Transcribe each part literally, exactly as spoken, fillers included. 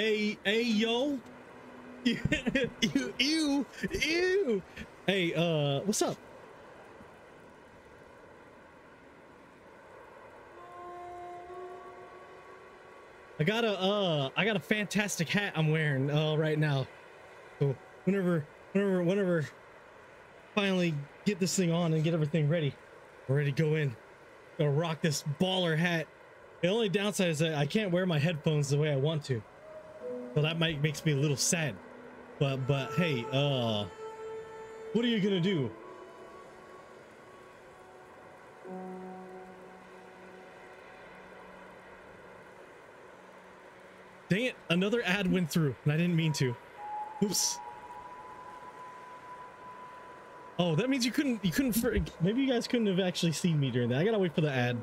Hey, hey, yo. Ew, ew, ew. Hey, uh, what's up? I got a, uh, I got a fantastic hat I'm wearing, uh, right now. So whenever, whenever, whenever, finally get this thing on and get everything ready, we're ready to go in. Gonna rock this baller hat. The only downside is that I can't wear my headphones the way I want to. So that might makes me a little sad. But, but hey, uh, what are you gonna do? Dang it, another ad went through and I didn't mean to. Oops. Oh, that means you couldn't, you couldn't, maybe you guys couldn't have actually seen me during that. I gotta wait for the ad.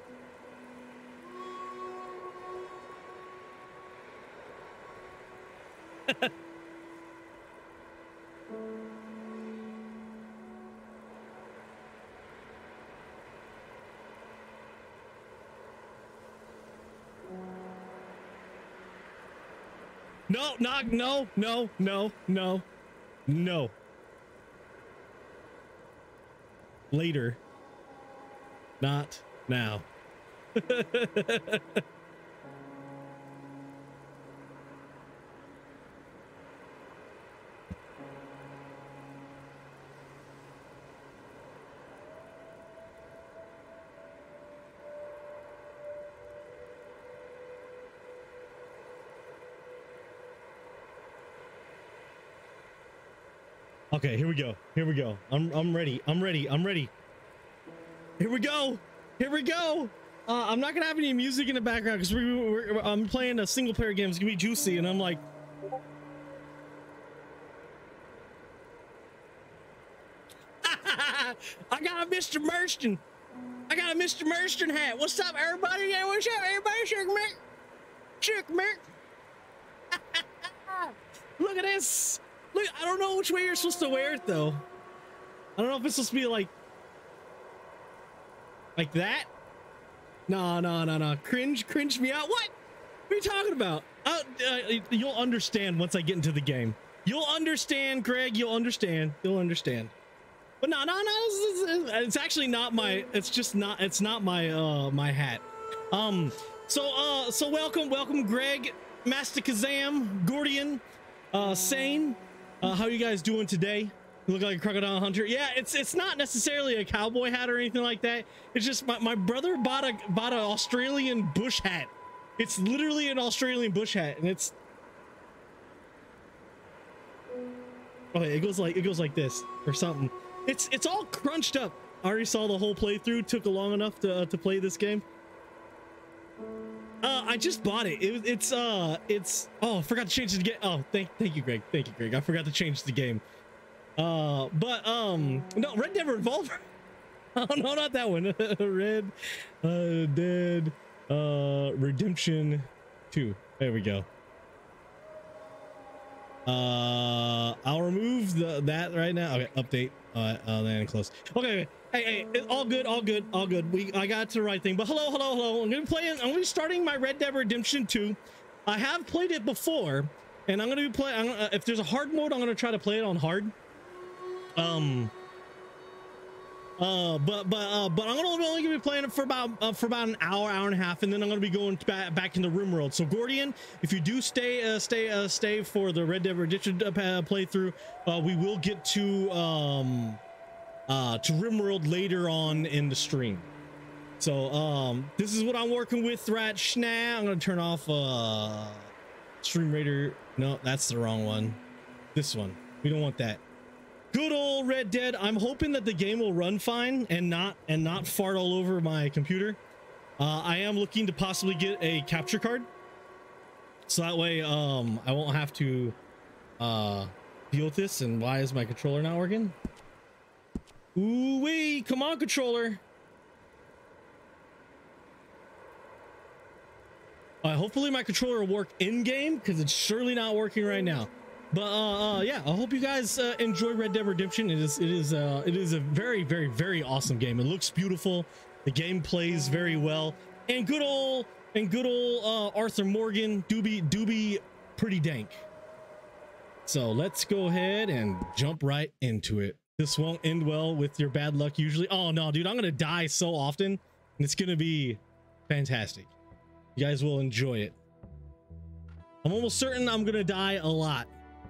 No, not, no, no, no, no, no. Later. Not now. Okay, here we go. Here we go. I'm I'm ready. I'm ready. I'm ready. Here we go. Here we go. Uh, I'm not gonna have any music in the background because we, we're, I'm playing a single player game. It's gonna be juicy, and I'm like, I got a Mister Merston. I got a Mister Merston hat. What's up, everybody? Yeah, what's up, everybody? Shook Mick. Shook Mick. Look at this. Look, I don't know which way you're supposed to wear it though. I don't know if it's supposed to be like like that. No, no, no, no. Cringe, cringe me out. What? What are you talking about? Uh, uh, you'll understand once I get into the game. You'll understand, Greg. You'll understand. You'll understand. But no, no, no. It's, it's, it's actually not my. It's just not. It's not my. Uh, my hat. Um. So, uh. So welcome, welcome, Greg, Master Kazam, Gordian, uh, Sane. Uh, how you guys doing today? You look like a crocodile hunter. Yeah, it's it's not necessarily a cowboy hat or anything like that. It's just my, my brother bought a bought an Australian bush hat. It's literally an Australian bush hat, and it's okay. It goes like it goes like this or something. It's it's all crunched up. I already saw the whole playthrough. Took long enough to uh, to play this game. Uh, I just bought it. it. It's uh, it's oh, I forgot to change the game. Oh, thank thank you, Greg. Thank you, Greg. I forgot to change the game. Uh, but um, no, Red Dead Revolver. Oh no, not that one. Red uh, Dead uh, Redemption two. There we go. Uh, I'll remove the that right now. Okay, update. Uh, uh then close. Okay. Hey, hey, all good, all good, all good. We, I got to the right thing. But hello, hello, hello. I'm gonna be playing. I'm gonna be starting my Red Dead Redemption two. I have played it before, and I'm gonna be playing. Uh, if there's a hard mode, I'm gonna try to play it on hard. Um. Uh, but but uh, but I'm gonna only gonna be playing it for about uh, for about an hour, hour and a half, and then I'm gonna be going back back into RimWorld. So Gordian, if you do stay uh, stay uh, stay for the Red Dead Redemption uh, playthrough, uh, we will get to um. uh to RimWorld later on in the stream. So um this is what I'm working with right now. I'm gonna turn off uh Stream Raider. No, that's the wrong one. This one, we don't want that. Good old Red Dead. I'm hoping that the game will run fine and not and not fart all over my computer. uh I am looking to possibly get a capture card, so that way um I won't have to uh deal with this. And why is my controller not working? Ooh wee, come on, controller. Uh, hopefully my controller will work in game, because it's surely not working right now. But uh, uh yeah, I hope you guys uh, enjoy Red Dead Redemption. It is it is uh it is a very very very awesome game. It looks beautiful. The game plays very well, and good old and good old uh Arthur Morgan, Doobie Doobie pretty dank. So let's go ahead and jump right into it. This won't end well with your bad luck usually. Oh no, dude, I'm gonna die so often, and it's gonna be fantastic. You guys will enjoy it. I'm almost certain I'm gonna die a lot,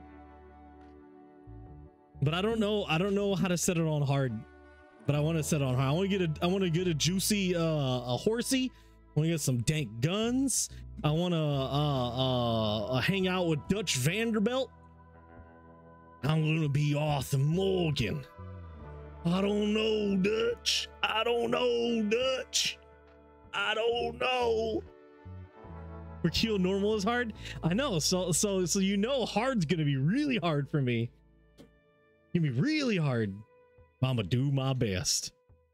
but I don't know. I don't know how to set it on hard. But I want to set it on hard. I want to get a. I want to get a juicy, uh, a horsey. I want to get some dank guns. I want to uh, uh, uh, hang out with Dutch Vanderbilt. I'm gonna be Arthur Morgan. I don't know, Dutch. I don't know, Dutch. I don't know. For kill normal is hard. I know. So so so you know, hard's gonna be really hard for me. Gonna be really hard. I'ma do my best.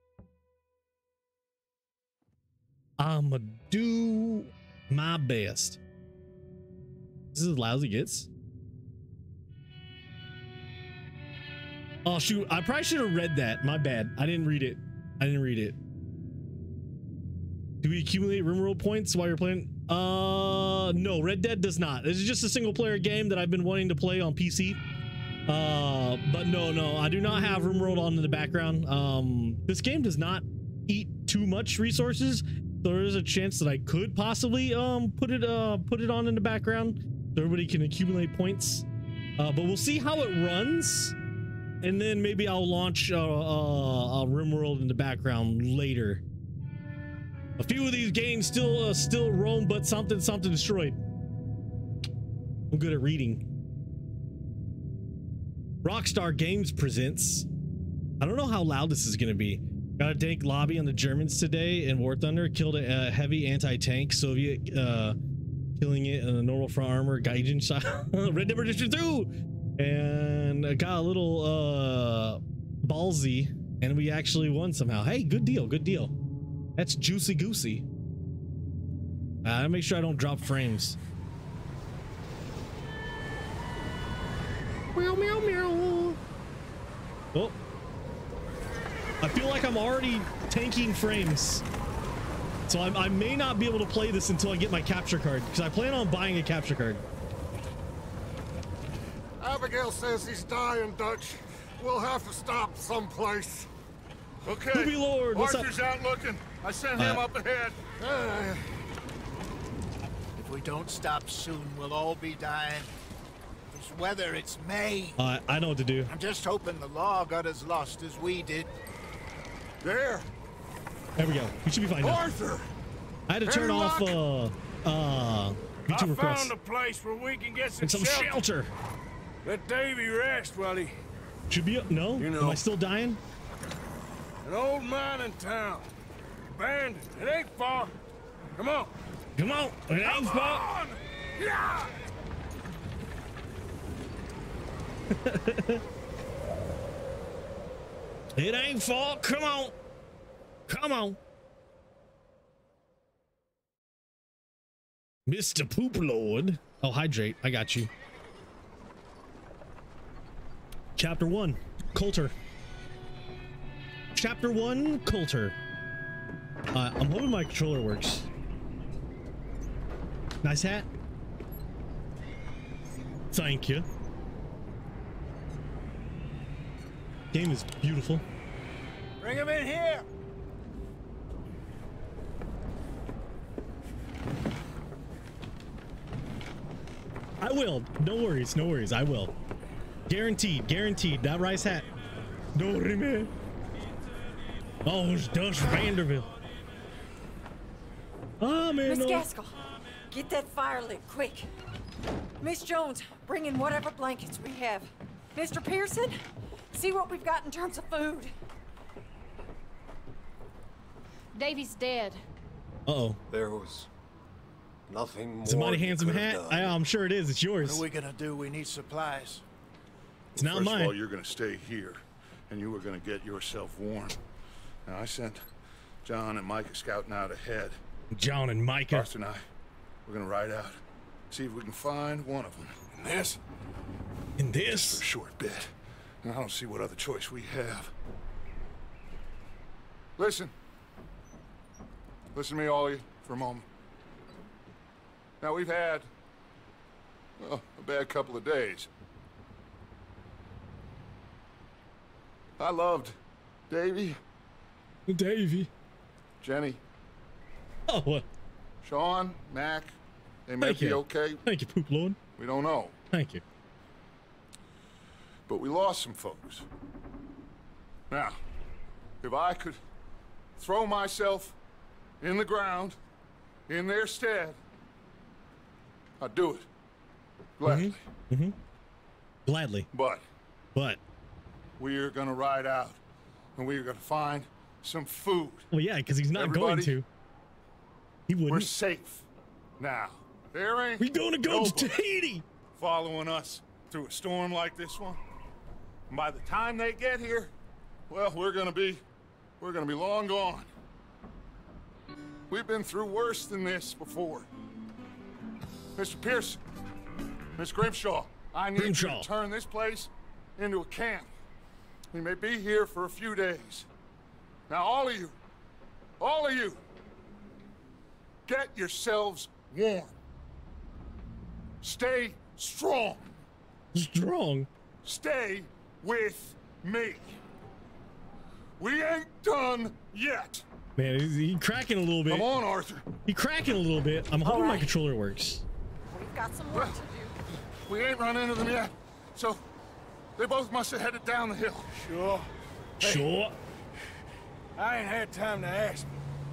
I'ma do my best. This is as loud as it gets. Oh shoot, I probably should have read that. My bad. I didn't read it. I didn't read it. Do we accumulate RimWorld points while you're playing? Uh, no, Red Dead does not. This is just a single player game that I've been wanting to play on P C. Uh, but no, no, I do not have RimWorld on in the background. Um, this game does not eat too much resources. There is a chance that I could possibly um put it uh put it on in the background so everybody can accumulate points. Uh, but we'll see how it runs. And then maybe I'll launch uh, uh, a RimWorld in the background later. A few of these games still uh, still roam, but something something destroyed. I'm good at reading. Rockstar Games presents. I don't know how loud this is gonna be. Got a dank lobby on the Germans today in War Thunder. Killed a, a heavy anti-tank Soviet, uh, killing it in a normal front armor Gaijin style. Red Dead Redemption two. And I got a little uh ballsy, and we actually won somehow. Hey, good deal, good deal. That's juicy goosey. Uh, I make sure I don't drop frames. Meow meow meow. Oh, I feel like I'm already tanking frames, so I, I may not be able to play this until I get my capture card, because I plan on buying a capture card. Abigail says he's dying, Dutch. We'll have to stop someplace. Okay. Ruby Lord, what's Arthur's up? out looking. I sent him Uh, up ahead. Uh, If we don't stop soon, we'll all be dying. This weather, it's May. Uh, I know what to do. I'm just hoping the law got as lost as we did. there. There we go. We should be fine now. Arthur! I had to turn off uh uh YouTube I requests found a place where we can get some, and some shelter. shelter. Let Davy rest while he... Should be no. You know. Am I still dying? An old mining town. Abandoned. It ain't far. Come on. Come on, it ain't Come far. on! Yeah! It ain't far. Come on, come on, Mister Poop Lord. Oh, hydrate. I got you. Chapter one, Coulter. Chapter one, Coulter. Uh, I'm hoping my controller works. Nice hat. Thank you. Game is beautiful. Bring him in here. I will. No worries. No worries. I will. Guaranteed. Guaranteed. That rice hat. No man. Oh, it's Dutch Vanderbilt. Ah, man. Miss No. Gaskell, get that fire lit quick. Miss Jones, bring in whatever blankets we have. Mister Pearson, see what we've got in terms of food. Davy's dead. Uh-oh. There was nothing more. It's a mighty you handsome could hat. have I, done. I'm sure it is. It's What yours. are we gonna do? We need supplies. It's not First mine. of all, you're going to stay here, and you were going to get yourself warm. Now, I sent John and Micah scouting out ahead. John and Micah. Arthur and I, we're going to ride out, see if we can find one of them. And this, In for this. a short bit. And I don't see what other choice we have. Listen. Listen to me, all of you, for a moment. Now, we've had well, a bad couple of days. I loved Davy, Davy. Jenny, Oh, well, Sean, Mac. They may thank be you. okay. Thank you, Poop Lord. We don't know. Thank you. But we lost some folks. Now, if I could throw myself in the ground in their stead, I'd do it. Gladly. Mm-hmm. Gladly. But But, we're gonna ride out and we're gonna find some food. well, yeah, because he's not going Everybody, to. He We're wouldn't. safe now. There ain't We're going to go to nobody Tahiti. following us through a storm like this one. And by the time they get here, well, we're gonna be, we're gonna be long gone. We've been through worse than this before. Mister Pearson, Miss Grimshaw, I need Grimshaw. you to turn this place into a camp. We may be here for a few days. Now, all of you, all of you, get yourselves warm. Stay strong. Strong. Stay with me. We ain't done yet. Man, he's he cracking a little bit. Come on, Arthur. He cracking a little bit. I'm hoping my right. controller works. We've got some work to do. We ain't run into them yet, so they both must have headed down the hill. Sure. Sure. I ain't had time to ask.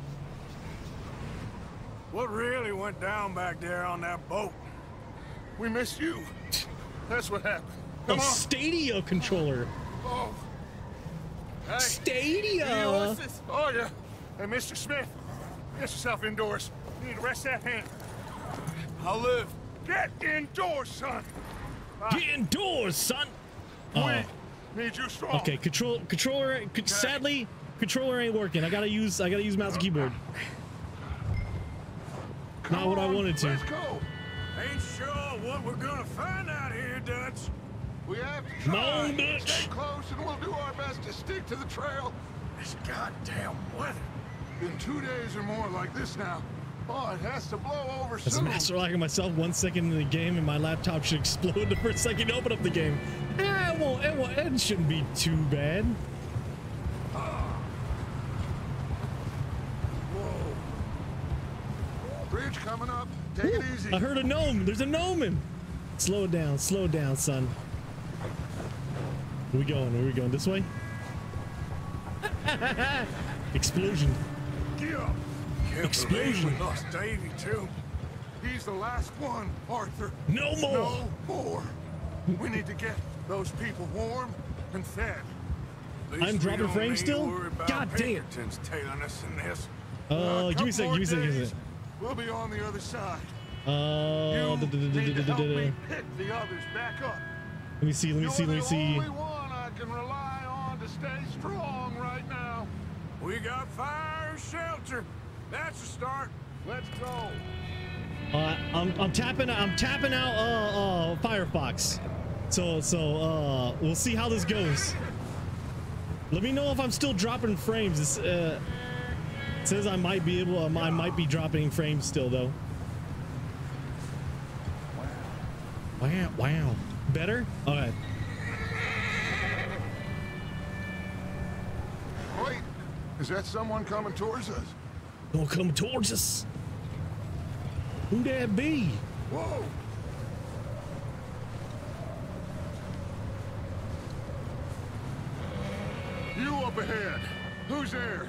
What really went down back there on that boat? We missed you. That's what happened. A Come on. Stadia controller. Oh. Hey. Stadia. Ulysses. Oh, yeah. Hey, Mister Smith, get yourself indoors. You need to rest that hand. I'll live. Get indoors, son. Get indoors, son. Oh. We need you strong. Okay, control controller. co- Sadly, controller ain't working. I gotta use I gotta use mouse and keyboard. Come Not what I on, wanted to. Let's go. Ain't sure what we're gonna find out here, Dutch. We have to Come try. on, Dutch. Stay close, and we'll do our best to stick to the trail. This goddamn weather. In two days or more like this now. Oh, it has to blow over As a soon. master like myself, one second into the game and my laptop should explode the first second you open up the game. Eh, it won't. It, won't, it shouldn't be too bad. Bridge coming up. Take it easy. I heard a gnome. There's a gnome in. Slow it down. Slow it down, son. Where we going? Where we going? This way? Explosion. Get up. Can't Explosion. believe we lost Davy, too. He's the last one, Arthur. No more. No more. We need to get those people warm and fed. At least I'm we dropping don't frames need to still? worry about God damn. Pinkertons tailing us in this. Uh, give me a second. Give me a second. Give me a days, second. We'll be on the other side. Uh, You da- da- da- da- need to da- da- help da- me da. pick the others back up. Let me see. Let me You're see. Let me the see. only one I can rely on to stay strong right now. We got fire and shelter. That's a start. Let's go. Uh, I'm, I'm tapping. I'm tapping out. Uh, uh, Firefox. So, so, uh, we'll see how this goes. Let me know if I'm still dropping frames. It's, uh, it says I might be able. Um, I might be dropping frames still, though. Wow! Wow! Better? All right. Wait, is that someone coming towards us? Don't come towards us. Who that be? Whoa. You up ahead. Who's there?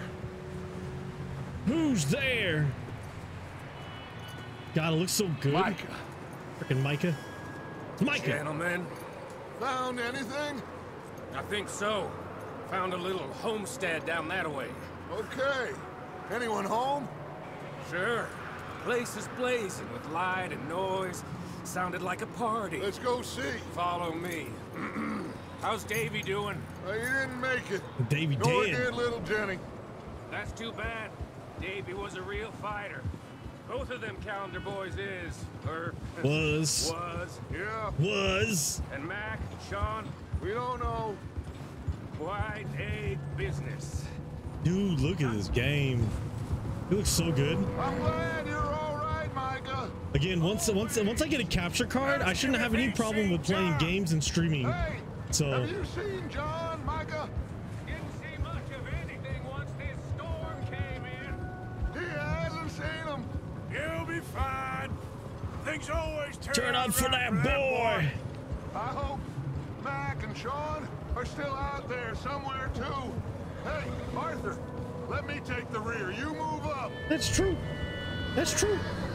Who's there? God, it looks so good. Micah. Frickin' Micah. It's Micah. Gentlemen, Found anything? I think so. Found a little homestead down that way. Okay. Anyone home? Sure. Place is blazing with light and noise. Sounded like a party. Let's go see. Follow me. How's Davy doing? Uh, you didn't make it. Davy Nor dead. did little Jenny. That's too bad. Davy was a real fighter. Both of them calendar boys is, or Was. was. Yeah, Was. And Mac, Sean, we don't know. quite a business. Dude, look at this game. It looks so good. I'm glad you're all right, Micah. Micah. Again, once once once I get a capture card, I shouldn't have any problem with playing games and streaming. Hey, So have you seen John, Micah? Didn't see much of anything once this storm came in. He hasn't seen him. You'll be fine. Things always turn, turn out up for right that boy. I hope Mac and Sean are still out there somewhere too. Hey, Arthur, let me take the rear. You move up. That's true. That's true.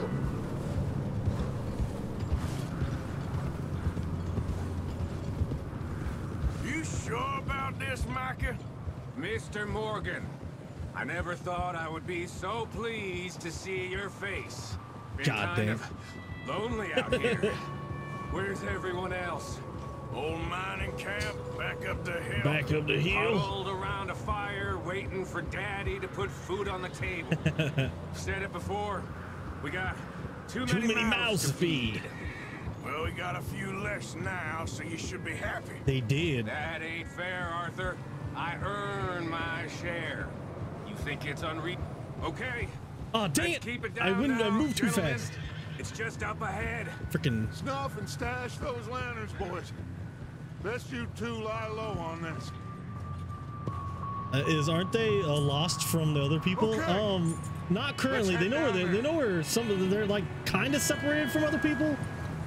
You sure about this, Micah? Mister Morgan, I never thought I would be so pleased to see your face. Been God kind damn. of lonely out here. Where's everyone else? Old mining camp, back up the hill. Back up the hill. Huddled around a fire, waiting for Daddy to put food on the table. Said it before. We got too Too many, many mouths to feed. Well, we got a few less now, so you should be happy. They did. That ain't fair, Arthur. I earn my share. You think it's unre... Okay. Oh dang Let's it! keep it I down wouldn't. I now, moved too gentlemen. fast. It's just up ahead. Freaking. Snuff and stash those lanterns, boys. Best you two lie low on this. Uh, is aren't they uh, lost from the other people? Okay. Um, not currently. Let's They head know where down they. They there. know where some of them. They're like kind of separated from other people.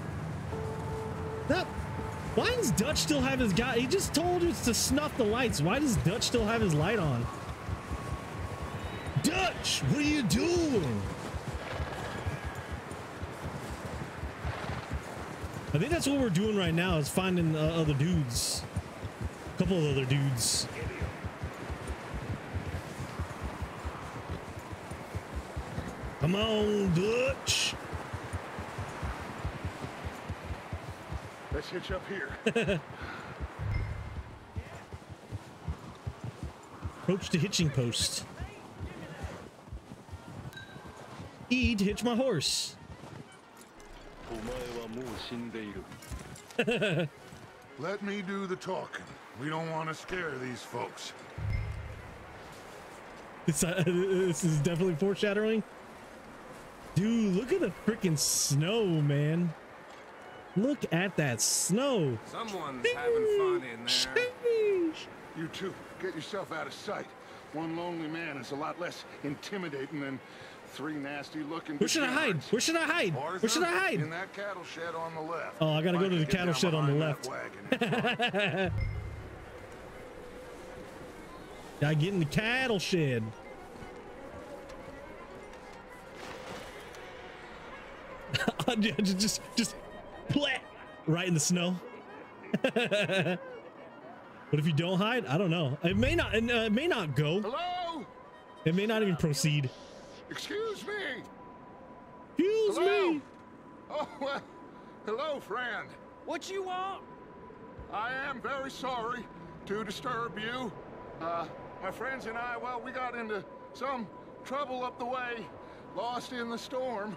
That. Why does Dutch still have his guy? He just told us to snuff the lights. Why does Dutch still have his light on? Dutch, what are you doing? I think that's what we're doing right now is finding uh, other dudes. A couple of other dudes. Come on, Dutch. Let's hitch up here. Approach the hitching post. E to hitch my horse. Let me do the talking. We don't want to scare these folks. This, uh, this is definitely foreshadowing. Dude, look at the freaking snow, man. Look at that snow. Someone's having fun in there. Sheesh. You two, get yourself out of sight. One lonely man is a lot less intimidating than three nasty-looking. Where should I hide? Where should I hide? Arthur, Where should I hide? In that cattle shed on the left. Oh, I gotta go Micah, to the get cattle down shed on the behind left. that wagon in front. I get in the cattle shed. just, just, just, plat, right in the snow. But if you don't hide, I don't know. It may not. Uh, it may not go. Hello? It may not even proceed. Excuse me. Excuse Hello? me. Oh, well, hello, friend. What you want? I am very sorry to disturb you. Uh, my friends and I, well, we got into some trouble up the way, lost in the storm.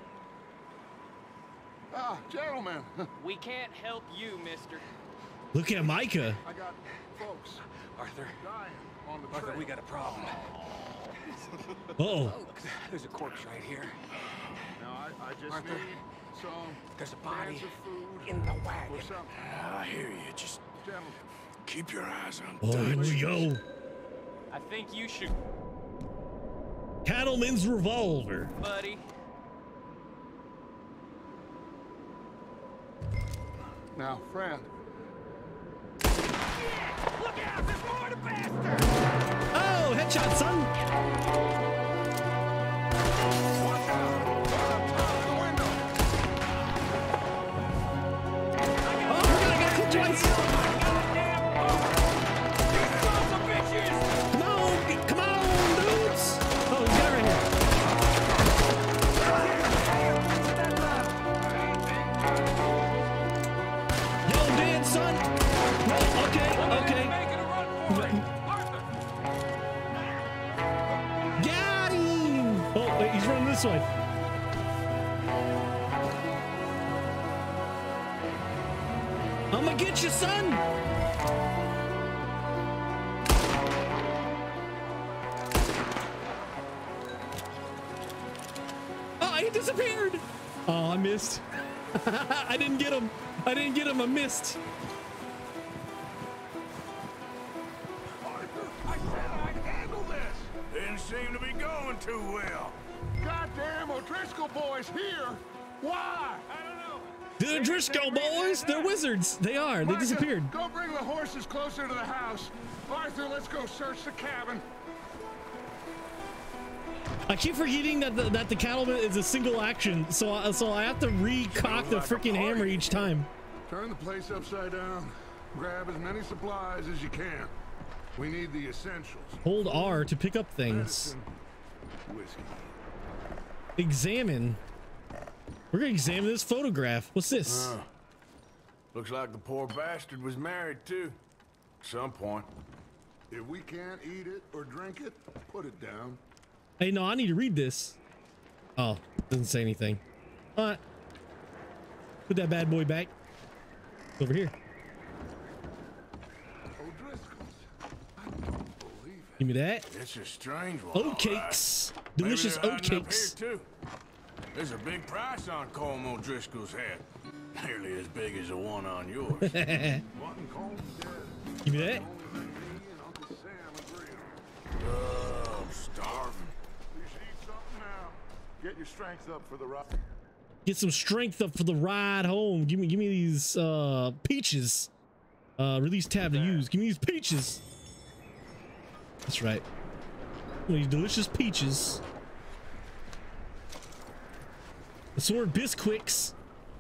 Ah, gentlemen, We can't help you, mister. Look at Micah. I got folks Arthur, dying on the Arthur, trail. we got a problem. Uh-oh. There's a corpse right here. Now, I, I just Arthur, need some There's a body cans of food in the or wagon. something. I hear you. Just Gentlemen. keep your eyes on Oh, here we go. I think you should, Cattleman's revolver. buddy. Now, friend, Look out! There's more to bastard! Oh, headshot, son. watch out! Up top of the window! Oh, we're gonna get clipped twice. Come on, come on, dudes. Oh, he's got it right here. Yo, dead, son. Well, okay, okay. Making a run for it! Arthur! Got him. Oh, wait, he's running this way. I'm gonna get you, son. Oh, I he disappeared. Oh, I missed. I didn't get him. I didn't get him. I missed. Arthur, I said I'd handle this. Didn't seem to be going too well. Goddamn O'Driscoll boys here. Why? I don't know. The Driscoll boys, they're wizards. They are. They Micah, disappeared. Go bring the horses closer to the house. Arthur, let's go search the cabin. I keep forgetting that the, that the cattleman is a single action, so I, so I have to recock the freaking hammer each time. Turn the place upside down. Grab as many supplies as you can. We need the essentials. Hold R to pick up things. Medicine, whiskey. Examine. We're gonna examine this photograph. What's this? Uh, looks like the poor bastard was married too. At some point. If we can't eat it or drink it, put it down. Hey, no, I need to read this. Oh, doesn't say anything. All right. Put that bad boy back. It's over here. O'Driscoll's. I don't believe it. Give me that. It's a strange one. Oat cakes. Delicious Maybe they're oat hiding up cakes. here too. There's a big price on Colm O'Driscoll's head. Nearly as big as the one on yours. Wanting Colm dead. Give me that. Only me and Uncle Sam agree. Oh, I'm starving. We should eat something now. Get your strength up for the ride. Get some strength up for the ride home. Give me, give me these uh, peaches. Uh, release tab to use. Give me these peaches. That's right. These delicious peaches. Assorted Bisquicks.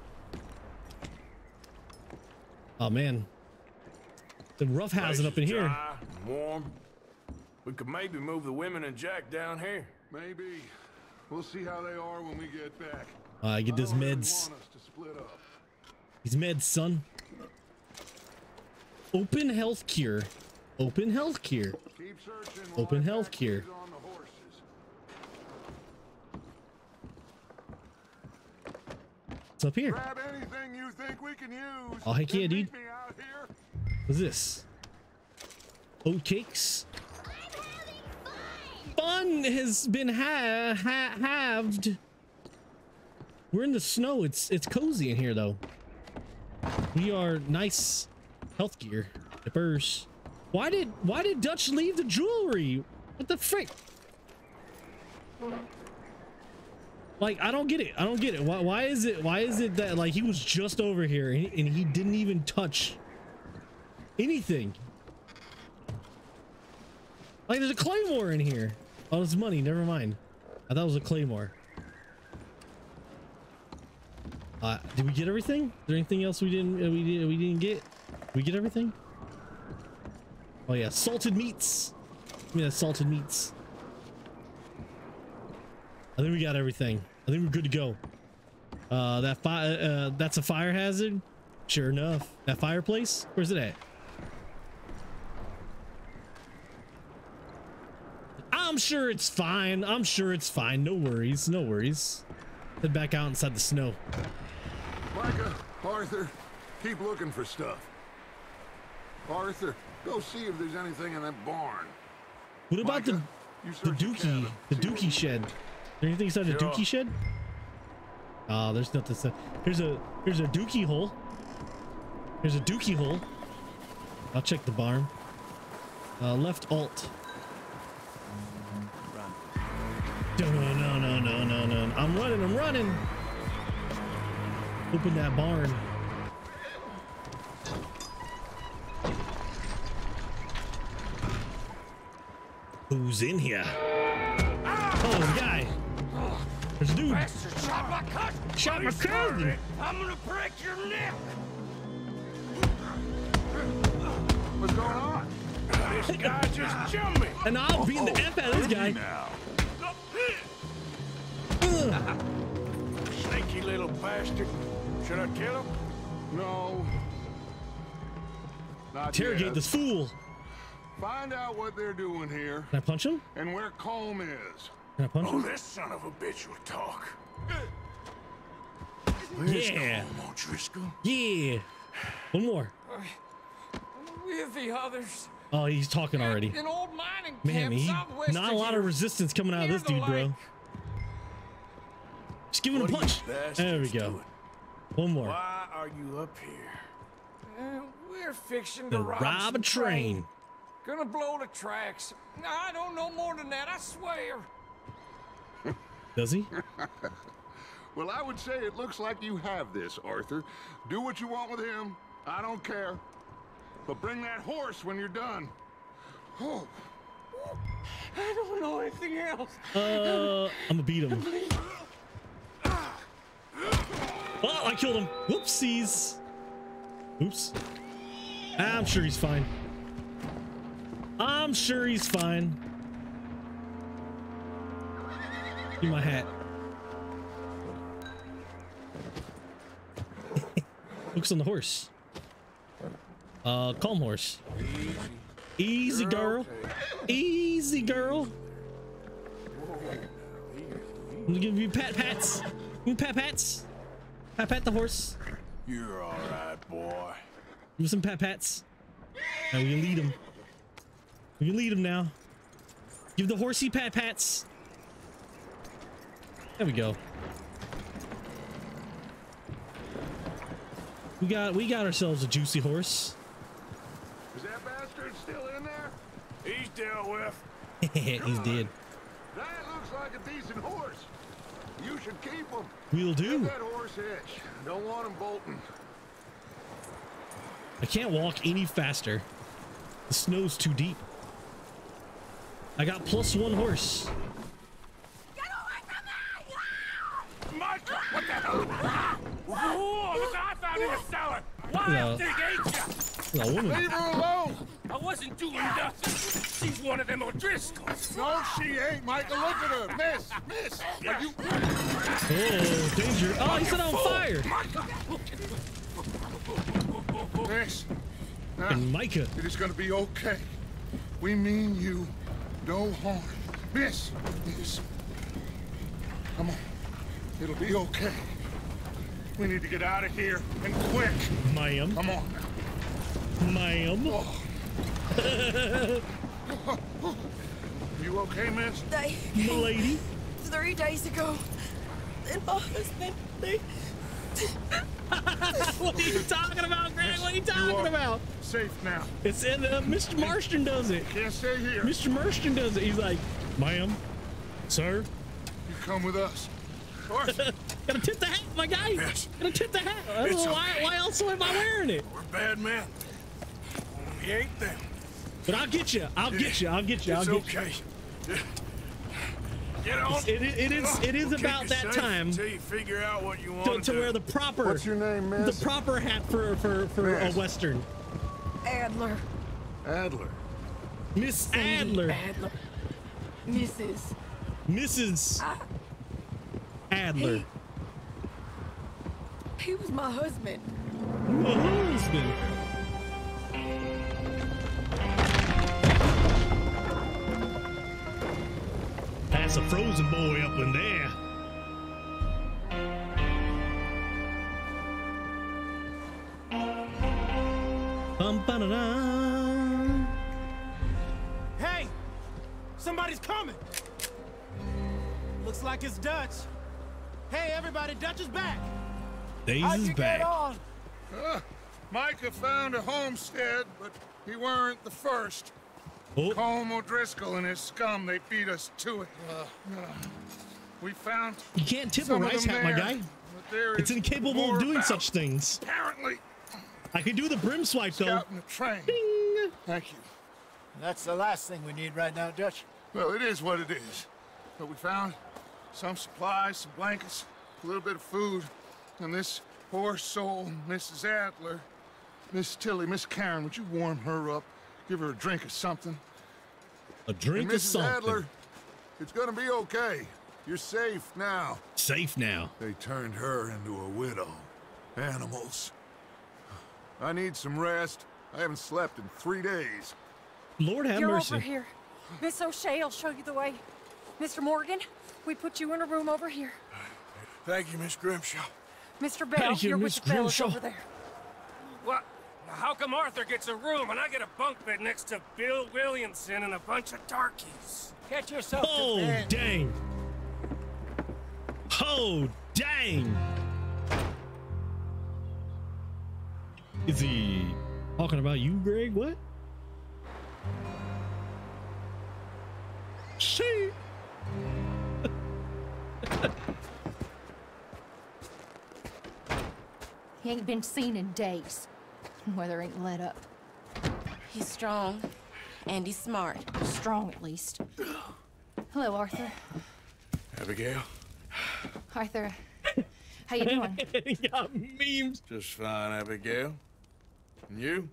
Oh man, the roughhousing up in here. Dry, warm. We could maybe move the women and Jack down here. Maybe. We'll see how they are when we get back. Uh, I get those I don't really meds. want us to split up. These meds, son. Open health cure. Open health cure. Keep searching while Open I health pack cure. these on the horses. What's up here? Grab anything you think we can use. Oh, heck yeah, and dude. meet me out here. What's this? Oat cakes. Fun has been ha ha halved. We're in the snow. It's it's cozy in here though. We are nice health gear. Dippers. Why did why did Dutch leave the jewelry? What the frick? Like, I don't get it. I don't get it. Why, why is it why is it that like he was just over here and he, and he didn't even touch anything? Like, there's a claymore in here. Oh, it's money. Never mind. I thought it was a claymore. Uh, did we get everything? Is there anything else we didn't uh, we did we didn't get? Did we get everything? Oh yeah, salted meats. Give me that salted meats. I think we got everything. I think we're good to go. Uh, that fire. Uh, that's a fire hazard. Sure enough. That fireplace. Where's it at? I'm sure it's fine. I'm sure it's fine. No worries. No worries. Head back out inside the snow. Micah, Arthur, keep looking for stuff. Arthur, go see if there's anything in that barn. What about Micah, the you the search dookie? cabin. The See what dookie you- shed. Is there anything inside the Sure. dookie shed? Oh, there's nothing. So here's a here's a dookie hole. Here's a dookie hole. I'll check the barn. Uh, left alt. No, no, no, no, no, no, no. I'm running. I'm running. Open that barn. Who's in here? Oh, there's a guy. There's a dude. Bastard shot my cousin! Shot my cousin. I'm gonna break your neck! What's going on? This guy just jumped me! And I'll beat the F out of this guy. Ugh. Sneaky little bastard. Should I kill him? No. Not Interrogate yet. this fool. Find out what they're doing here Can I punch him? and where Colm is. Can I punch Oh, him? this son of a bitch will talk. Yeah. Colm O'Driscoll? Yeah. One more. With the others. Oh, he's talking already. An old mining Man, camp he southwest not a of lot here, of resistance coming out of near this the dude, bro. lake. Just give him What a are punch. you bastards There we go. doing? One more. Why are you up here? Uh, we're fixing The to rob, rob a some train. Gonna blow the tracks. I don't know more than that, I swear. Does he? Well, I would say it looks like you have this, Arthur. Do what you want with him. I don't care. But bring that horse when you're done. Oh. I don't know anything else. Uh, I'm gonna beat him. Oh, I killed him. Whoopsies. Oops. I'm sure he's fine. I'm sure he's fine. Give me my hat. Luke's on the horse. Uh, calm horse. Easy, girl. Easy, girl. I'm gonna give you pat pats. You pat pats. Pat pat the horse. You're all right, boy. Give me some pat pats. Now we can lead him. We can lead him now. Give the horsey pat pats. There we go. We got we got ourselves a juicy horse. Is that bastard still in there? He's dealt with. He's dead. That looks like a decent horse. You should keep him. We'll do. Get that horse hitch. Don't want him bolting. I can't walk any faster. The snow's too deep. I got plus one horse. Get away from me! Mike, what the hell? Whoa, look, I found in the cellar. Wild thing ain't ya? No, woman. Leave her alone. I wasn't doing nothing. She's one of them O'Driscolls. No, she ain't, Michael. Look at her. Miss, miss. Are you... Oh, danger. Oh, he set on fire. Miss. Now, And Micah. it is going to be okay. We mean you no harm. Miss, miss. Come on. It'll be okay. We need to get out of here, and quick. Ma'am. Come on now. Ma'am. Oh. You okay, miss? They, Milady. three days ago, and my husband, they... What are you talking about, Greg? What are you talking You are about? safe now. It's in uh, Mister Marston does it. Can't stay here. Mister Marston does it. He's like, ma'am, sir. You come with us. Arthur. Gotta tip the hat, my guy. Yes. Gotta tip the hat. I don't It's know why, okay. why else am I wearing it? We're bad men. We ain't them. But I'll get you. I'll get you. I'll get you. I'll It's get you. okay. Get on. It, it, it is. It is We'll keep about you that safe time until you figure out what you want to, to, to do. wear the proper. What's your name, miss? The proper hat for for for a Miss. western. Adler. Adler. Miss Adler. Adler. Missus Missus I, Adler. he, he was my husband. My husband. That's a frozen boy up in there. Bum, ba-da-da. Hey! Somebody's coming! Looks like it's Dutch. Hey, everybody, Dutch is back! Days How'd is you back. get on? Uh, Micah found a homestead, but he weren't the first. Oh, Colm O'Driscoll and his scum, they beat us to it. Uh, we found you can't tip a some of rice them hat, my there, guy. but there It's is incapable more of doing about. such things. Apparently, I can do the brim swipe though. scouting the train. Ding. Thank you. That's the last thing we need right now, Dutch. Well, it is what it is. But we found some supplies, some blankets, a little bit of food, and this poor soul, Missus Adler, Miss Tilly, Miss Karen, would you warm her up? Give her a drink or something? A drink And of Missus something. Adler, it's gonna be okay. You're safe now. Safe now. They turned her into a widow. Animals. I need some rest. I haven't slept in three days. Lord have You're mercy. over here. Miss O'Shea will show you the way. Mister Morgan, we put you in a room over here. Thank you, Miss Grimshaw. Mister Bell, Thank you, you're Miss with the fellas Grimshaw. over there. What? How come Arthur gets a room and I get a bunk bed next to Bill Williamson and a bunch of darkies? Get yourself to Oh, bed. dang. Oh, dang. Is he talking about you, Greg? What? She. He ain't been seen in days. Weather ain't let up. He's strong, and he's smart. Strong, at least. Hello, Arthur. Abigail? Arthur, how you doing? He got memes. Just fine, Abigail. And you?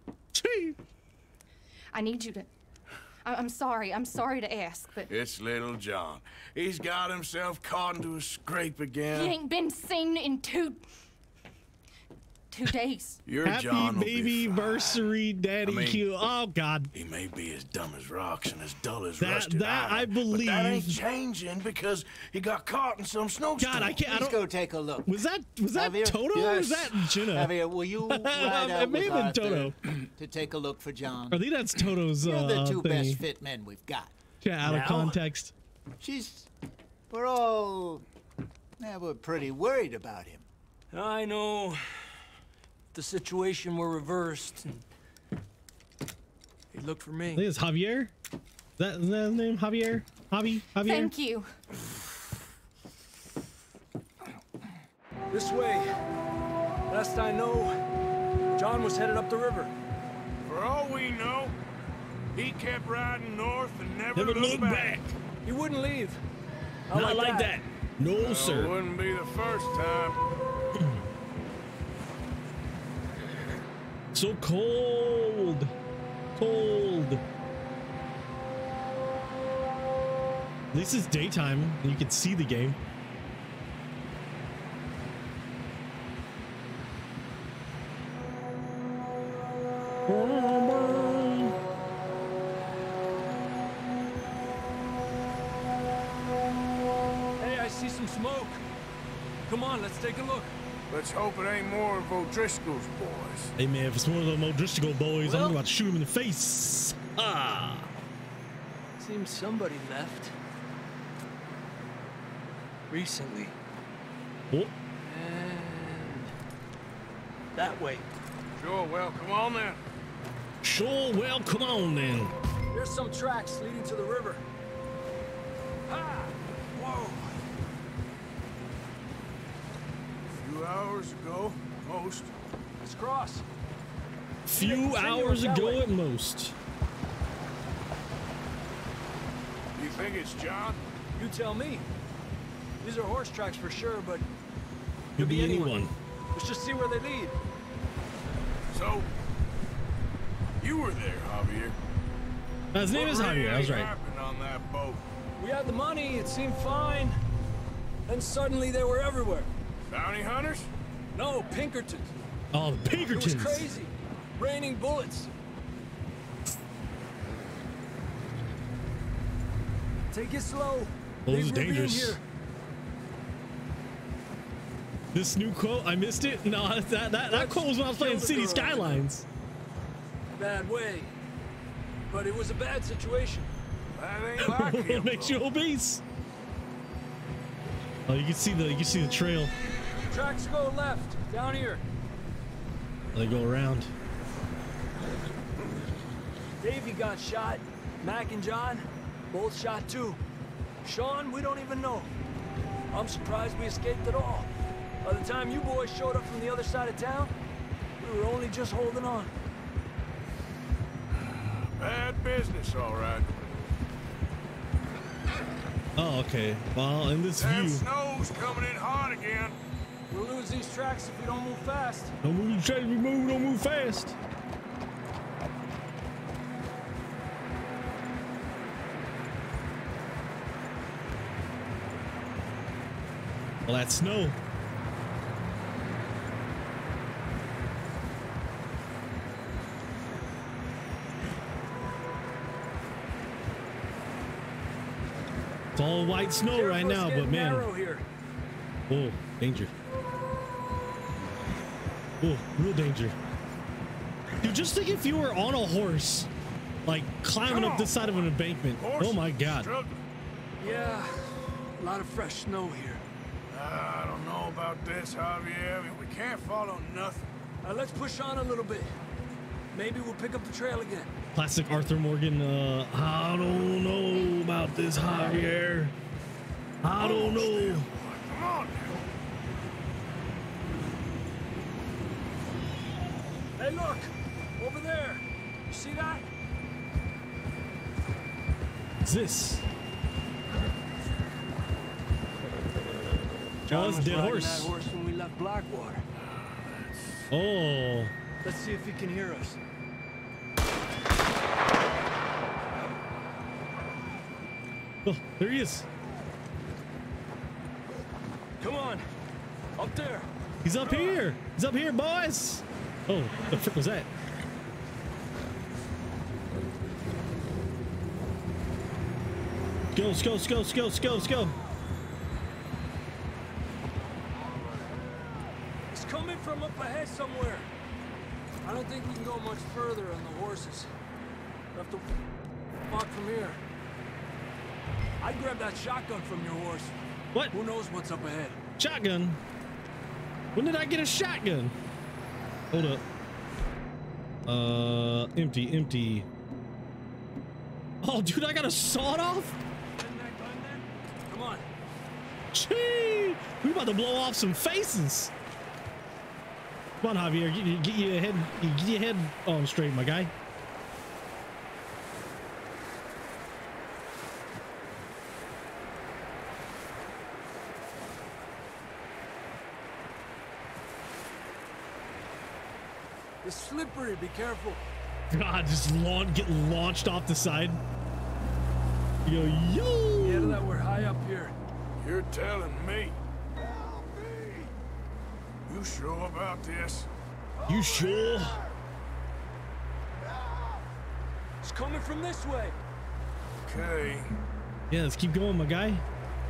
I need you to... I I'm sorry. I'm sorry to ask, but... It's little John. He's got himself caught into a scrape again. He ain't been seen in two... Two days. Your Happy John will baby be fine. Versary, Daddy I mean, Q. Oh God. He may be as dumb as rocks and as dull as That- rusted that iron, I believe- But that ain't changing because he got caught in some snowstorm. God, I can't. I Let's don't. go take a look. Was that was that Javier? Toto or was Yes. that Jenna? Javier, will you ride It out may with have been Arthur Toto. to take a look for John? I think that's Toto's You're the uh, two thingy. best fit men we've got. Yeah, out of Now? context. She's... We're all... Yeah, we're pretty worried about him. I know. The situation were reversed. And he looked for me. I think it's Javier. Is that, is that his name? Javier? Javi? Javier? Thank you. This way. Last I know, John was headed up the river. For all we know, he kept riding north and never, Never looked look back. back. He wouldn't leave. Not, Not like that. No, Well, sir. wouldn't be the first time. So cold. Cold. At least it's daytime and you can see the game. Hey, I see some smoke. Come on, let's take a look. Let's hope it ain't more of O'Driscoll's boys. Hey man, if it's one of them O'Driscoll boys, Well- I'm about to shoot him in the face. Ah. Seems somebody left. Recently. Oh. And... that way. Sure, well, come on then. Sure, well, come on then. There's some tracks leading to the river. Ah! Whoa! A few hours ago, most. Let's cross. Few Continue hours that ago way. at most. You think it's John? You tell me. These are horse tracks for sure, but Could be anyone. let's just see where they lead. So, you were there, Javier. Uh, his name What is Javier, I was really right. happened on that boat? We had the money, it seemed fine. Then suddenly they were everywhere. Bounty hunters? No, Pinkertons. Oh, the It was Pinkertons. crazy. Raining bullets. Take it slow. Those Leave are Ruby in dangerous. here. This new quote, I missed it. No, that that, that Let's quote was when I was playing kill the City girl. Skylines. Bad way. But it was a bad situation. That ain't like What him. makes you obese? Oh, you can see the you can see the trail. Tracks go left, down here. They go around. Davey got shot. Mac and John, both shot too. Sean, we don't even know. I'm surprised we escaped at all. By the time you boys showed up from the other side of town, we were only just holding on. Bad business, all right. Oh, okay. Well, in this That view, snow's coming in hot again. We'll lose these tracks if we don't move fast. don't move. Try to move. Don't move fast. Well, that's snow. It's all white snow Careful, right it's now, getting but man, narrow here. oh, danger. Oh, real danger. Dude, just think if you were on a horse, like climbing up this side of an embankment. Oh my God. Yeah, a lot of fresh snow here. I don't know about this, Javier. I mean, we can't follow nothing. Uh, let's push on a little bit. Maybe we'll pick up the trail again. Classic Arthur Morgan. Uh, I don't know about this, Javier. I don't know. Come on. Hey, look! Over there! You see that? What's this? Oh, it's a dead horse. That horse when we left Blackwater. Oh. Let's see if he can hear us. Oh, there he is. Come on. Up there. He's up here. He's up here, boys. Oh, the frick was that? Go, let's go, let's go, let's go, let's go, let's go. It's coming from up ahead somewhere. I don't think we can go much further on the horses. We have to walk from here. I'd grab that shotgun from your horse. What? Who knows what's up ahead? Shotgun? When did I get a shotgun? Hold up. Uh, empty, empty. Oh, dude, I got a sawed off? Come on. Gee, we about to blow off some faces. Come on, Javier, get, get your head, get your head on straight, my guy. It's slippery, be careful. God, just launch, get launched off the side. Yo, yo. Yeah, that we're high up here. You're telling me. Help me. You sure about this? You sure? It's coming from this way. Okay. Yeah, let's keep going, my guy.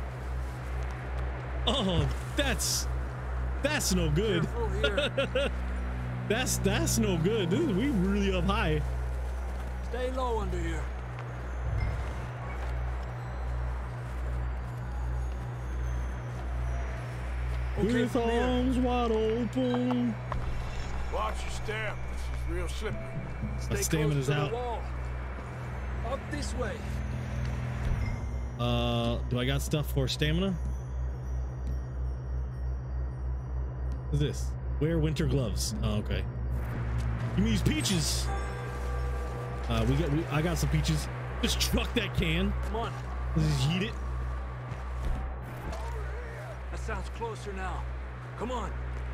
Oh, that's that's no good. that's that's no good. This is, we really up high. Stay low under here. Okay, with arms wide open. Watch your step. This is real slippery. My stamina's out. Up this way. Uh, do I got stuff for stamina? What's this? Wear winter gloves. Oh, okay. Give me these peaches. Uh, we got. We, I got some peaches. Just truck that can. Come on. Let's just heat it. That sounds closer now. Come on.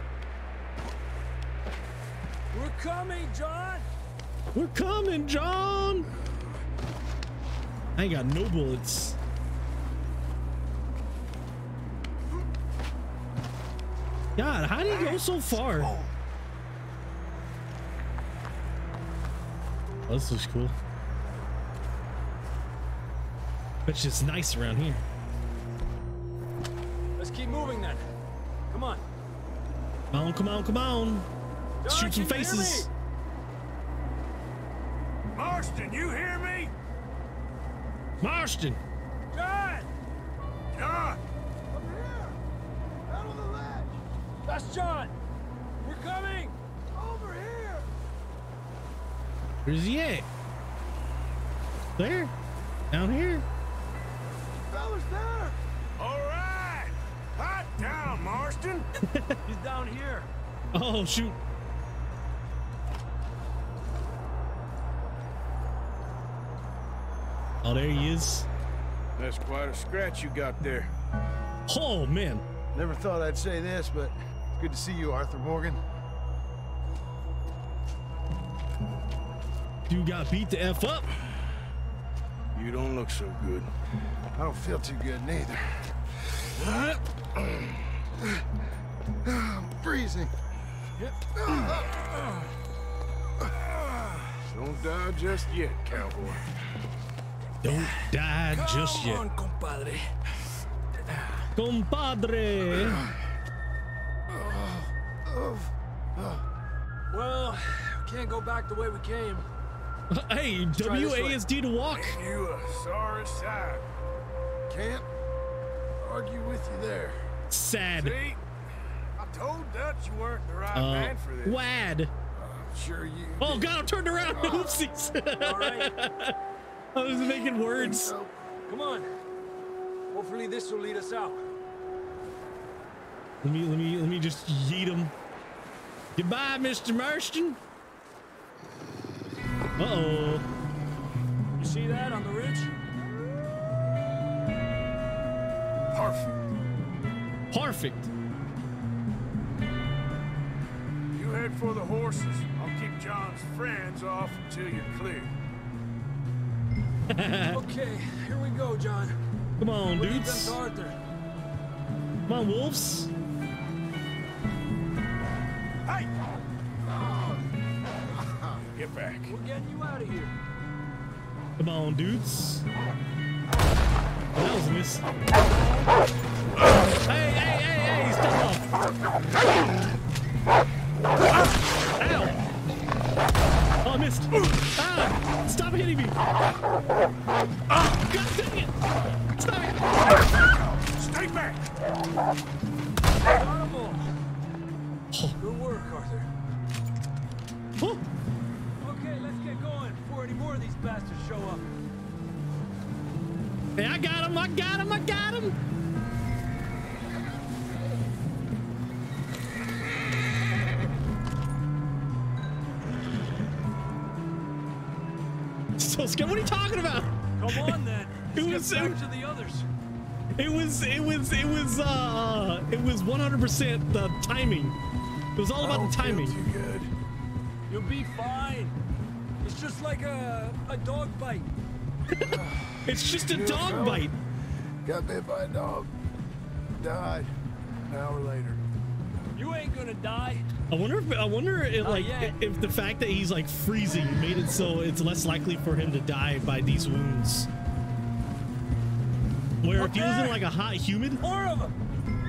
We're coming, John. We're coming, John. I ain't got no bullets. God, how did he go so far? Oh, this looks cool. Bet you it's nice around here. Let's keep moving then. Come on. Come on, come on, come on. Let's John, shoot some faces. Marston, you hear me? Marston. John! John! Over here! Out on the ledge! That's John! We're coming! Over here! Where's he at? There? Down here? Fella's there! All right! Hot down, Marston! He's down here. Oh, shoot. Oh, there he is. That's quite a scratch you got there. Oh, man. Never thought I'd say this, but it's good to see you, Arthur Morgan. You got beat the F up. You don't look so good. I don't feel too good neither. I'm freezing. Don't die just yet, cowboy. Don't die Come just yet. on, compadre. Compadre. Well, we can't go back the way we came. Hey, W A S D to walk. Ain't you a sorry sight? Can't argue with you there. Sad. See? I told Dutch you weren't the right Uh, man for this. Wad. I'm sure you Oh did. God, I'm turned around. Oopsies. All right. I was making words. Come on. Hopefully this will lead us out. Let me, let me, let me just yeet him. Goodbye, Mister Marston. Uh-oh. You see that on the ridge? Perfect. Perfect. You head for the horses. I'll keep John's friends off until you're clear. Okay, here we go, John. Come on, We'll leave them dudes. to Arthur. Come on, wolves. Hey! Get back. We're getting you out of here. Come on, dudes. That was a miss. Hey, hey, hey, hey, step off. Ow! Oh, I missed. Ah! Stop hitting me. Ah! God dang it! Stop it! Stay back! Got 'em all. Good work, Arthur. Oh. Okay, let's get going before any more of these bastards show up. Hey, I got him, I got him, I got him! So scared. What are you talking about? Come on then. It Let's was get it, back to the others. it was it was it was uh it was one hundred percent the timing. It was all about the timing. Too good. You'll be fine. It's just like a a dog bite. It's just a dog bite. Got bit by a dog. Died. An hour later. You ain't gonna die. I wonder if I wonder if Not like yet. if the fact that he's like freezing made it so it's less likely for him to die by these wounds. Where if he was in like a hot humid. More of them.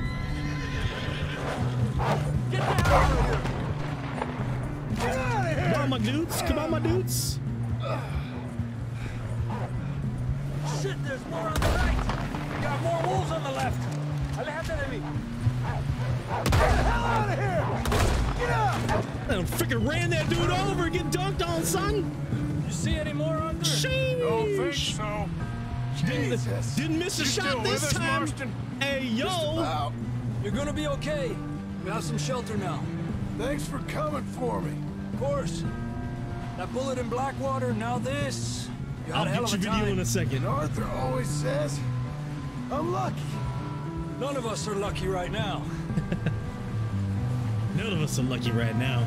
Get down. Get out of here. Come on, my dudes. Come on, my dudes. Shit, there's more on the right. We got more wolves on the left. Aléjate de mí. Get the hell out of here! Get up! I freaking ran that dude over. Get dunked on, son. You see any more under? Sheesh. Don't think so. Didn't, didn't miss a You still shot with this us, time. Marston? Hey, yo. About. You're gonna be okay. We have some shelter now. Thanks for coming for me. Of course. That bullet in Blackwater, now this. You had I'll a hell get of your a video time. in a second. And Arthur always says, I'm lucky. None of us are lucky right now. None of us are lucky right now.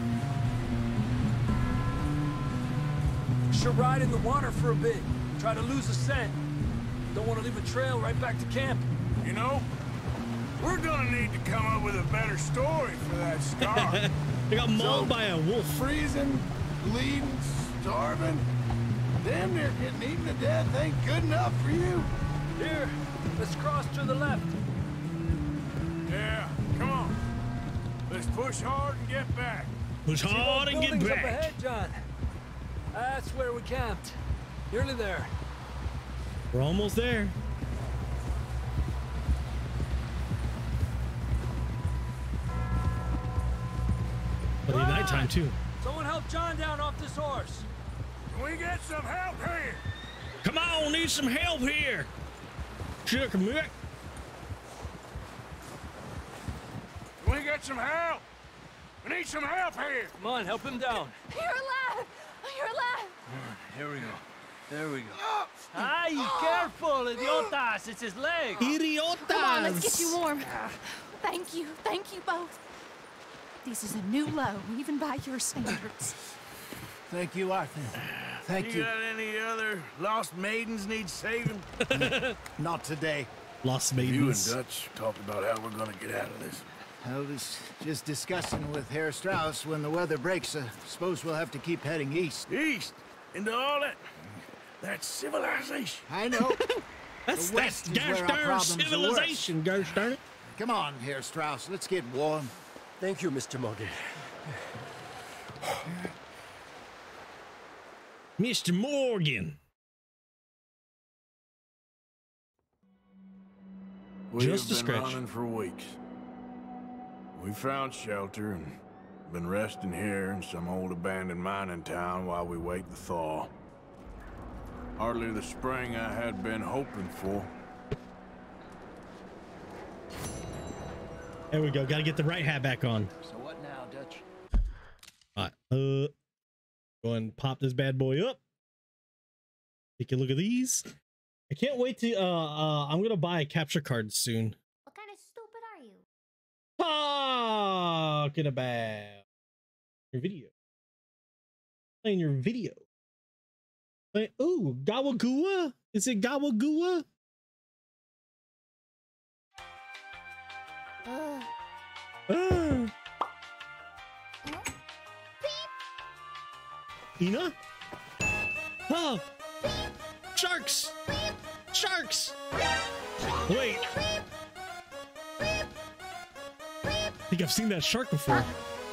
Should ride in the water for a bit. Try to lose the scent. Don't want to leave a trail right back to camp. You know, we're gonna need to come up with a better story for that scar. They got mauled So, by a wolf. Freezing, bleeding, starving, damn near getting eaten to death ain't good enough for you. Here, let's cross to the left. Yeah, come on. Let's push hard and get back. Push See those hard and get buildings up back. ahead, John? That's where we camped. Nearly there. We're almost there. But at nighttime too. Someone help John down off this horse. Can we get some help here? Come on, need some help here. Sure, come here. Can we get some help? We need some help here. Come on, help him down. You're alive! You're alive! Here we go. There we go. Ay, careful, idiotas. It's his leg. Idiotas. Come on, let's get you warm. Thank you. Thank you both. This is a new low, even by your standards. Thank you, Arthur. Thank you. You got any other lost maidens need saving? Not today. Lost You and maidens. Dutch talked about how we're gonna get out of this. I was just discussing with Herr Strauss when the weather breaks. I suppose we'll have to keep heading east. East into all that. That's civilization. I know. That's The that's West is gosh where our darn problems are worse. civilization, gosh darn it. Come on, Herr Strauss. Let's get warm. Thank you, Mister Morgan. Mister Morgan. We Just a have been scratch. running for weeks. We found shelter and been resting here in some old abandoned mining town while we wait the thaw. Hardly the spring I had been hoping for. There we go. Got to get the right hat back on. So what now, Dutch? All right. Uh, go and pop this bad boy up. Take a look at these. I can't wait to. Uh, uh, I'm gonna buy a capture card soon. What kind of stupid are you? Talking about your video. Playing your video. Play, ooh, Gawagua? Is it Gawagua? Ugh. Uh. Ina? Oh! Sharks! Sharks! Wait. I think I've seen that shark before.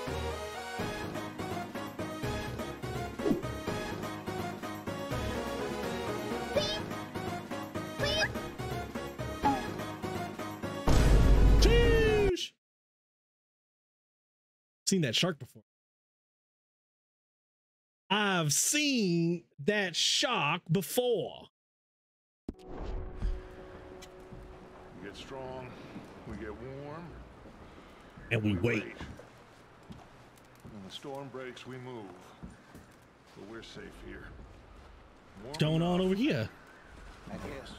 Sheesh. Seen that shark before. I've seen that shark before. We get strong, we get warm, and we, we wait. wait. When the storm breaks, we move. But we're safe here. Warm What's going on over here? I guess.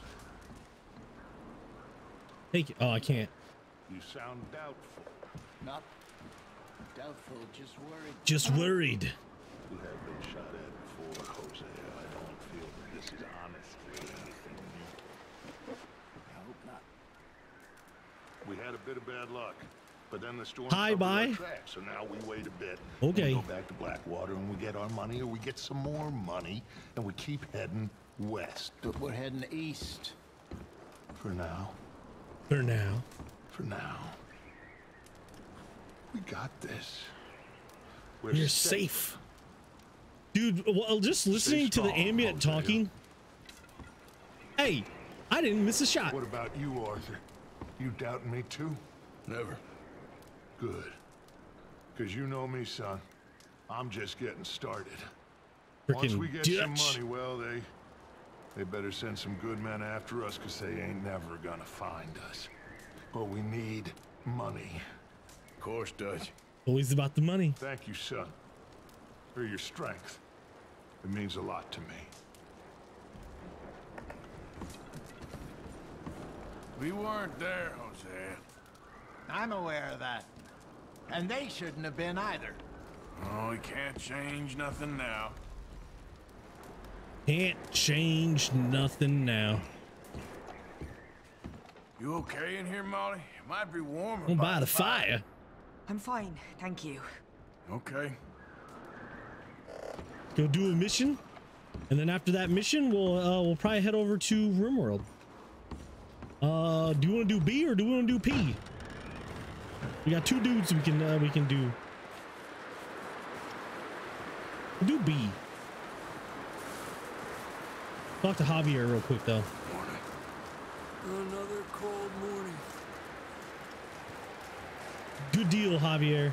Take it. Oh, I can't. You sound doubtful. Not doubtful, just worried. Just worried. You have been shot at before, Hosea. I don't feel that this is honestly anything new. I hope not. We had a bit of bad luck, but then the storm Hi, bye. Our tracks, so now we wait a bit. Okay. We go back to Blackwater and we get our money, or we get some more money, and we keep heading west. But we're heading east. For now. For now. For now. We got this. We're You're safe. safe. Dude, well, just listening to the ambient talking. Hey, I didn't miss a shot. What about you, Arthur? You doubting me too? Never. Good. Because you know me, son. I'm just getting started. Frickin' Once we get Dutch. some money, well, they... They better send some good men after us, because they ain't never gonna find us. But we need money. Of course, Dutch. Always about the money. Thank you, son. For your strength. It means a lot to me. We weren't there, Hosea. I'm aware of that. And they shouldn't have been either. Oh, we can't change nothing now. Can't change nothing now. You okay in here, Molly? It might be warmer Oh, by by the fire. fire. I'm fine, thank you. Okay. Go do a mission, and then after that mission, we'll uh, we'll probably head over to RimWorld. Uh, do you want to do B or do we want to do P? We got two dudes we can uh, we can do. We'll do B. Talk to Javier real quick though. Another cold morning. Good deal, Javier.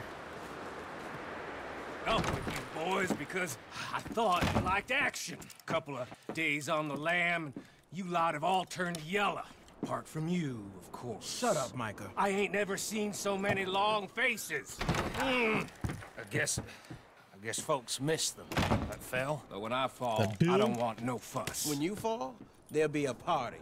Up with you boys because I thought you liked action. Couple of days on the lam, and you lot have all turned yellow. Apart from you, of course. Shut up, Micah. I ain't never seen so many long faces. Mm. I guess, I guess folks miss them. That fell. But when I fall, I don't want no fuss. When you fall, there'll be a party.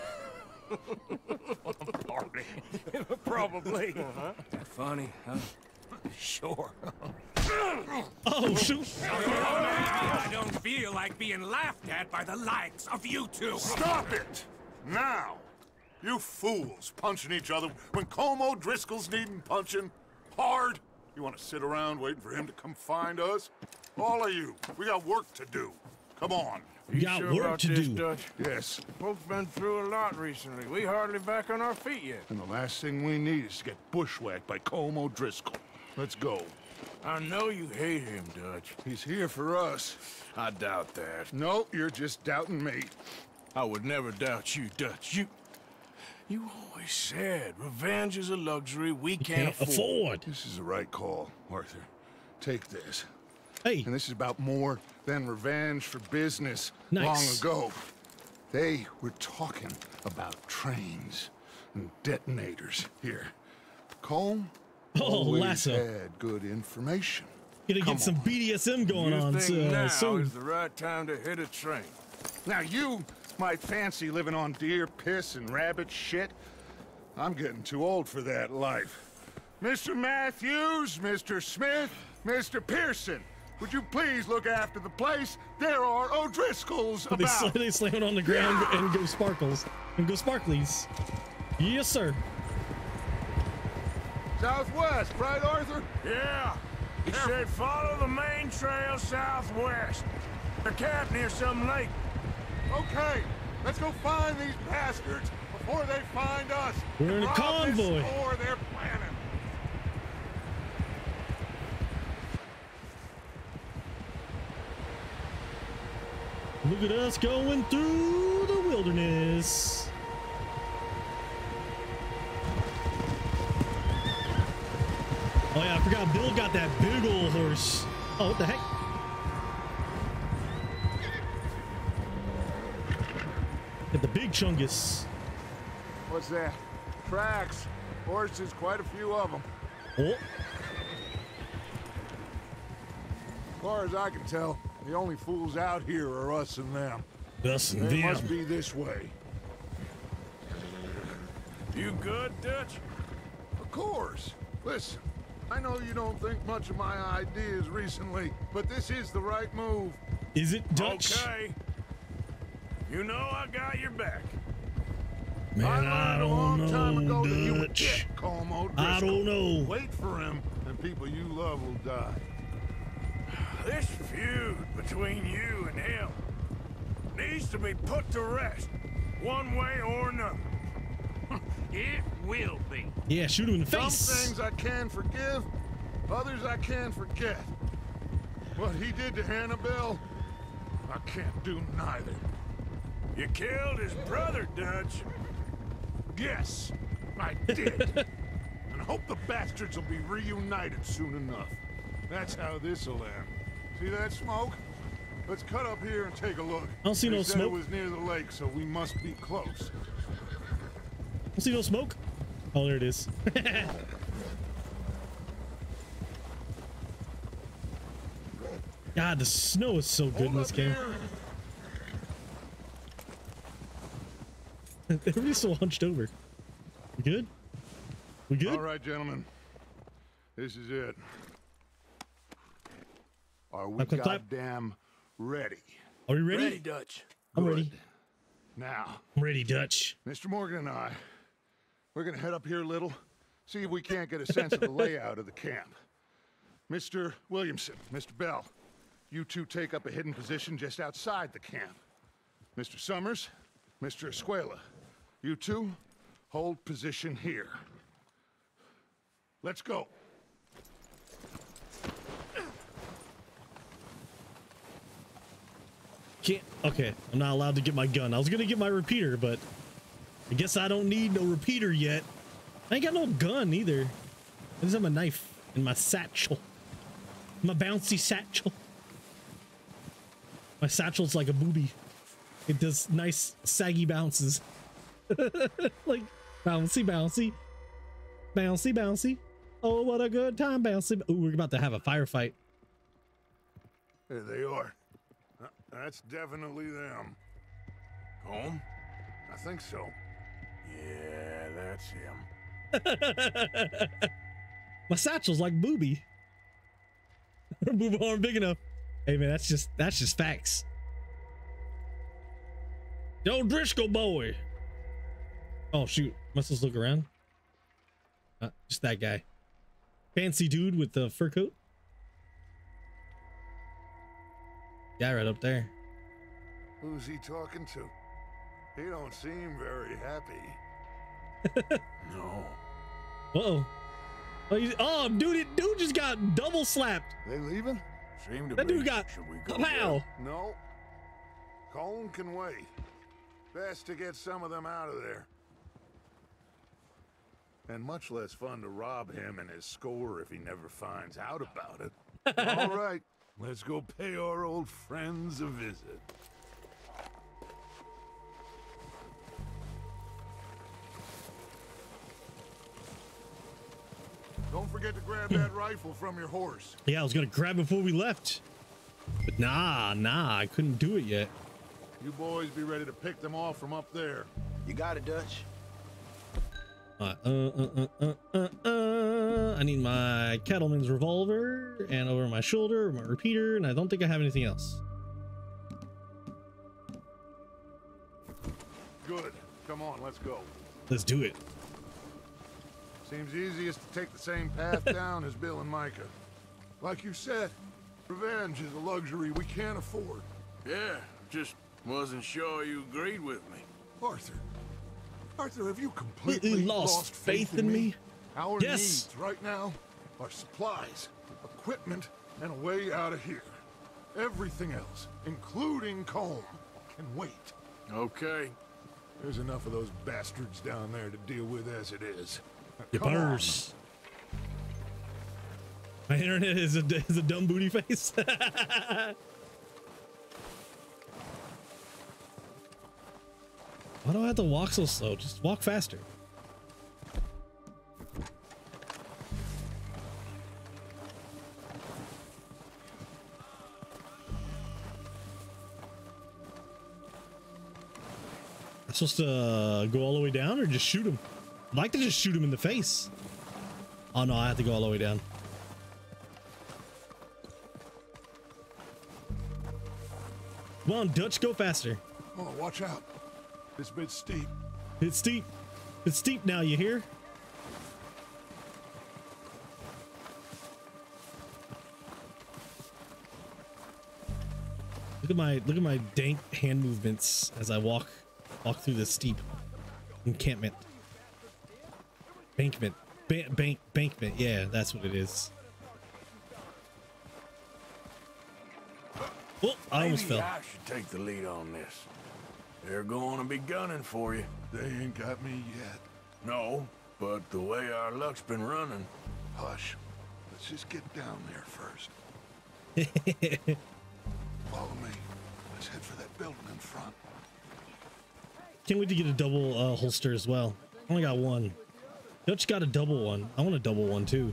Party. Probably. Uh-huh. That funny, huh? Sure. Oh, shoot. I don't feel like being laughed at by the likes of you two. Stop it! Now! You fools punching each other when Colm O'Driscoll's needing punching hard. You want to sit around waiting for him to come find us? All of you, we got work to do. Come on. We got sure work about to this, do. Dutch? Yes. Folks been through a lot recently. We hardly back on our feet yet. And the last thing we need is to get bushwhacked by Colm O'Driscoll. Let's go. I know you hate him, Dutch. He's here for us. I doubt that. No, you're just doubting me. I would never doubt you, Dutch. You... You always said revenge is a luxury we can't, can't afford. This is the right call, Arthur. Take this. Hey. And this is about more than revenge for business Nice. long ago. They were talking about trains and detonators here. Colm Oh, always Lasso. had good information. Gonna Come get some on. B D S M going you on think uh, now soon. is the right time to hit a train? Now you might fancy living on deer piss and rabbit shit. I'm getting too old for that life. Mister Matthews, Mister Smith, Mister Pearson, would you please look after the place? There are O'Driscolls They, sl about. they slam it on the ground and go sparkles and go sparklies. Yes, sir. Southwest, right, Arthur? Yeah. He said follow the main trail southwest. They're camped near some lake. Okay, let's go find these bastards before they find us. We're in a Rob convoy. This store they're planning. Look at us going through the wilderness. Oh yeah, I forgot Bill got that big old horse. Oh, what the heck? Got the big chungus. What's that? Tracks. Horses, quite a few of them. Oh. As far as I can tell, the only fools out here are us and them. Us and They them. must be this way. You good, Dutch? Of course. Listen, I know you don't think much of my ideas recently, but this is the right move. Is it Dutch? Okay. You know I got your back. Man, I I learned a long don't time ago know, that you would Dutch. get Colm O'Driscoll. I don't know. Wait for him, and people you love will die. This feud between you and him needs to be put to rest, one way or another. It will be. Yeah, shoot him in the Some face. things I can forgive, others I can forget. What he did to Hannibal, I can't do neither. You killed his brother, Dutch. Yes, I did. And I hope the bastards will be reunited soon enough. That's how this'll end. See that smoke? Let's cut up here and take a look. I don't see They no said smoke. It was near the lake, so we must be close. I see no smoke. Oh, there it is. God, the snow is so good in this game. Everybody's so hunched over. We good? We good? All right, gentlemen. This is it. Are we Clap, clap, clap. goddamn ready? Are we ready? Ready, Dutch. I'm ready. Now, I'm ready, Dutch. Mister Morgan and I, we're gonna head up here a little, see if we can't get a sense of the layout of the camp. Mister Williamson, Mister Bell, you two take up a hidden position just outside the camp. Mister Summers, Mister Escuela, you two hold position here. Let's go. Can't. Okay, I'm not allowed to get my gun. I was gonna get my repeater, but I guess I don't need no repeater yet. I ain't got no gun either. I just have a knife in my satchel. My bouncy satchel. My satchel's like a booby. It does nice saggy bounces. Like bouncy, bouncy, bouncy, bouncy. Oh, what a good time, bouncy. Ooh, we're about to have a firefight. There they are. Uh, that's definitely them. Home? I think so. Yeah, that's him. My satchel's like booby. Boob arm big enough. Hey man, that's just that's just facts. Yo, Driscoll boy. Oh shoot, must just look around. Uh, just that guy. Fancy dude with the fur coat. Guy right up there. Who's he talking to? He don't seem very happy. No. Uh-oh. Oh, he's, oh, dude, it, dude just got double slapped. They leaving? Seem to That be. dude got Should we go pow. there? No. Colm can wait. Best to get some of them out of there. and much less fun to rob him and his score if he never finds out about it. All right, let's go pay our old friends a visit. Don't forget to grab that rifle from your horse. Yeah, I was gonna grab it before we left, but nah, nah, I couldn't do it yet. You boys be ready to pick them off from up there. You got it, Dutch. Uh, uh, uh, uh, uh, uh, uh. I need my cattleman's revolver, and over my shoulder, my repeater, and I don't think I have anything else. Good. Come on, let's go. Let's do it. Seems easiest to take the same path down as Bill and Micah. Like you said, revenge is a luxury we can't afford. Yeah, just wasn't sure you agreed with me. Arthur. Arthur, have you completely You lost, lost faith, faith in me? me? Our Yes. needs right now are supplies, equipment, and a way out of here. Everything else, including Colm, can wait. Okay. There's enough of those bastards down there to deal with as it is. Now, It come on. burrs. My internet is a, is a dumb booty face. Why do I have to walk so slow? Just walk faster. I'm supposed to uh, go all the way down or just shoot him? I'd like to just shoot him in the face. Oh no, I have to go all the way down. Come on, Dutch, go faster. Oh, watch out. This bit's steep. It's steep. It's steep now, you hear? Look at my look at my dank hand movements as I walk walk through this steep encampment. Bankment. Ba bank bankment. Yeah, that's what it is. Oh, I almost Maybe fell. I should take the lead on this. They're going to be gunning for you. They ain't got me yet. No, but the way our luck's been running. Hush. Let's just get down there first. Follow me. Let's head for that building in front. Can't wait to get a double uh, holster as well. I only got one. Dutch got a double one. I want a double one too.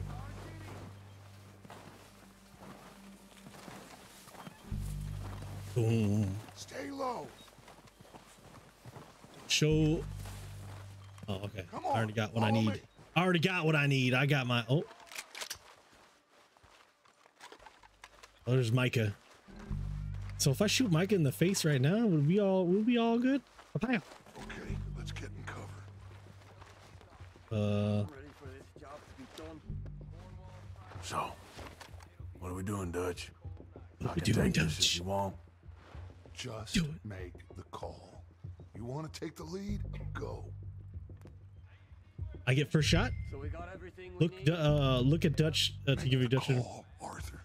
Boom. Stay low. Show. Oh, okay. I already got what I need. I already got what I need. I got my. Oh. Oh, there's Micah. So if I shoot Micah in the face right now, would we all would we all good? Okay, let's get in cover. Uh. So, what are we doing, Dutch? What I we can doing, take this Dutch? if you want. Just Do it. make the call. You want to take the lead? Go. I get first shot. So we got everything we Look, need. uh, look at Dutch uh, to give you Dutch. an- Call, Arthur.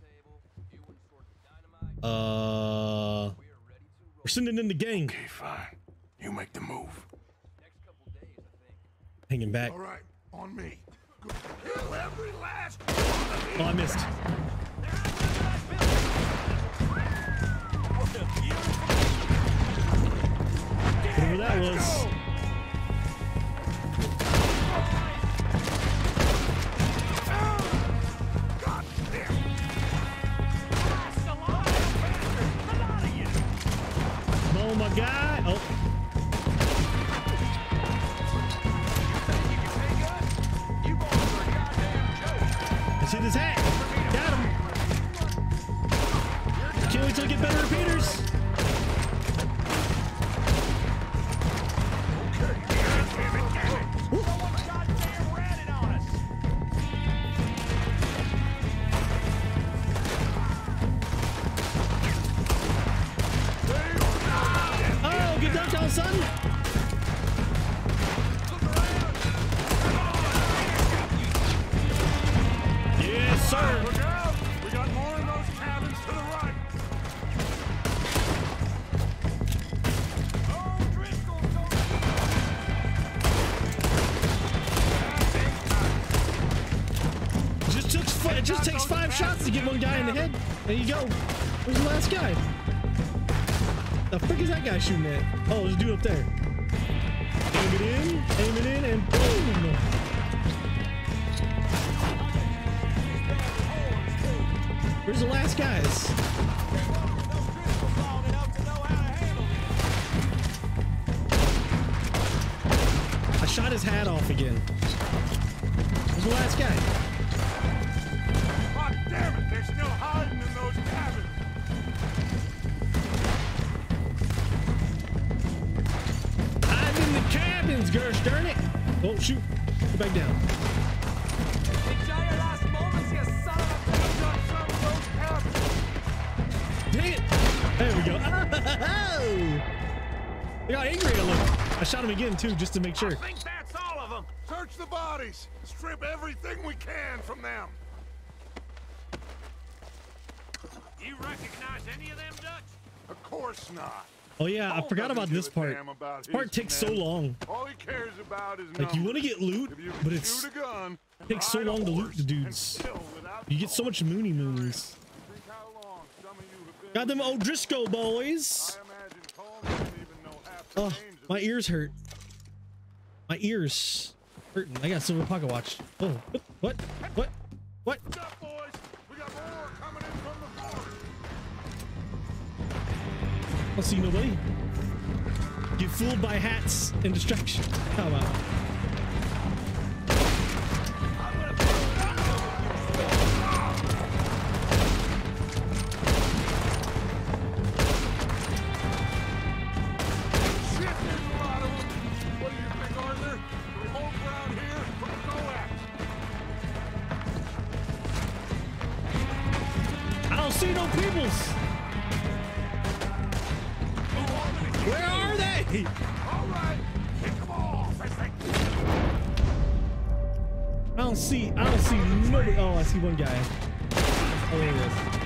Uh, we're sending in the gang. Okay, fine. You make the move. Hanging back. All right, on me. Go. Kill every last. Oh, I missed. Whatever that was. Oh my God. Oh. I see this hat. Got him. Can't wait till I get better repeaters. Oh, get dunked on, son. Yes, sir. Look out! We got more in those cabins to the right. just takes five shots to get one guy in the head. There you go. Where's the last guy? The frick is that guy shooting at? Oh, there's a dude up there. Aim it in, aim it in, and boom! Where's the last guys? I shot his hat off again. Where's the last guy? God damn it, they're still hiding in those cabins. Hiding in the cabins, gosh darn it. Oh, shoot. Go back down. Enjoy your last moments, you son of a bitch, on some of those cabins. Dang it. There we go. Oh! They got angry at him. I shot him again, too, just to make sure. I think that's all of them. Search the bodies. Strip everything we can from them. You recognize any of them, Dutch? Of course not. Oh yeah, I forgot about this part. This part takes so long. All he cares about is like you want to get loot, but it's it takes so long to loot the dudes. You get so much moony moons. Got them O'Driscoll boys. Oh, my ears hurt. My ears hurting. I got a silver pocket watch. Oh, what? What? What? I don't see nobody. Get fooled by hats and distraction. How about? I don't see no peoples. Where are they? All right, pick them off. I don't see. I don't see nobody. Oh, I see one guy. Oh, there he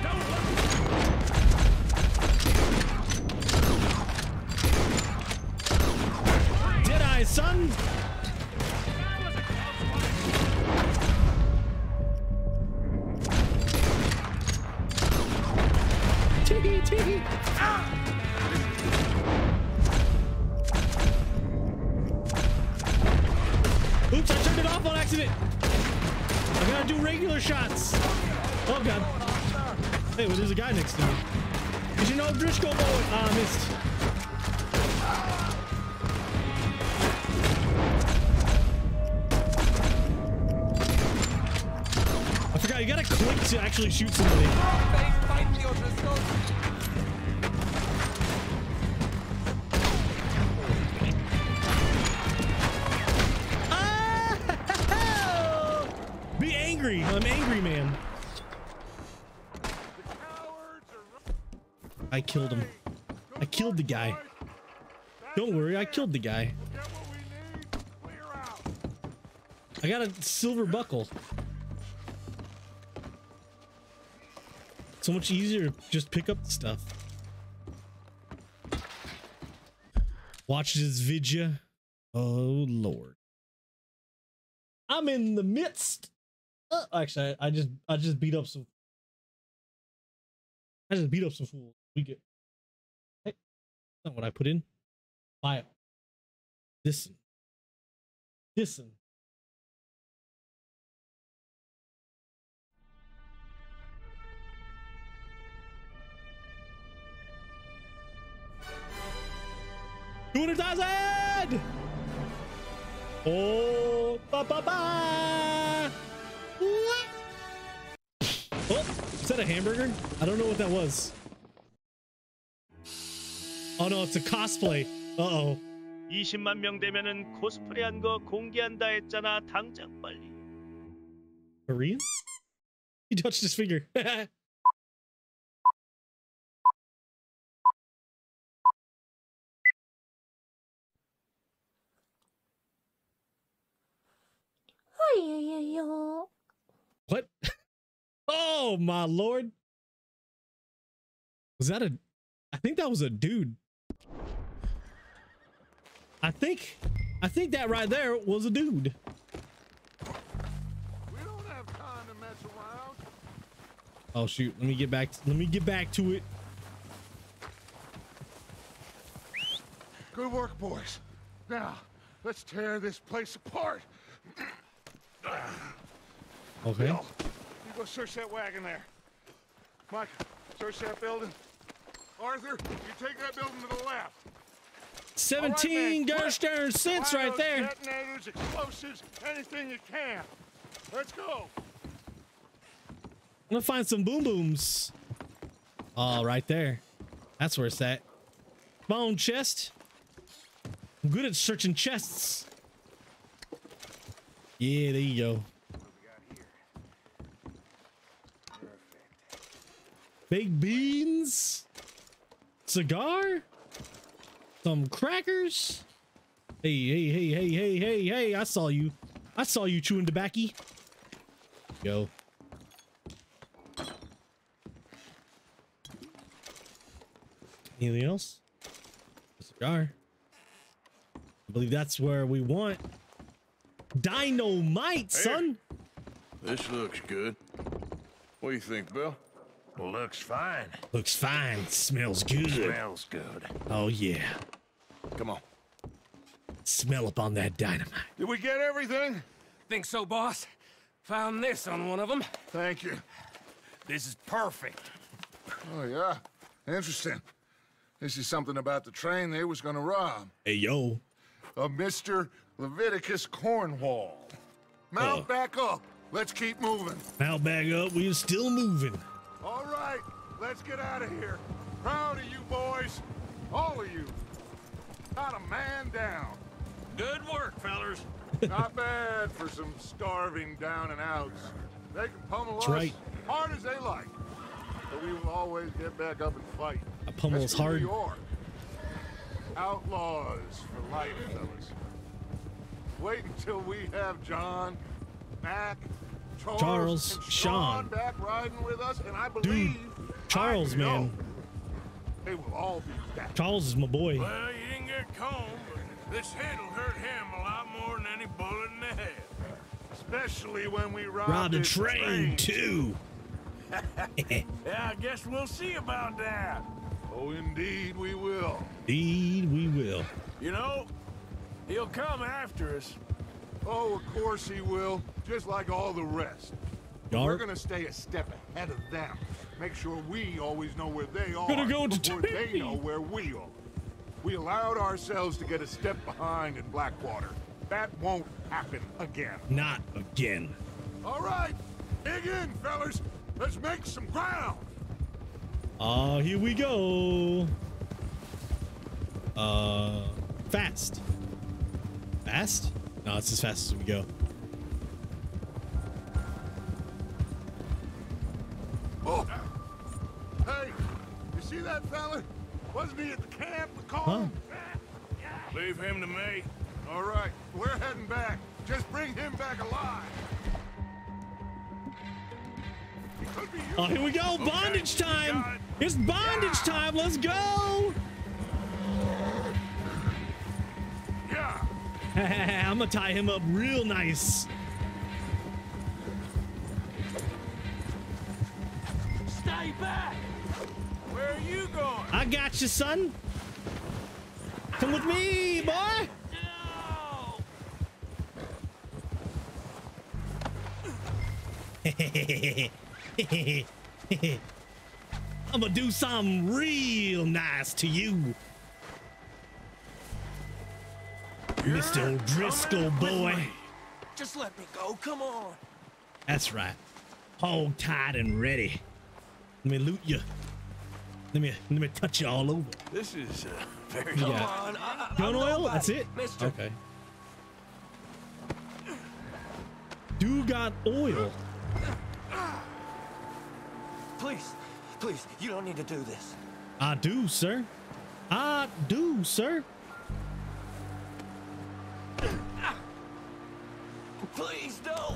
is. Did I, son? Tee tee. Ah! Oops, I turned it off on accident. I gotta do regular shots. Oh god. Hey, well, there's a guy next to me. Did you know Driscoll boy? Ah, I missed. I forgot, you gotta click to actually shoot somebody. I'm angry, man. I killed him. I killed the guy. Don't worry, I killed the guy. I got a silver buckle. So much easier to just pick up the stuff. Watch this video. Oh Lord. I'm in the midst. Uh, actually, I, I just I just beat up some. I just beat up some fools. We get. Hey, that's not what I put in. File. Listen. Listen. Two hundred thousand. Oh, ba ba ba. Oh, is that a hamburger? I don't know what that was. Oh no, it's a cosplay. Uh-oh. 이십만 명 되면은 코스프레한 거 공개한다 했잖아. 당장 빨리. Korean? He touched his finger. What? Oh my Lord. Was that a I think that was a dude. I think I think that right there was a dude. We don't have time to mess around. Oh shoot, let me get back let me get back to it. Good work, boys. Now, let's tear this place apart. Okay. Bill, you go search that wagon there. Mike, search that building. Arthur, you take that building to the left. seventeen right, gosh darn cents right there. Detonators, explosives, anything you can. Let's go. I'm gonna find some boom booms. Oh, right there. That's where it's at. Bone chest. I'm good at searching chests. Yeah, there you go. Baked beans. Cigar. Some crackers. Hey, hey, hey, hey, hey, hey, hey. I saw you. I saw you chewing tobacco. Go. Anything else? A cigar. I believe that's where we want dynamite, son. This looks good. What do you think, Bill? Well, looks fine. Looks fine. Smells good. Smells good. Oh yeah. Come on. Smell up on that dynamite. Did we get everything? Think so, boss? Found this on one of them. Thank you. This is perfect. Oh yeah, interesting. This is something about the train they was gonna rob. Hey yo. Of Mister Leviticus Cornwall. Mount uh. back up. Let's keep moving. Mount back up. We're still moving. All right, let's get out of here. Proud of you boys. All of you. Not a man down. Good work, fellers. Not bad for some starving down and outs. They can pummel That's us right. hard as they like. But we will always get back up and fight. I pummel us hard. New York. Outlaws for life, fellas. Wait until we have John, Mac, Charles, Charles, and Sean back riding with us, and I believe Dude, Charles, I man. know they will all be back. Charles is my boy. Well, you didn't get combed, but this hit'll hurt him a lot more than any bullet in the head. Especially when we rob, Rob the this train, train. too. Yeah, I guess we'll see about that. Oh, indeed we will. Indeed we will. You know, he'll come after us. Oh, of course he will. Just like all the rest. Yarp. We're gonna stay a step ahead of them. Make sure we always know where they are Gonna go to before they know where we are. We allowed ourselves to get a step behind in Blackwater. That won't happen again. Not again. All right, dig in, fellas. Let's make some ground. Oh, here we go. Uh, fast. Fast? No, it's as fast as we go. Oh, hey, you see that fella? Wasn't he at the camp with Colin? Huh? Leave him to me. All right, we're heading back. Just bring him back alive. He could be you. Oh, here we go. Okay, Bondage time. got it. It's bondage time. Let's go. Yeah. I'm gonna tie him up real nice. Stay back! Where are you going? I got you, son. Come with me, boy. I'm gonna do something real nice to you, You're Mister O'Driscoll, boy. Just let me go, come on. That's right. Hold tight and ready. Let me loot you. Let me let me touch you all over. This is uh, very. You Come got on, I, I, gun I'm oil? nobody, That's it? Mister. Okay. Dude got oil. Please, please, you don't need to do this. I do, sir. I do, sir. Please don't.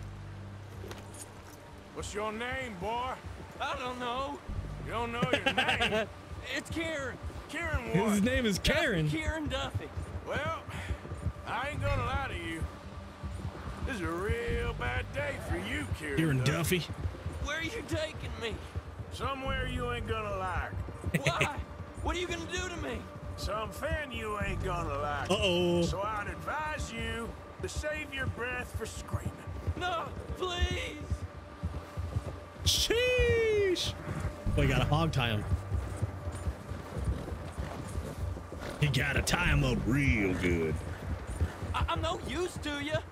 What's your name, boy? I don't know. You don't know your name? It's Kieran. Kieran what? His name is Karen. Kieran Duffy. Well, I ain't gonna lie to you. This is a real bad day for you, Kieran. Kieran Duffy. Where are you taking me? Somewhere you ain't gonna like. Why? What are you gonna do to me? Something you ain't gonna like. Uh-oh. So I'd advise you to save your breath for screaming. No, please. Sheesh. Boy, you gotta hog tie him. You gotta tie him up real good. I I'm no use to you.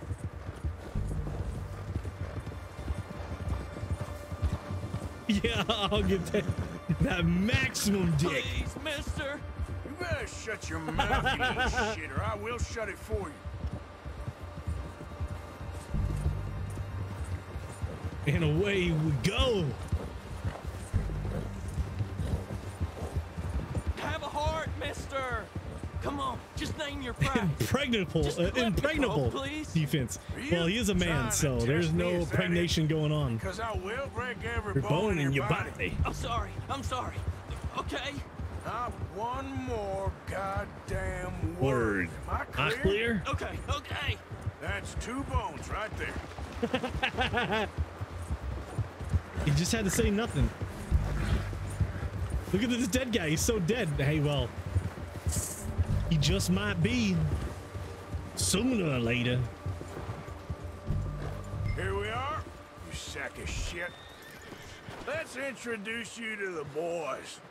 Yeah, I'll get that, that maximum dick. Please, mister. You better shut your mouth, you little shit, or I will shut it for you. And away we go. Have a heart, mister. Come on, just name your price. Impregnable, uh, impregnable go, please. defense. Well, he is a man, so there's no pregnation going on. Because I will break every Your bone in your body. body. I'm sorry. I'm sorry. Okay. Not one more goddamn Word. word. Am I Not clear? clear? Okay. Okay. That's two bones right there. He just had to say nothing. Look at this dead guy. He's so dead. Hey, well, he just might be sooner or later. Here we are, you sack of shit. Let's introduce you to the boys.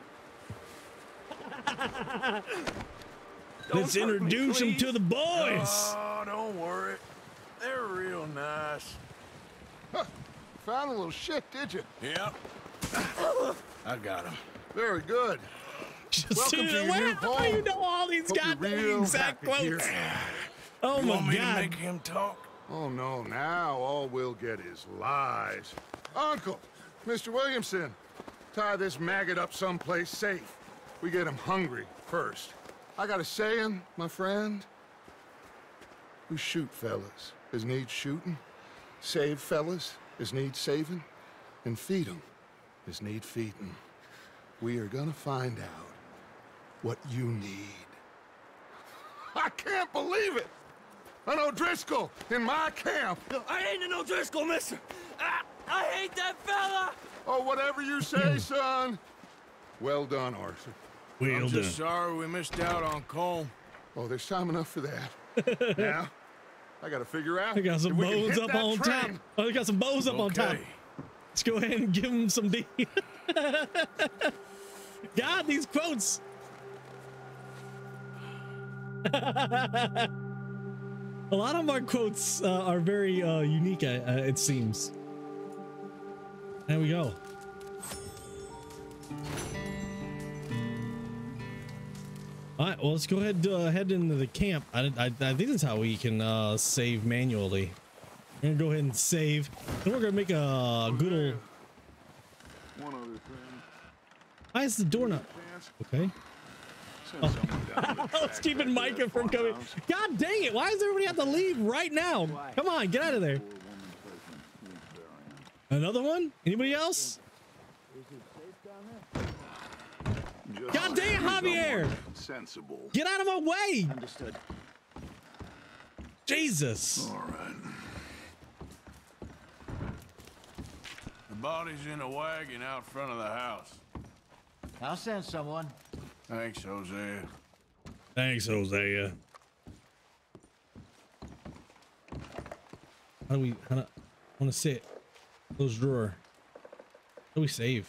Let's introduce him to the boys. Oh, don't worry. They're real nice. Huh. Found a little shit, did you? Yep. I got him. Very good. Just Welcome to your where, new how home. you know all these Hope you're goddamn real exact happy quotes? here. Oh You my want me to god. make him talk? Oh no, now all we'll get is lies. Uncle, Mister Williamson, tie this maggot up someplace safe. We get him hungry first. I got a saying, my friend. We shoot fellas as need shooting, save fellas as need saving, and feed 'em as need feeding. We are gonna find out what you need. I can't believe it! An O'Driscoll in my camp! I ain't an O'Driscoll, mister. I, I hate that fella. Oh, whatever you say, son. Well done, Arthur. Well I'm done. just sorry we missed out on Colm. Oh, there's time enough for that. Now, I gotta figure out I got some if we can bows hit up that on top. train. Oh, I got some bows up on top. Okay. Let's go ahead and give him some D. God, these quotes. A lot of our quotes uh, are very uh, unique, uh, uh, it seems. There we go. All right, well, let's go ahead and uh, head into the camp. I, I, I think that's how we can uh, save manually. We're gonna go ahead and save. Then we're gonna make a good old. One other thing. Why is the door not? Okay. Oh. Let's keep it Micah from coming. God dang it! Why does everybody have to leave right now? Come on, get out of there. Another one? Anybody else? God dang it, Javier! Sensible. Get out of my way! Understood. Jesus. All right. The body's in a wagon out front of the house. I'll send someone. Thanks, Hosea. Thanks, Hosea. How do we? How do I want to sit? Close drawer. How do we save?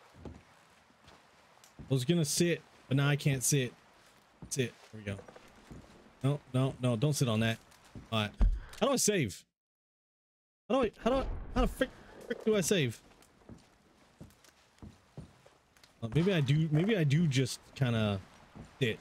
I was gonna sit, but now I can't sit. Sit. There we go. No, no, no! Don't sit on that. All right. How do I save? How do I? How do I? How the frick, frick do I save? Uh, maybe I do. Maybe I do just kind of sit.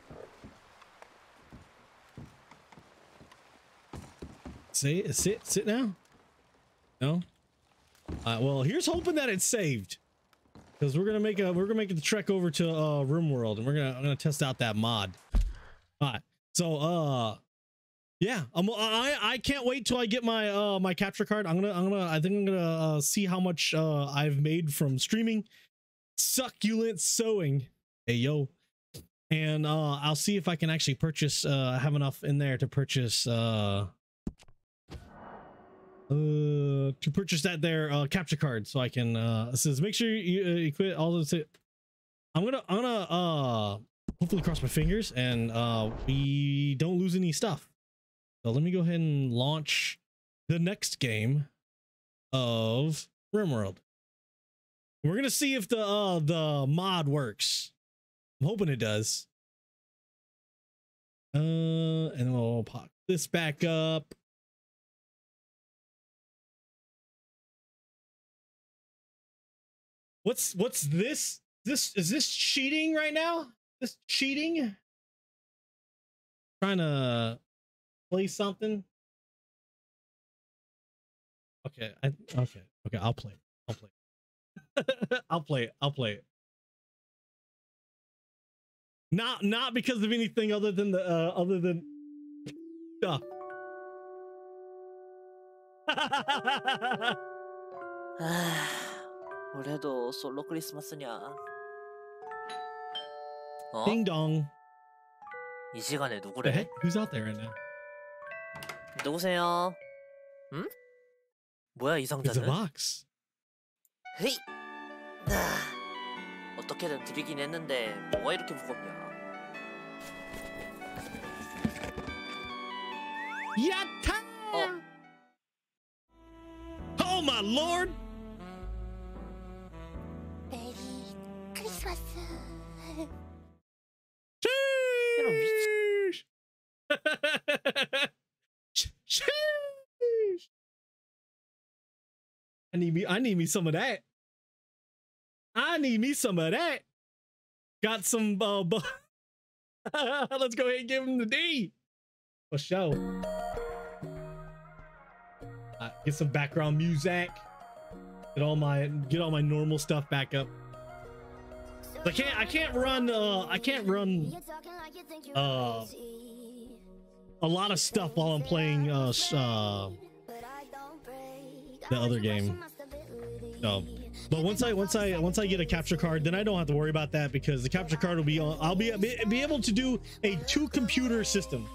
Say sit sit now. No. Uh, well, here's hoping that it's saved, because we're gonna make a we're gonna make the trek over to uh RimWorld, and we're gonna I'm gonna test out that mod. All right. So uh, yeah, I'm I I can't wait till I get my uh my capture card. I'm gonna I'm gonna I think I'm gonna uh, see how much uh I've made from streaming succulent sewing. Hey yo. And uh I'll see if I can actually purchase uh have enough in there to purchase uh uh to purchase that there uh capture card, so I can uh it says make sure you uh, equip all of it. I'm gonna I'm gonna uh hopefully cross my fingers and uh we don't lose any stuff. So let me go ahead and launch the next game of RimWorld. We're gonna see if the uh the mod works. I'm hoping it does. Uh and then we'll pop this back up. What's what's this? This is this cheating right now? This cheating? Trying to play something. Okay, I okay, okay, I'll play. I'll play. I'll play it. I'll play it. Not not because of anything other than the uh other than stuff. 올해도 솔로 크리스마스냐? 어? Ding dong. 이 시간에 The 누구래? heck? Who's out there right now? 누구세요? 응? 뭐야 이 It's a 상자는? box. 헤이! 아, 어떻게든 드리긴 했는데 뭐가 이렇게 무겁냐? Yatta! 어? Oh my lord! 메리 크리스마스. Sheesh. Sheesh. I need me I need me some of that. I need me some of that. Got some uh bu- let's go ahead and give him the D. For sure. Uh, get some background music. Get all my get all my normal stuff back up. I can't I can't run uh I can't run uh a lot of stuff while I'm playing uh, uh the other game. No. But once I once I once I get a capture card, then I don't have to worry about that because the capture card will be on. I'll be be able to do a two computer system.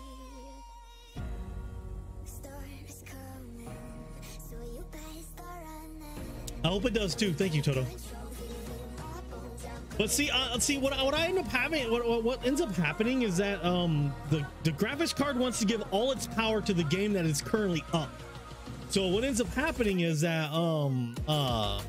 I hope it does too. Thank you, Toto. But see, uh, see what what I end up having, what, what what ends up happening is that um the the graphics card wants to give all its power to the game that is currently up. So what ends up happening is that um uh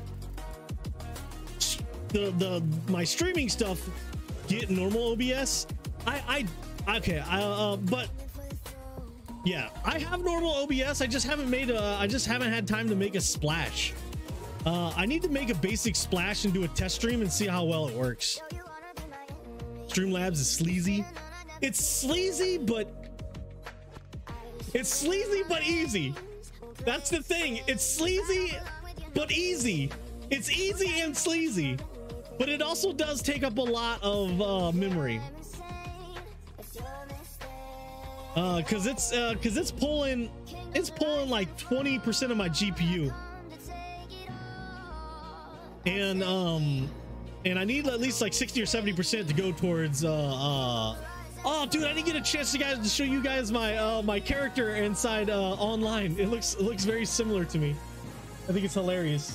the the my streaming stuff get normal O B S. I I okay I uh but yeah, I have normal O B S. I just haven't made a I just haven't had time to make a splash. Uh, I need to make a basic splash and do a test stream and see how well it works. Streamlabs is sleazy. It's sleazy, but it's sleazy but easy. That's the thing. It's sleazy but easy. It's easy and sleazy, but it also does take up a lot of uh, memory. Uh, cause it's uh, cause it's pulling it's pulling like twenty percent of my G P U. And um and I need at least like sixty or seventy percent to go towards uh uh oh dude, I didn't get a chance to guys to show you guys my uh my character inside uh online. It looks it looks very similar to me. I think it's hilarious.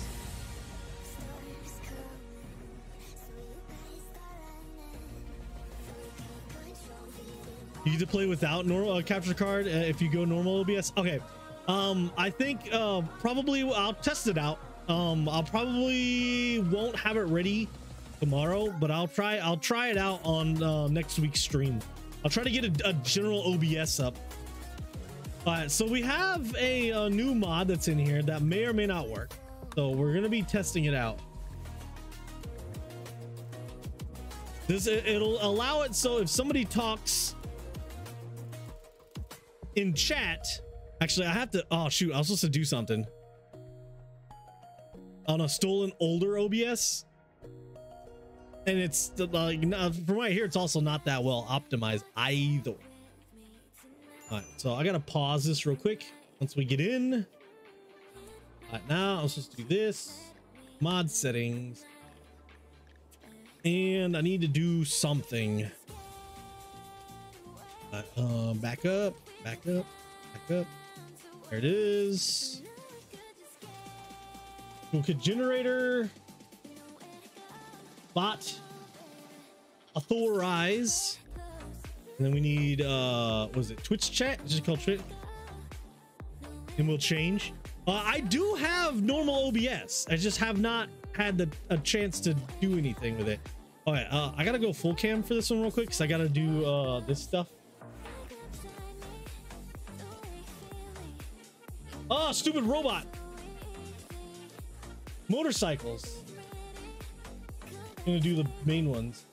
You get to play without normal uh, capture card uh, if you go normal O B S. Okay, um I think uh probably I'll test it out. Um, I'll probably won't have it ready tomorrow, but I'll try. I'll try it out on uh, next week's stream. I'll try to get a, a general O B S up. All right, so we have a, a new mod that's in here that may or may not work. So we're gonna be testing it out. This it, it'll allow it so if somebody talks in chat. Actually, I have to. Oh shoot! I was supposed to do something. On a stolen older O B S, and it's like uh, from what I hear, it's also not that well optimized either. All right, so I gotta pause this real quick once we get in. All right, now I'm supposed to do this mod settings, and I need to do something. All right, uh, back up, back up, back up. There it is. Okay, generator. Bot. Authorize. And then we need, uh, what is it? Twitch chat? It's just called Twitch. And we'll change. Uh, I do have normal O B S. I just have not had the, a chance to do anything with it. All right, uh, I gotta go full cam for this one real quick because I gotta do uh, this stuff. Oh, stupid robot. Motorcycles. I'm gonna do the main ones.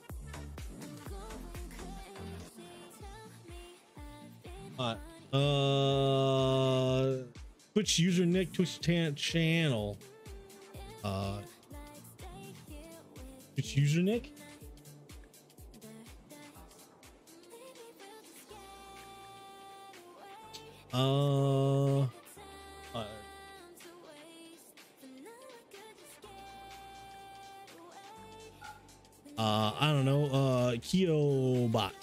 All right. Uh, Twitch user nick, Twitch channel. Uh, Twitch user nick. Uh, uh, uh, I don't know. Uh, Kiobot.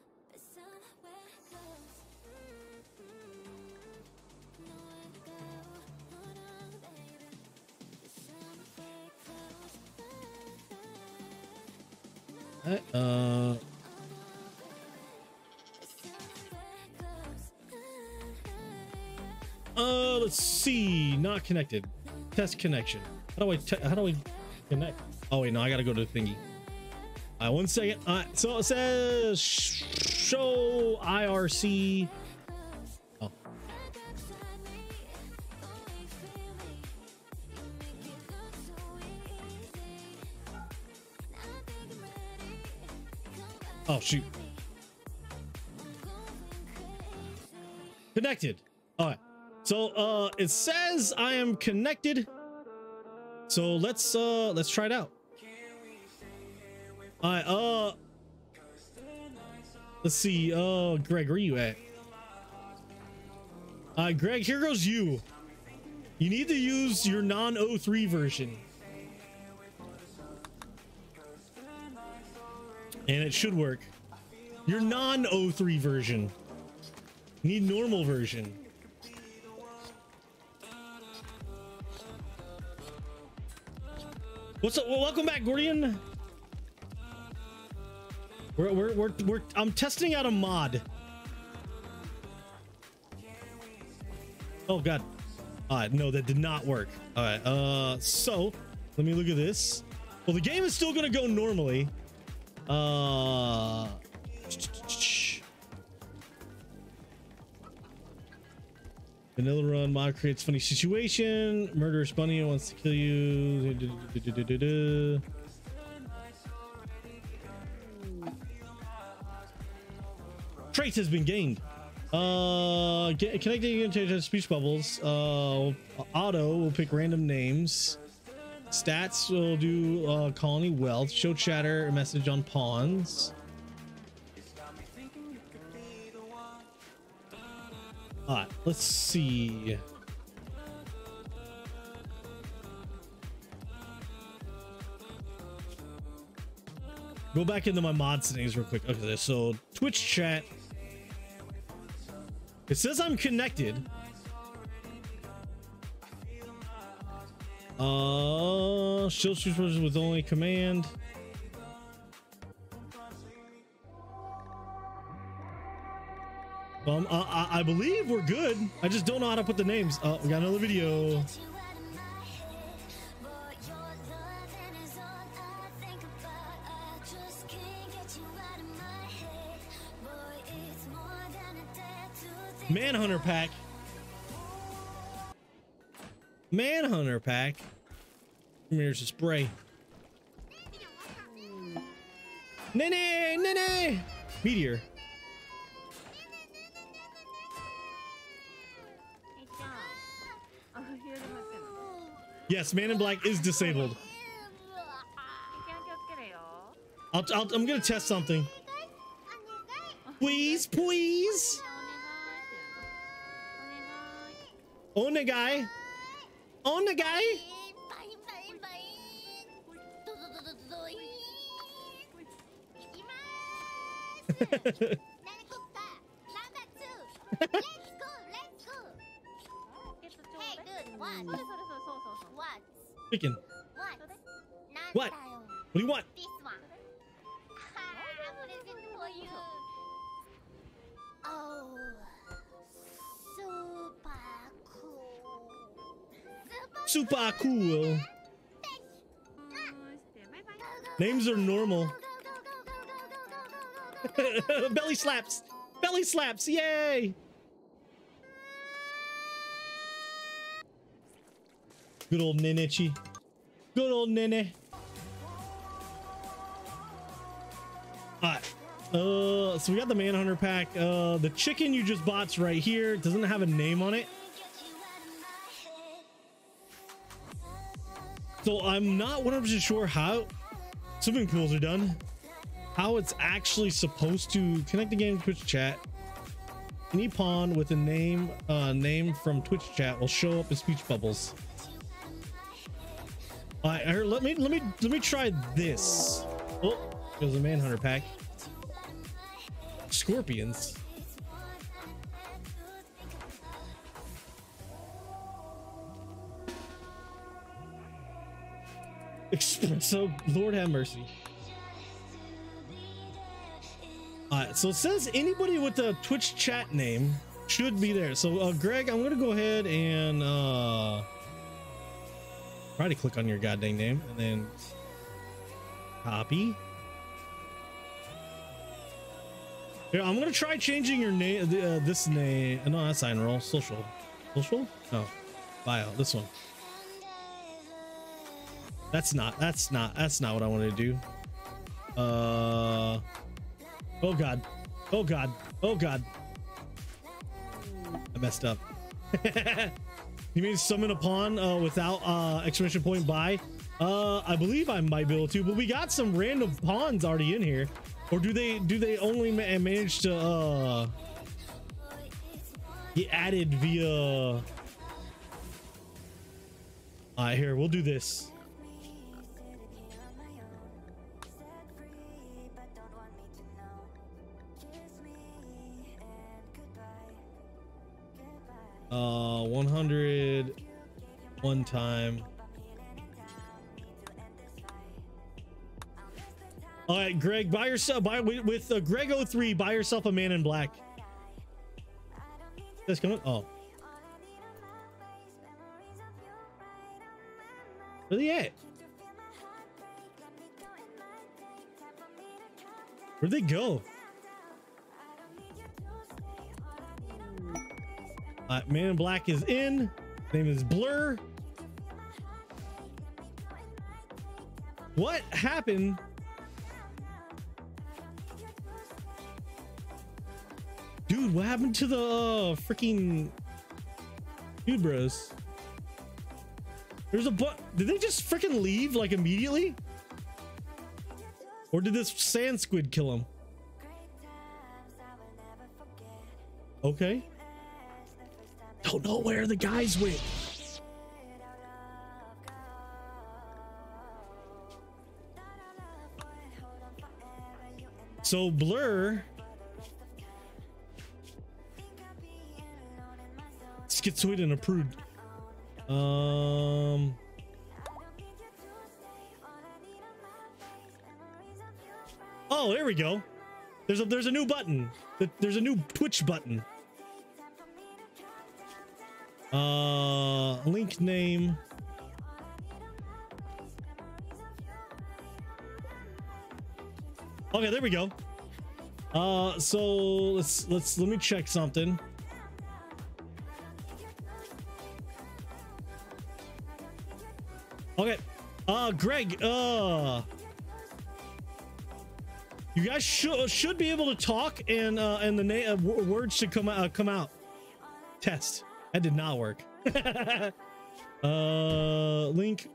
Uh, uh, let's see. Not connected. Test connection. How do I? Te how do I connect? Oh wait, no. I gotta go to the thingy. Uh, one second. Uh, so it says show I R C. Oh. Oh shoot. Connected. All right. So uh it says I am connected. So let's uh let's try it out. All right, uh let's see. Uh Greg, where you at? All right, Greg, here goes you. You need to use your non oh three version. And it should work. Your non oh three version. You need normal version. What's up? Well, welcome back, Gordian. We're, we're, we're, we're, I'm testing out a mod. Oh, God. All right, no, that did not work. All right, uh, so let me look at this. Well, the game is still going to go normally. Uh, Vanilla run mod creates funny situation. Murderous bunny wants to kill you. Trait has been gained. Uh, get, connecting into speech bubbles. Uh, auto will pick random names. Stats will do uh, colony wealth. Show chatter a message on pawns. All right, let's see. Go back into my mod settings real quick. Okay, so Twitch chat. It says I'm connected. Uh, show speech with only command. Um, I, I believe we're good. I just don't know how to put the names. Oh, we got another video. Manhunter pack. Manhunter pack. Here's a spray. Nene, nene. Meteor. Yes, Man in Black is disabled. I'll, I'll, I'm gonna test something. Please, please. Onegai. Onegai. Hey, dude, what? What? Chicken. What? What do you want? This one. What is it for you? Oh, super cool. Super cool. Names are normal. Belly slaps. Belly slaps. Yay. Good old Ninichi. Good old Nene. Alright. Uh, so we got the Manhunter pack. Uh, the chicken you just bought's right here. It doesn't have a name on it. So I'm not one hundred percent sure how swimming pools are done. How it's actually supposed to connect again to Twitch chat. Any pawn with a name uh, name from Twitch chat will show up as speech bubbles. I heard, let me let me let me try this. Oh, there's a Manhunter pack. Scorpions. Espresso. Lord have mercy. Alright, so it says anybody with the Twitch chat name should be there. So uh, Greg, I'm gonna go ahead and uh try to click on your goddamn name and then copy. Here, I'm gonna try changing your name. Uh, this name. No, that's sign roll. Social. Social? No. Bio. This one. That's not. That's not. That's not what I want to do. Uh. Oh god. Oh god. Oh god. I messed up. You mean summon a pawn uh, without uh, exclamation point buy? Uh, I believe I might be able to, but we got some random pawns already in here. Or do they do they only ma manage to uh, get added via? All right, here we'll do this. Uh, one hundred one time. All right, Greg, buy yourself buy with, with uh, Greg oh three. Buy yourself a Man in Black. That's coming. Oh, where they at? Where'd they go? Uh, Man in Black is in. Name is Blur. What happened? Dude, what happened to the uh, freaking dude bros? There's a but. Did they just freaking leave like immediately? Or did this sand squid kill him? Okay. Don't know where the guys went. So Blur schizoid and approved. Um Oh, there we go. There's a there's a new button. There's a new Twitch button. Uh, link name. Okay, there we go. Uh, so let's let's let me check something. Okay, uh, Greg, uh, you guys should should be able to talk and uh and the name uh, words should come out uh, come out. Test. That did not work. uh, link.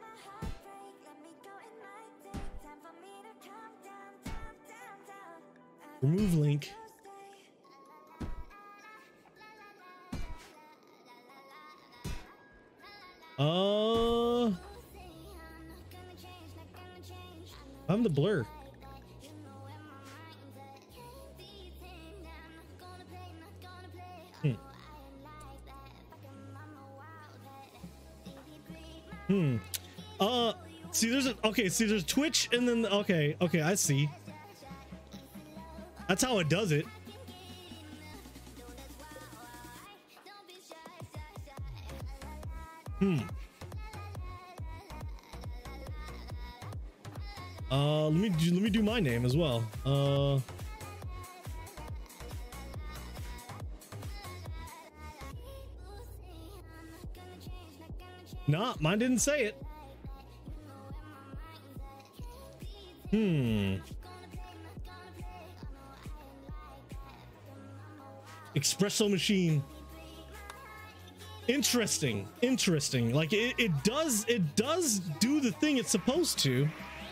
Remove link. Uh, I'm the Blur. Hmm. Hmm. Uh, see, there's a okay. See, there's Twitch, and then okay, okay, I see. That's how it does it. Hmm. Uh, let me do, let me do my name as well. Uh. Nah, mine didn't say it. Hmm. Espresso machine. Interesting. Interesting. Like it, it does it does do the thing it's supposed to.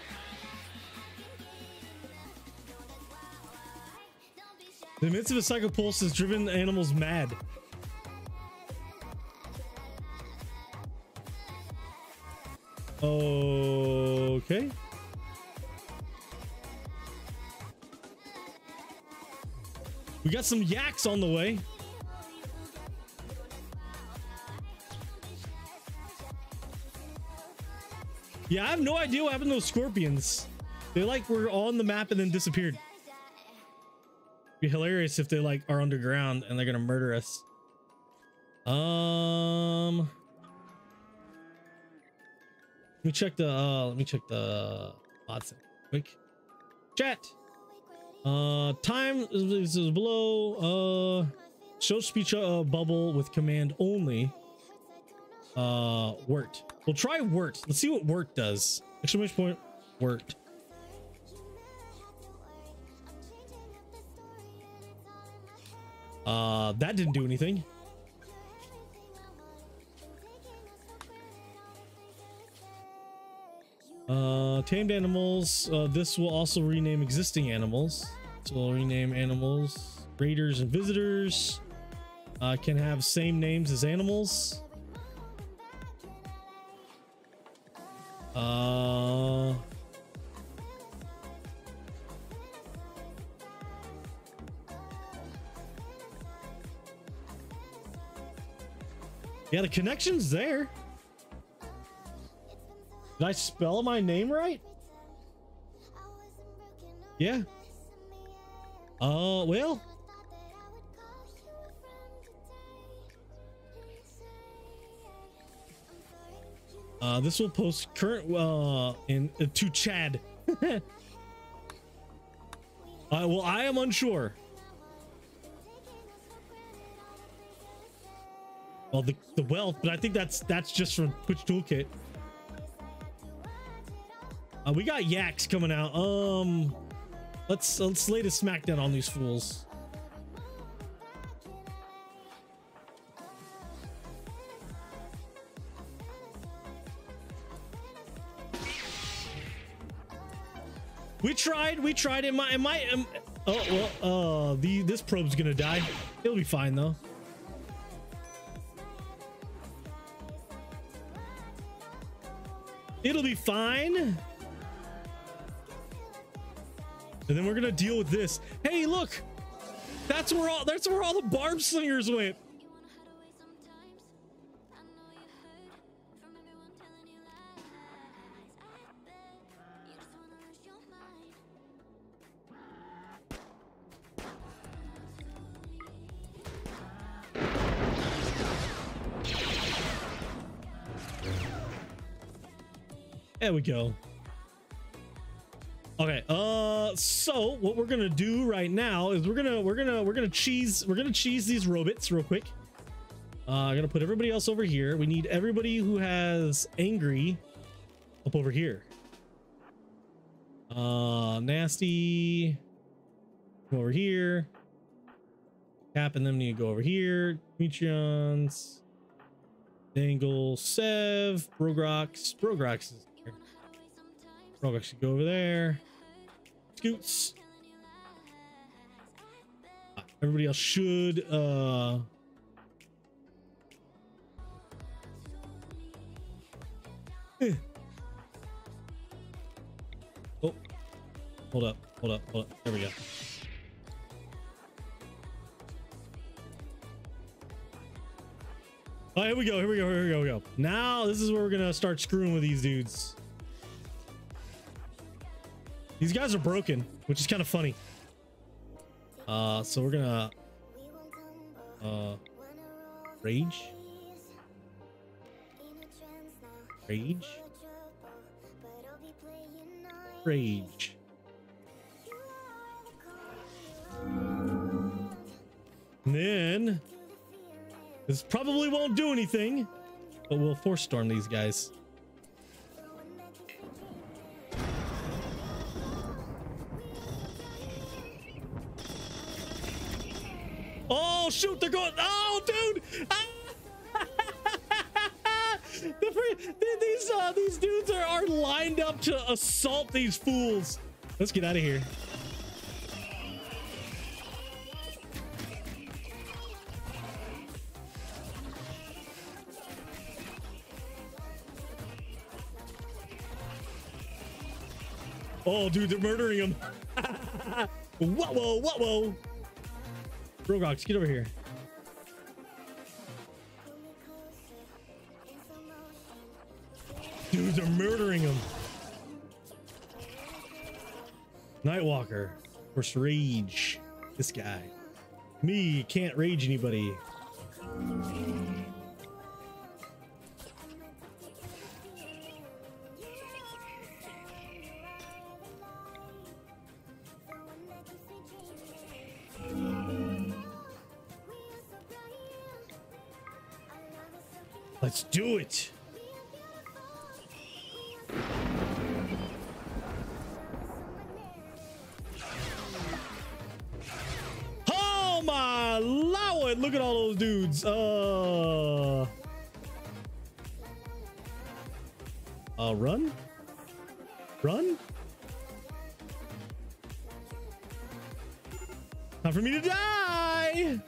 The midst of a psycho pulse has driven animals mad. Okay. We got some yaks on the way. Yeah, I have no idea what happened to those scorpions. They like were on the map and then disappeared. It'd be hilarious if they like are underground and they're gonna murder us. Um, let me check the. Uh, let me check the odds quick. Chat. Uh, time is, is below. Uh, show speech uh, bubble with command only. Uh, wort. We'll try wort. Let's see what wort does. Exclamation point. Wort. Uh, that didn't do anything. Uh, tamed animals. Uh, this will also rename existing animals. So we'll rename animals. Raiders and visitors uh, can have same names as animals. Uh, yeah, the connection's there. Did I spell my name right? Yeah. Uh, well. Uh, this will post current uh in uh, to Chad. uh, well, I am unsure. Well, the the wealth, but I think that's that's just from Twitch Toolkit. Uh, we got yaks coming out. Um, let's let's lay the smackdown on these fools. We tried. We tried. It might. It might. Um, oh well. Uh, the this probe's gonna die. It'll be fine though. It'll be fine. And then we're gonna deal with this. Hey, look, that's where all that's where all the barb slingers went. There we go. Okay, uh so what we're gonna do right now is we're gonna we're gonna we're gonna cheese we're gonna cheese these robots real quick. uh I'm gonna put everybody else over here. We need everybody who has angry up over here. Uh nasty, come over here. Cap and them need to go over here. Demetrians, Dangle, Sev, Brogrox. Brogrox is here. Brogrox should go over there. Scoots. Everybody else should uh eh. Oh, hold up, hold up, hold up. There we go. Oh, here we go. Here we go. Here we go. Here we go. Now this is where we're gonna start screwing with these dudes. These guys are broken, which is kind of funny. Uh, so we're gonna uh rage, rage, rage. And then this probably won't do anything, but we'll force storm these guys. Oh shoot, they're going. Oh dude, ah! the free, these uh these dudes are, are lined up to assault these fools. Let's get out of here. Oh, dude, they're murdering him. Whoa, whoa, whoa, whoa. Rogox, get over here. Dude, they're murdering him. Nightwalker. Force rage. This guy. Me, can't rage anybody. Let's do it. Oh my lord, look at all those dudes. Uh Uh run? Run? Time for me to die.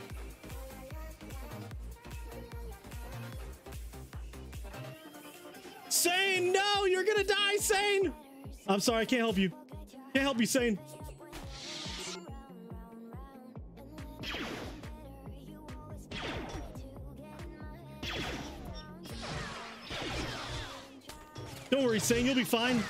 Sane, no, you're gonna die, Sane. I'm sorry, I can't help you. Can't help you, Sane. Don't worry, Sane, you'll be fine.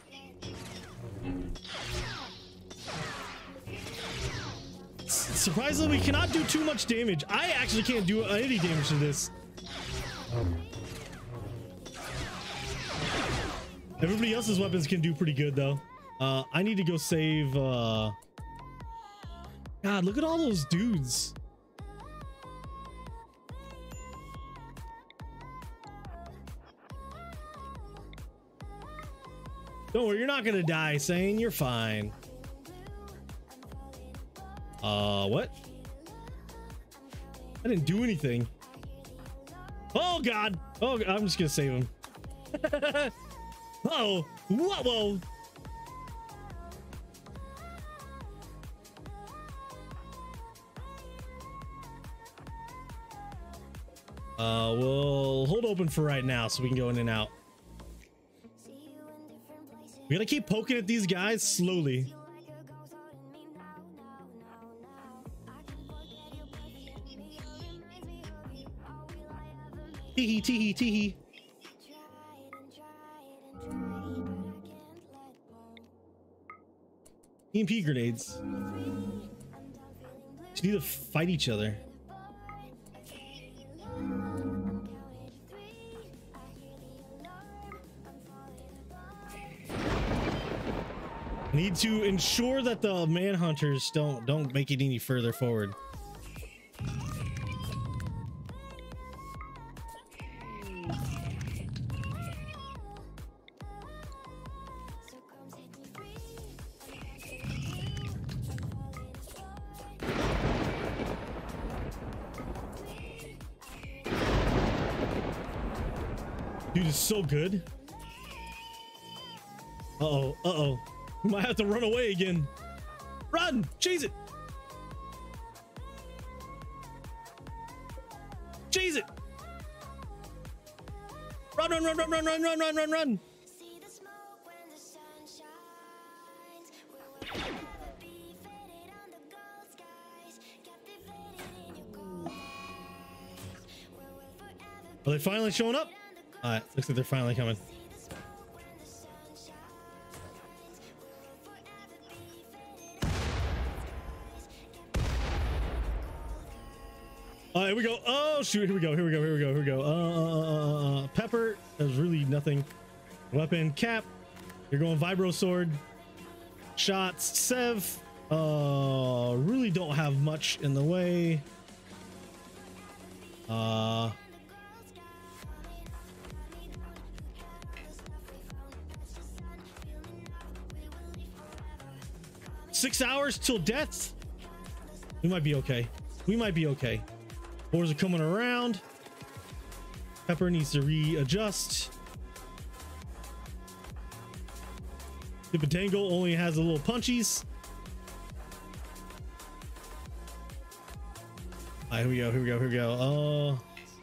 Surprisingly, we cannot do too much damage. I actually can't do any damage to this. Um. Everybody else's weapons can do pretty good though. Uh, I need to go save. Uh... God, look at all those dudes. Don't worry, you're not gonna die, Sane. You're fine. Uh, what? I didn't do anything. Oh God! Oh, I'm just gonna save him. Uh-oh, whoa, whoa. Uh, we'll hold open for right now so we can go in and out. We gotta keep poking at these guys slowly. Teehee, teehee, teehee. E M P grenades. Just need to fight each other. Need to ensure that the manhunters don't don't make it any further forward. Dude is so good. Uh-oh, uh-oh. We might have to run away again. Run! Chase it! Chase it! Run, run, run, run, run, run, run, run, run, run! Are they finally showing up? All right, looks like they're finally coming. All right, here we go. Oh shoot, here we go, here we go, here we go, here we go. Uh, uh, uh, uh, Pepper, there's really nothing. Weapon, Cap, you're going Vibro Sword. Shots, Sev, uh, really don't have much in the way. Uh, six hours till death. We might be okay. We might be okay. Boars are coming around. Pepper needs to readjust. Tipatango only has a little punchies. All right, here we go, here we go, here we go. Uh,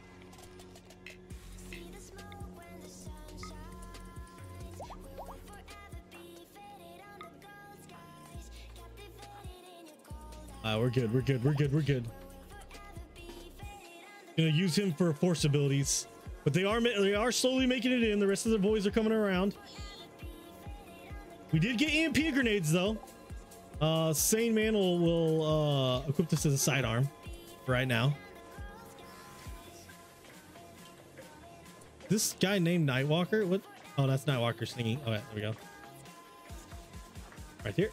all right, we're good, we're good, we're good, we're good. Gonna use him for force abilities, but they are they are slowly making it in. The rest of the boys are coming around. We did get E M P grenades though. Uh, Sane Man will, will uh, equip this as a sidearm right now. This guy named Nightwalker? What? Oh, that's Nightwalker singing. Oh, yeah, there we go. Right here.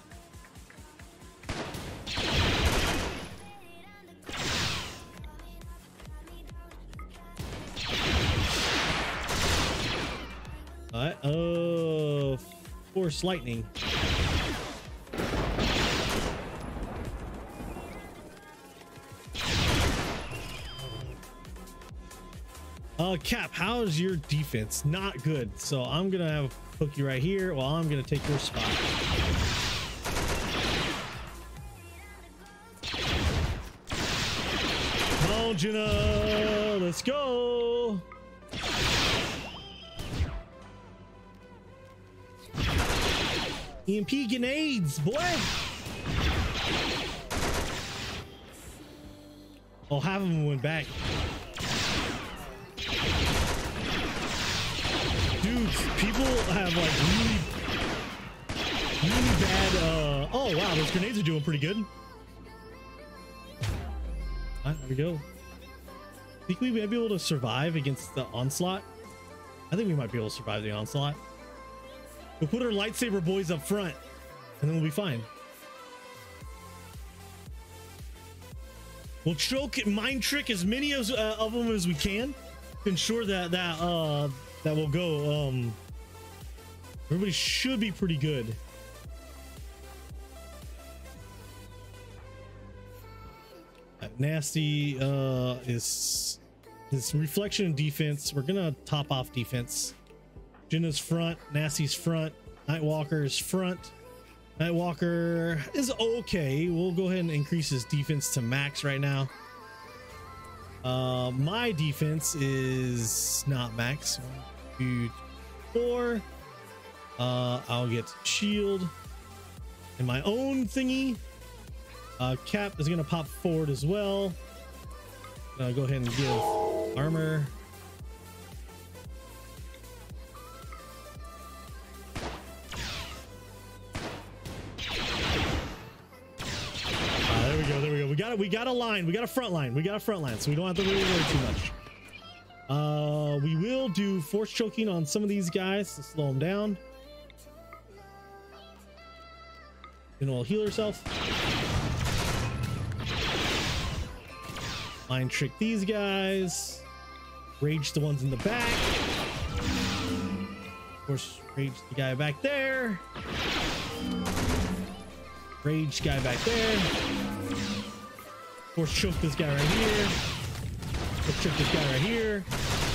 All right. Oh, force lightning. Uh, Cap, how's your defense? Not good. So I'm gonna have hook you right here while I'm gonna take your spot. Come on, Jenna, let's go. E M P grenades, boy. Oh, half of them went back. Dudes, people have like really, really bad. Uh, oh wow, those grenades are doing pretty good. All right, there we go. Think we might be able to survive against the onslaught? I think we might be able to survive the onslaught. We'll put our lightsaber boys up front, and then we'll be fine. We'll choke, mind trick as many of, uh, of them as we can to ensure that that uh, that will go. Um, everybody should be pretty good. That nasty uh, is this reflection and defense. We're gonna top off defense. Jenna's front, Nasty's front, Nightwalker's front. Nightwalker is okay. We'll go ahead and increase his defense to max right now. Uh, my defense is not max. One, two, four. Uh, I'll get shield and my own thingy. Uh, Cap is gonna pop forward as well. Uh, go ahead and give armor. We got it. We got a line. We got a front line. We got a front line, so we don't have to really worry too much. Uh, we will do force choking on some of these guys to slow them down. Then we'll heal herself. Mind trick these guys. Rage the ones in the back. Of course, rage the guy back there. Rage guy back there. Force choke this guy right here. Force choke this guy right here.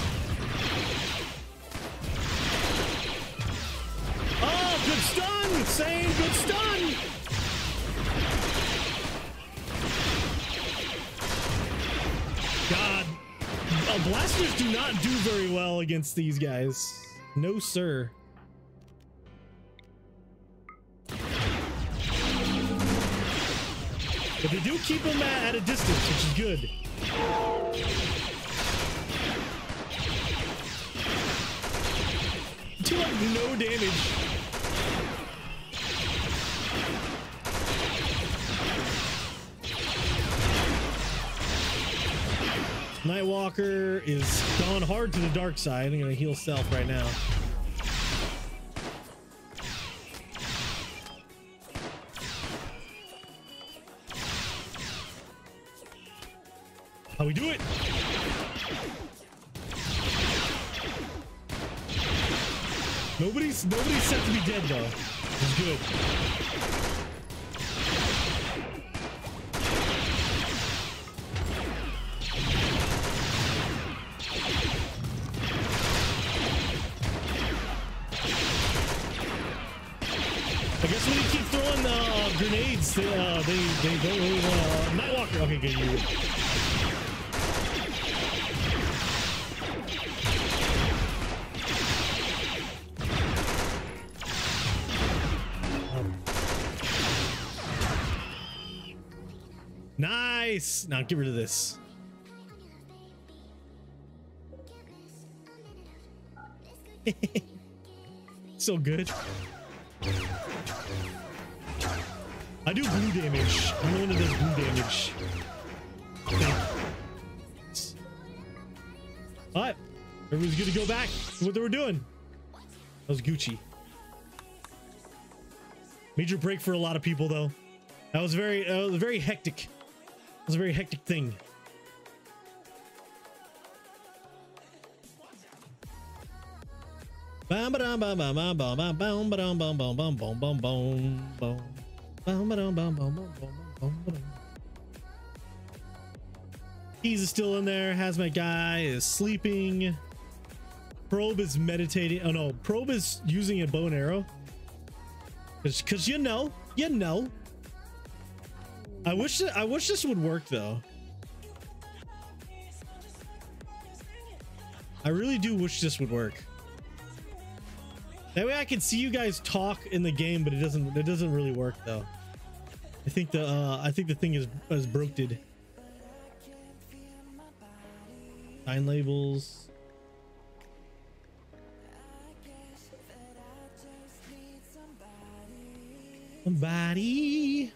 Oh, good stun! Sane, good stun! God, uh, blasters do not do very well against these guys. No, sir. But they do keep them at, at a distance, which is good. like no damage. Nightwalker is gone hard to the dark side. I'm gonna heal self right now. How we do it? Nobody's nobody's set to be dead though. It's good. I guess when you keep throwing uh, grenades, they, uh, they they don't really want to. Uh, Nightwalker. Okay, good. You. Nice. Now get rid of this. So good. I do blue damage. I'm the one that does blue damage. Alright. Everyone's good to go back to what they were doing. That was Gucci. Major break for a lot of people though. That was very uh, was very hectic. It was a very hectic thing. Bam bam bam bam bam bam bam bam bam bam bam bam bam bam bam bam. Keys is still in there. Hazmat guy is sleeping. Probe is meditating. Oh no, Probe is using a bow and arrow. Cause, cause you know, you know. I wish that I wish this would work though. I really do wish this would work. That way I can see you guys talk in the game, but it doesn't it doesn't really work though. I think the uh I think the thing is is broken. Sign labels. Somebody.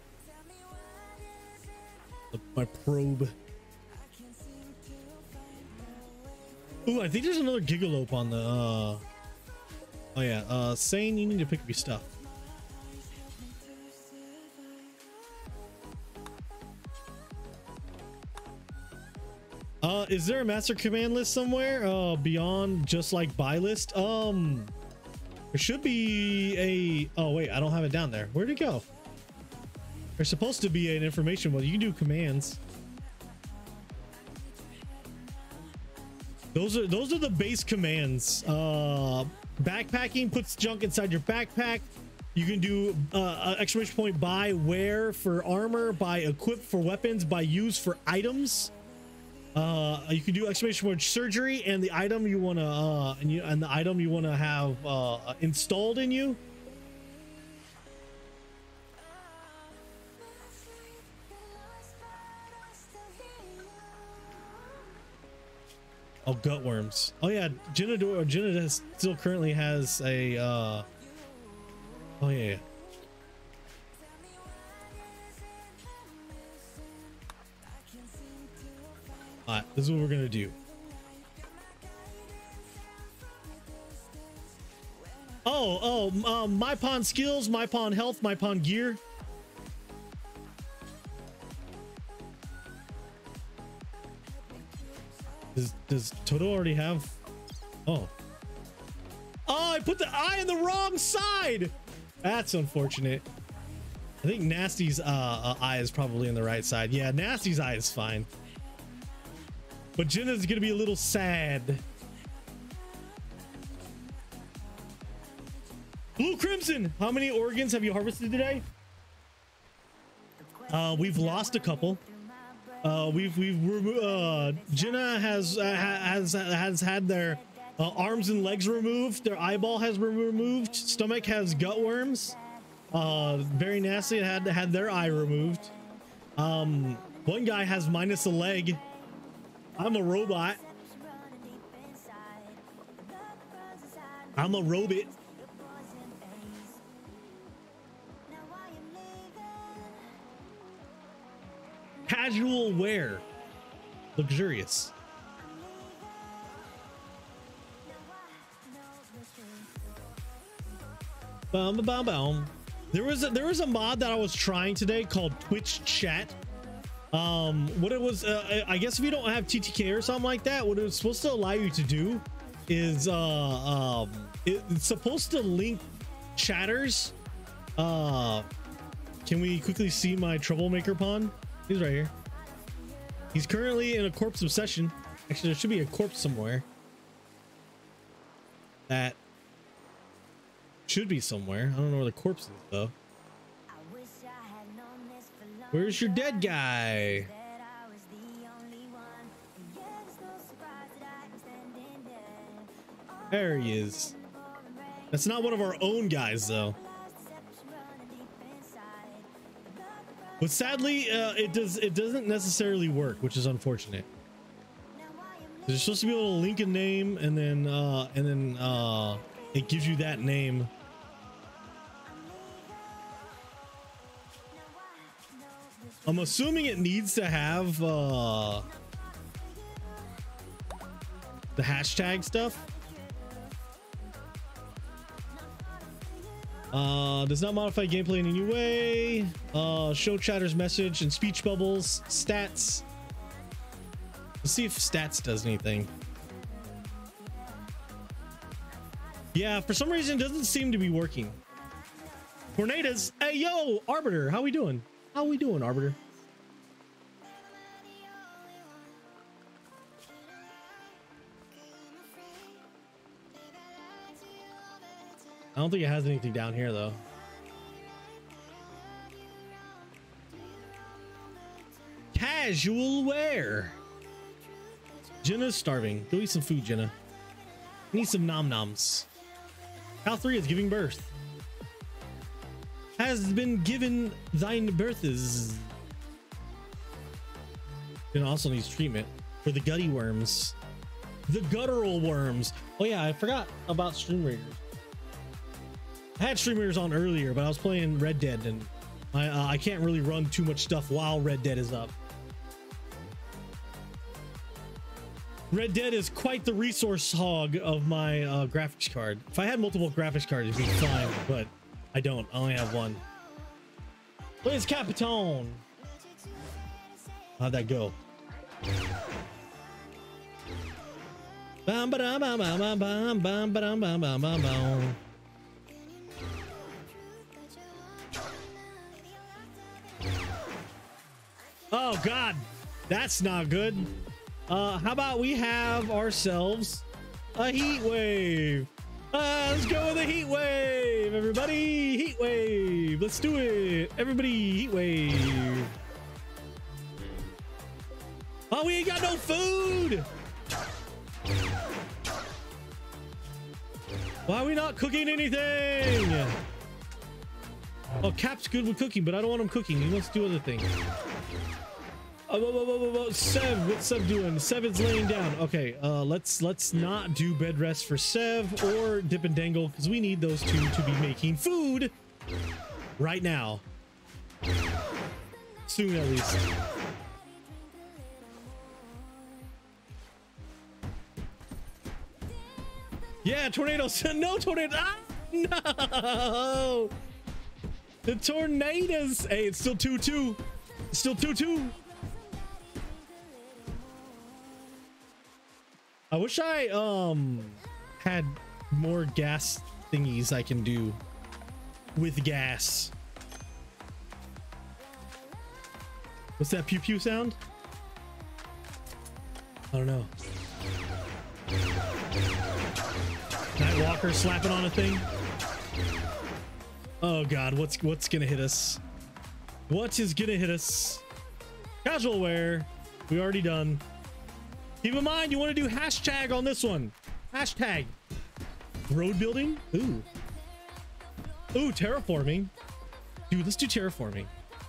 My probe. Ooh, I think there's another Gigalope on the uh oh yeah, uh saying you need to pick up your stuff. Uh is there a master command list somewhere uh beyond just like buy list? Um there should be a oh wait, I don't have it down there. Where'd it go? There's supposed to be an information. Well, you can do commands. Those are those are the base commands. Uh, backpacking puts junk inside your backpack. You can do uh, exclamation point buy wear for armor, buy equip for weapons, buy use for items. Uh, you can do exclamation point surgery and the item you want to uh, and you and the item you want to have uh, installed in you. Oh, gut worms. Oh yeah, Jenna, Jenna still currently has a uh oh yeah, yeah. All right, this is what we're gonna do. Oh, oh, um, my pawn skills, my pawn health, my pawn gear. Does, does Toto already have? Oh. Oh, I put the eye on the wrong side. That's unfortunate. I think Nasty's uh, uh, eye is probably on the right side. Yeah, Nasty's eye is fine. But Jenna's gonna be a little sad. Blue Crimson, how many organs have you harvested today? Uh, we've lost a couple. Uh, we've we've uh, Jenna has uh, has has had their uh, arms and legs removed. Their eyeball has been removed. Stomach has gut worms. Uh, very nasty. Had had their eye removed. Um, one guy has minus a leg. I'm a robot. I'm a robot. Casual wear. Luxurious. Bum, bum, bum. There was a, there was a mod that I was trying today called Twitch Chat. Um, what it was, uh, I guess if you don't have T T K or something like that, what it was supposed to allow you to do is uh, um, it, it's supposed to link chatters. Uh, can we quickly see my troublemaker pawn? He's right here. He's currently in a corpse obsession. Actually, there should be a corpse somewhere. That should be somewhere. I don't know where the corpse is though. Where's your dead guy? There he is. That's not one of our own guys though. But sadly, uh, it does it doesn't necessarily work, which is unfortunate. You're supposed to be able to link a name and then uh, and then uh, it gives you that name. I'm assuming it needs to have uh, the hashtag stuff. Uh, does not modify gameplay in any way. Uh, show chatter's message and speech bubbles. Stats. Let's see if stats does anything. Yeah, for some reason it doesn't seem to be working. Tornadoes. Hey, yo, Arbiter, how we doing? How we doing, Arbiter? I don't think it has anything down here though. Casual wear. Jenna's starving. Go eat some food, Jenna. Need some nom noms. Cal three is giving birth. Has been given thine births. Jenna also needs treatment for the gutty worms. The guttural worms. Oh yeah, I forgot about Stream Raiders. I had Stream Raiders on earlier, but I was playing Red Dead and I, uh, I can't really run too much stuff while Red Dead is up. Red Dead is quite the resource hog of my uh, graphics card. If I had multiple graphics cards, it'd be fine, but I don't. I only have one. Where's Capitone? How'd that go? Bam ba dum bam bam bam bam bam bam bam bam bam. Oh God, that's not good. Uh, how about we have ourselves a heat wave? Uh, let's go with a heat wave, everybody. Heat wave. Let's do it, everybody. Heat wave. Oh, we ain't got no food. Why are we not cooking anything? Oh, Cap's good with cooking, but I don't want him cooking. He wants to do other things. Oh, whoa, whoa, whoa, whoa. Sev, what's Sev doing? Sev is laying down. Okay, uh, let's let's not do bed rest for Sev or Dip and Dangle because we need those two to be making food right now. Soon, at least. Yeah, tornadoes. No tornado. Ah, no. The tornadoes. Hey, it's still two two. Still two two. I wish I um had more gas thingies I can do with gas. What's that pew pew sound? I don't know. Nightwalker slapping on a thing. Oh God, what's what's gonna hit us? What is gonna hit us? Casual wear. We already done. Keep in mind, you want to do hashtag on this one. Hashtag road building. Ooh. Ooh, terraforming. Dude, let's do terraforming.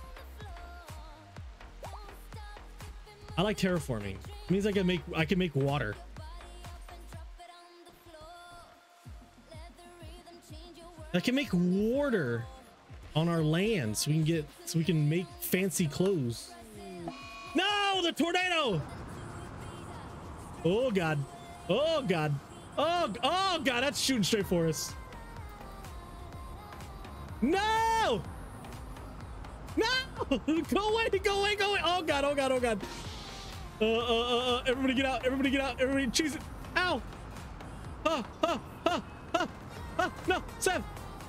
I like terraforming. It means I can make I can make water. I can make water on our land so we can get so we can make fancy clothes. No, the tornado! Oh god. Oh god. Oh, oh god, that's shooting straight for us. No! No! Go away, go away, go away. Oh god, oh god, oh god. Uh, uh, uh, uh, everybody get out, everybody get out, everybody cheese it. Ow! Oh, oh, oh, oh, oh, no, Sev!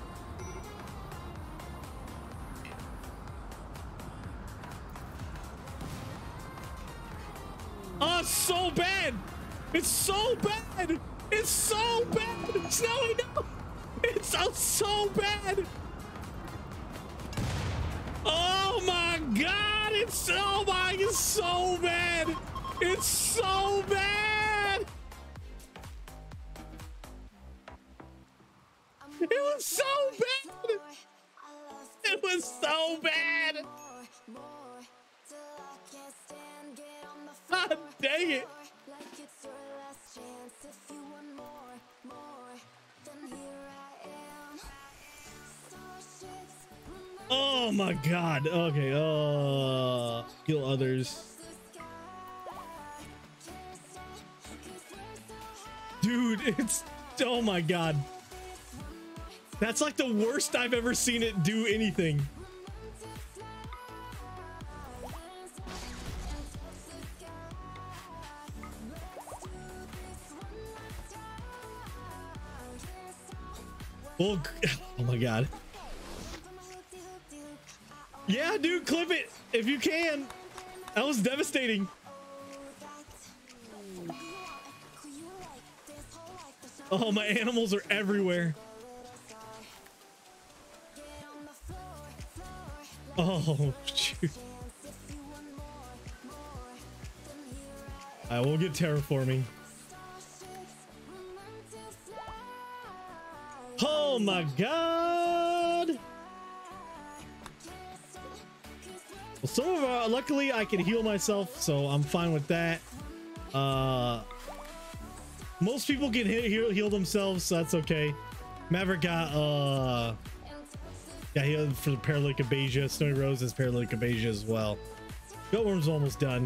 Oh, so bad! It's so bad! It's so bad! Snowy, no! It's so, so bad! Oh my god! It's so my it's so bad! It's so bad! It was so bad! It was so bad! God dang it! Oh my god. Okay. Uh, kill others. Dude, it's oh my god. That's like the worst I've ever seen it do anything. Oh, oh my god. Yeah, dude, clip it if you can. That was devastating. Oh, my animals are everywhere. Oh, shoot. I will get terraforming. Oh my god. Well, some of our, luckily I can heal myself, so I'm fine with that. Uh, most people can hit, heal, heal themselves, so that's okay. Maverick got uh, got healed for the paralytic abasia. Snowy Rose has paralytic abasia as well. Goatworm's almost done.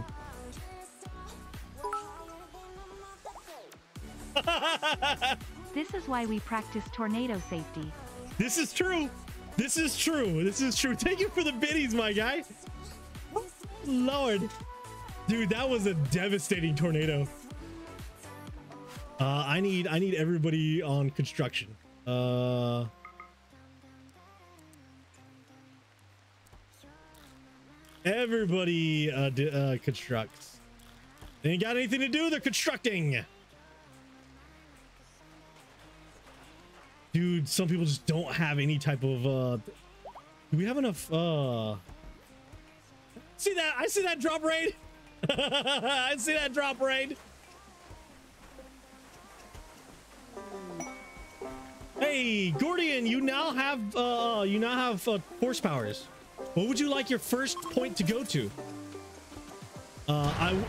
This is why we practice tornado safety. This is true. This is true. This is true. Thank you for the biddies, my guy. Lord. Dude, that was a devastating tornado. Uh, I need I need everybody on construction. Uh Everybody uh, uh constructs. They ain't got anything to do, they're constructing. Dude, some people just don't have any type of uh do we have enough uh see that I see that drop raid. I see that drop raid. Hey Gordian, you now have uh you now have uh, horse powers. What would you like your first point to go to? uh I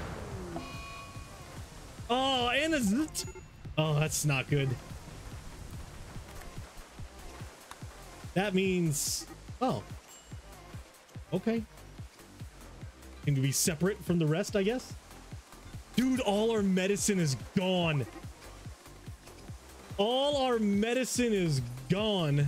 oh and is oh that's not good. That means, oh, okay. Can we be separate from the rest, I guess? Dude, all our medicine is gone. All our medicine is gone.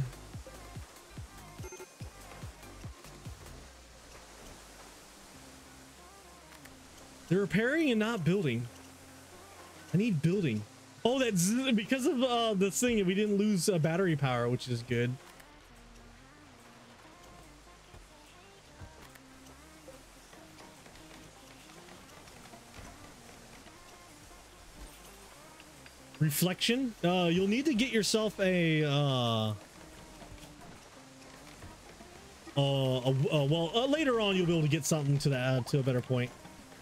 They're repairing and not building. I need building. Oh, that's because of uh, this thing. We didn't lose uh, battery power, which is good. Reflection. Uh, you'll need to get yourself a. Uh, uh, a, uh well, uh, later on you'll be able to get something to that uh, to a better point.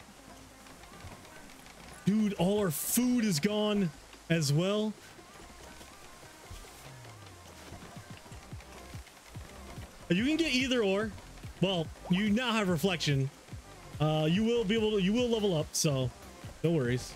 Dude, all our food is gone as well. You can get either or. Well, you now have reflection. Uh, you will be able to. You will level up, so no worries.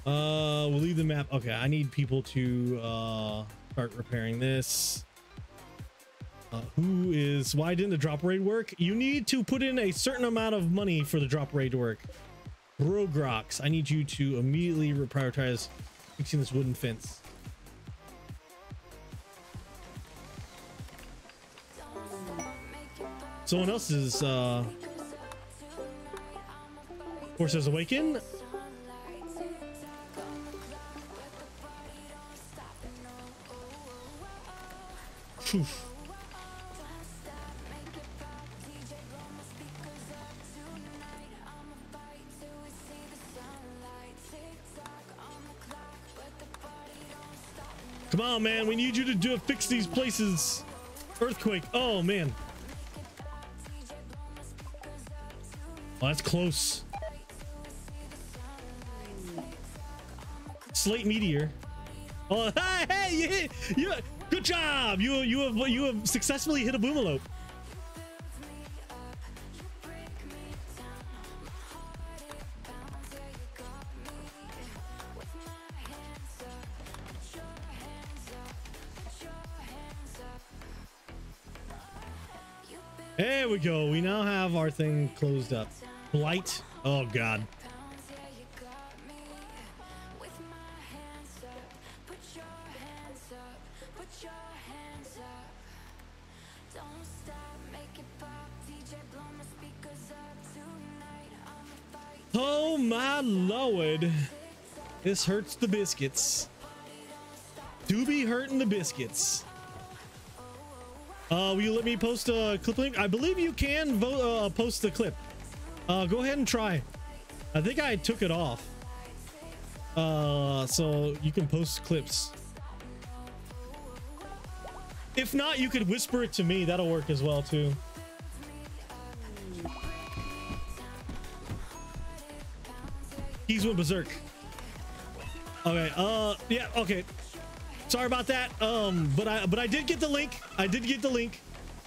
Uh, we'll leave the map. Okay, I need people to uh start repairing this. Uh, who is? Why didn't the drop raid work? You need to put in a certain amount of money for the drop raid to work. Brogrox, I need you to immediately prioritize fixing this wooden fence. Someone else is uh Force has awakened. Phew. Come on, man. We need you to do fix these places. Earthquake. Oh, man. Oh, that's close. Slate meteor. Oh, hey, hey, you hit, you, good job. You, you have, you have successfully hit a boomalope. There we go. We now have our thing closed up. Blight. Oh, God. Oh, my Lord. This hurts the biscuits. Do be hurting the biscuits. Uh, will you let me post a clip link? I believe you can vote, uh, post the clip. Uh, go ahead and try. I think I took it off. Uh, so you can post clips. If not, you could whisper it to me. That'll work as well, too. He's went berserk. Okay, uh, yeah, okay. Sorry about that. Um, but I but I did get the link. I did get the link.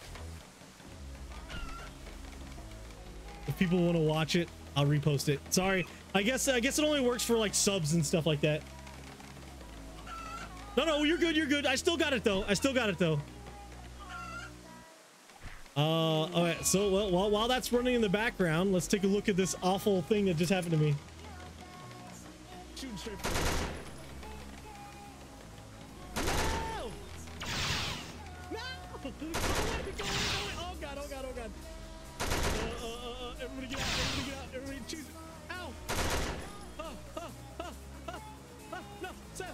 If people want to watch it, I'll repost it. Sorry. I guess I guess it only works for like subs and stuff like that. No, no, you're good. You're good. I still got it though. I still got it though. Uh, all right. So well, while while that's running in the background, let's take a look at this awful thing that just happened to me. Shooting straight forward. Oh god, oh god, oh god. Uh, uh, uh, uh, everybody get out, everybody get out, everybody choose it. Ow! Oh, oh, oh, oh, oh, no, Sam!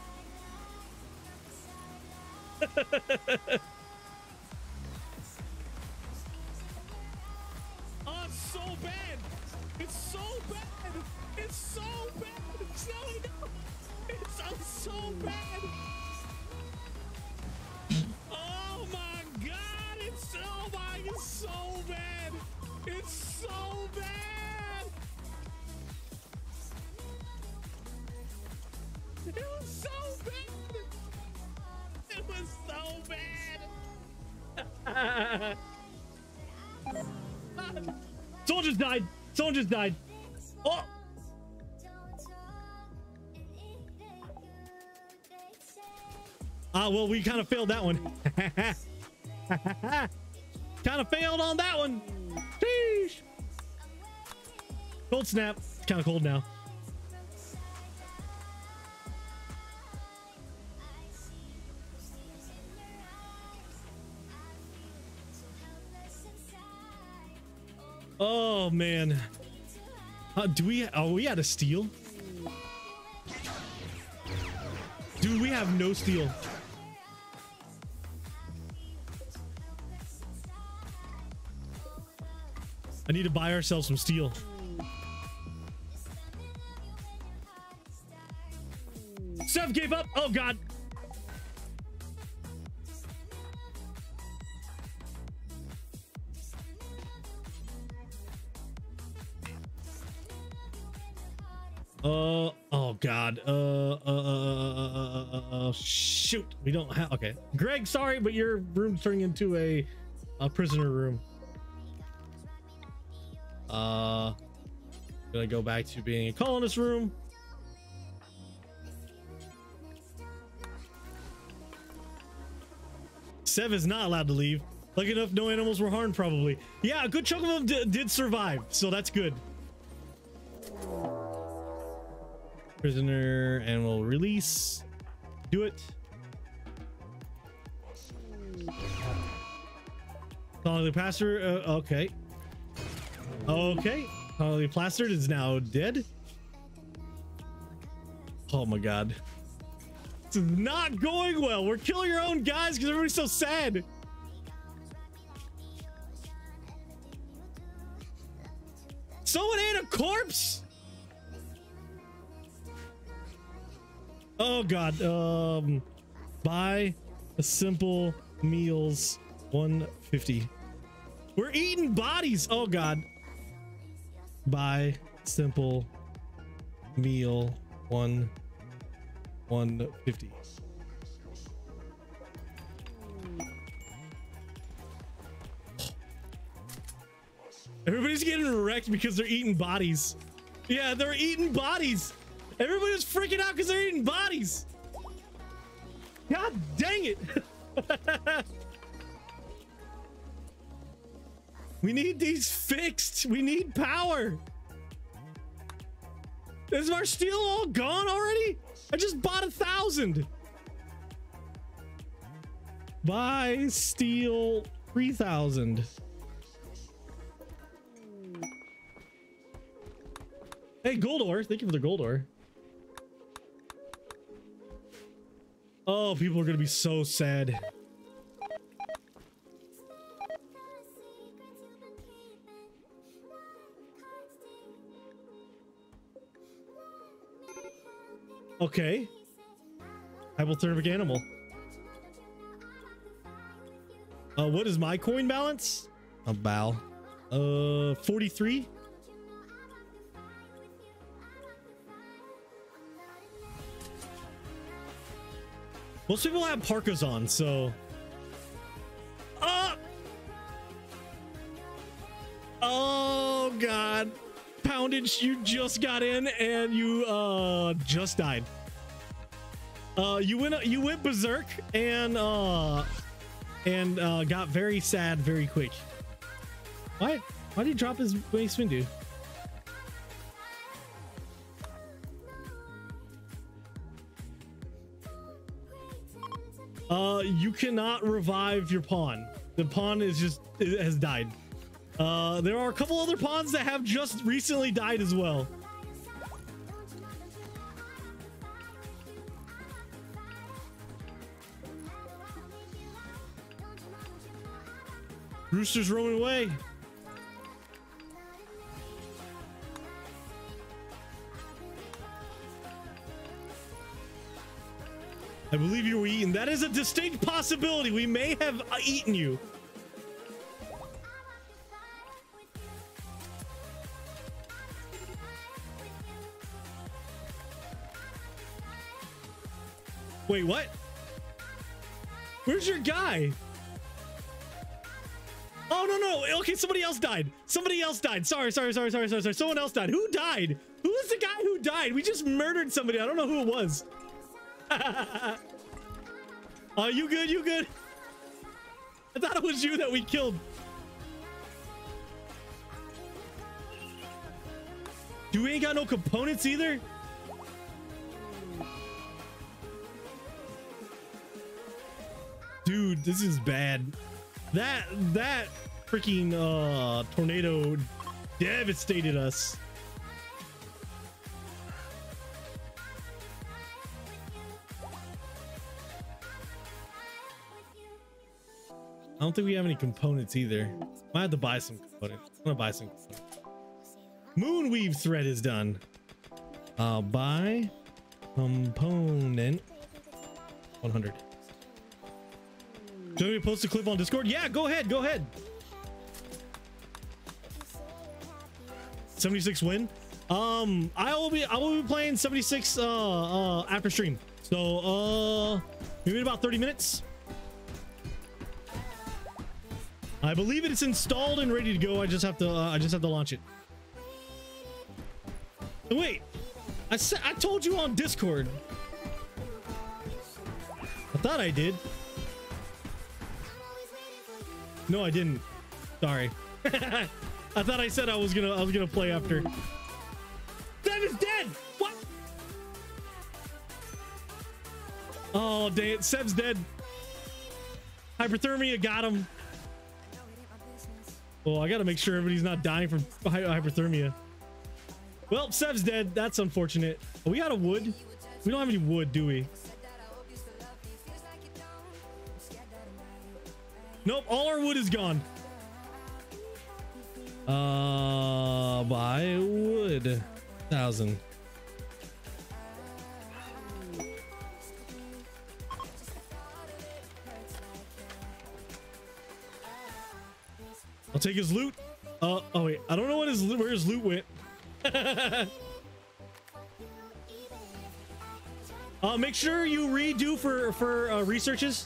Oh, it's so bad! It's so bad! It's so bad! It's no, no! It's oh, so bad! Oh my god! It's oh my! It's so bad! It's so bad! It was so bad! It was so bad! Someone just died! Someone just died! Oh! Ah, uh, well, we kind of failed that one. Kind of failed on that one. Sheesh. Cold snap. It's kind of cold now. Oh, man. Uh, do we... Oh, we had a steal? Dude, we have no steel. I need to buy ourselves some steel. Sev gave up. Oh, God. Uh, oh, God. Uh, uh, uh, uh, uh, uh, shoot. We don't have, okay. Greg, sorry, but your room's turning into a, a prisoner room. Uh, gonna go back to being a colonist room. Sev is not allowed to leave. Lucky enough, no animals were harmed, probably. Yeah, a good chunk of them d did survive, so that's good. Prisoner, and we'll release. Do it. Solidly plastered. Uh, okay. Okay. Solidly plastered is now dead. Oh my god. It's not going well. We're killing our own guys because everybody's so sad. Someone ate a corpse. Oh god. Um, buy a simple meals one fifty. We're eating bodies. Oh god. Buy simple meal one one fifty. Everybody's getting wrecked because they're eating bodies. Yeah, they're eating bodies. Everybody was freaking out because they're eating bodies. God dang it. We need these fixed. We need power. Is our steel all gone already? I just bought a thousand. Buy steel three thousand. Hey, gold ore. Thank you for the gold ore. Oh, people are going to be so sad. Okay. Hypothermic animal. Uh, what is my coin balance? A bow. Uh, forty-three. Most people have parkas on, so. Uh, oh god. Poundage, you just got in and you uh just died. Uh you went you went berserk and uh and uh got very sad very quick. Why why did he drop his base window? Uh you cannot revive your pawn. The pawn is just it has died. Uh, there are a couple other pawns that have just recently died as well. Rooster's roaming away. I believe you were eaten. That is a distinct possibility. We may have uh, eaten you. Wait, what? Where's your guy? Oh, no, no. Okay, somebody else died. Somebody else died. Sorry, sorry, sorry, sorry, sorry, sorry. Someone else died. Who died? Who was the guy who died? We just murdered somebody. I don't know who it was. Oh, you good? You good? I thought it was you that we killed. Do we ain't got no components either? Dude, this is bad. That that freaking uh tornado devastated us. I don't think we have any components either. Might have to buy some components. I'm gonna buy some components. Moonweave thread is done. I'll buy component one hundred. Do you want me to post a clip on Discord? Yeah, go ahead, go ahead. seventy-six win. Um, I will be I will be playing seventy-six uh uh after stream. So uh maybe in about thirty minutes. I believe it's installed and ready to go. I just have to uh, I just have to launch it. Wait, I said I told you on Discord. I thought I did. No, I didn't. Sorry. I thought I said I was gonna I was gonna play after. Sev is dead! What? Oh dang it, Sev's dead. Hyperthermia got him. Well, I gotta make sure everybody's not dying from hy hyperthermia. Well, Sev's dead. That's unfortunate. Oh, we out of wood? We don't have any wood, do we? Nope, all our wood is gone. Uh, buy wood. Thousand. I'll take his loot. Uh, oh wait, I don't know what his where his loot went. uh, make sure you redo for for uh, researches.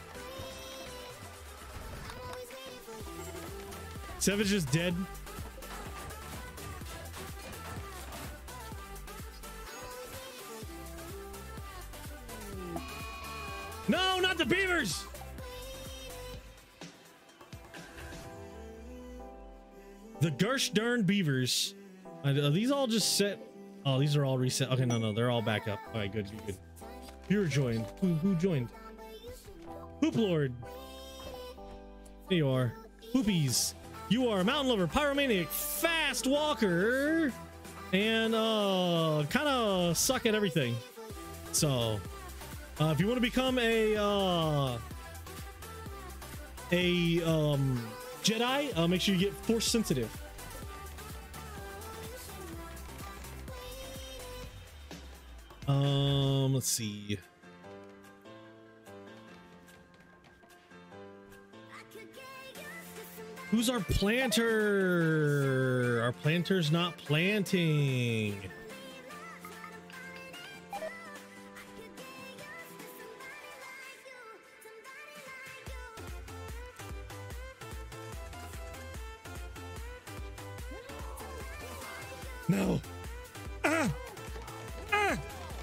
Sev is just dead. No, not the beavers. The Gersh darn beavers. Are these all just set? Oh, these are all reset. Okay, no, no, they're all back up. All right, good, good, good. You're joined. Who, who joined? Hoop Lord. There you are. Hoopies. You are a mountain lover, pyromaniac, fast walker, and uh, kind of suck at everything. So, uh, if you want to become a uh, a um, Jedi, uh, make sure you get force sensitive. Um, let's see. Who's our planter? Our planter's not planting. No. Ah! Ah!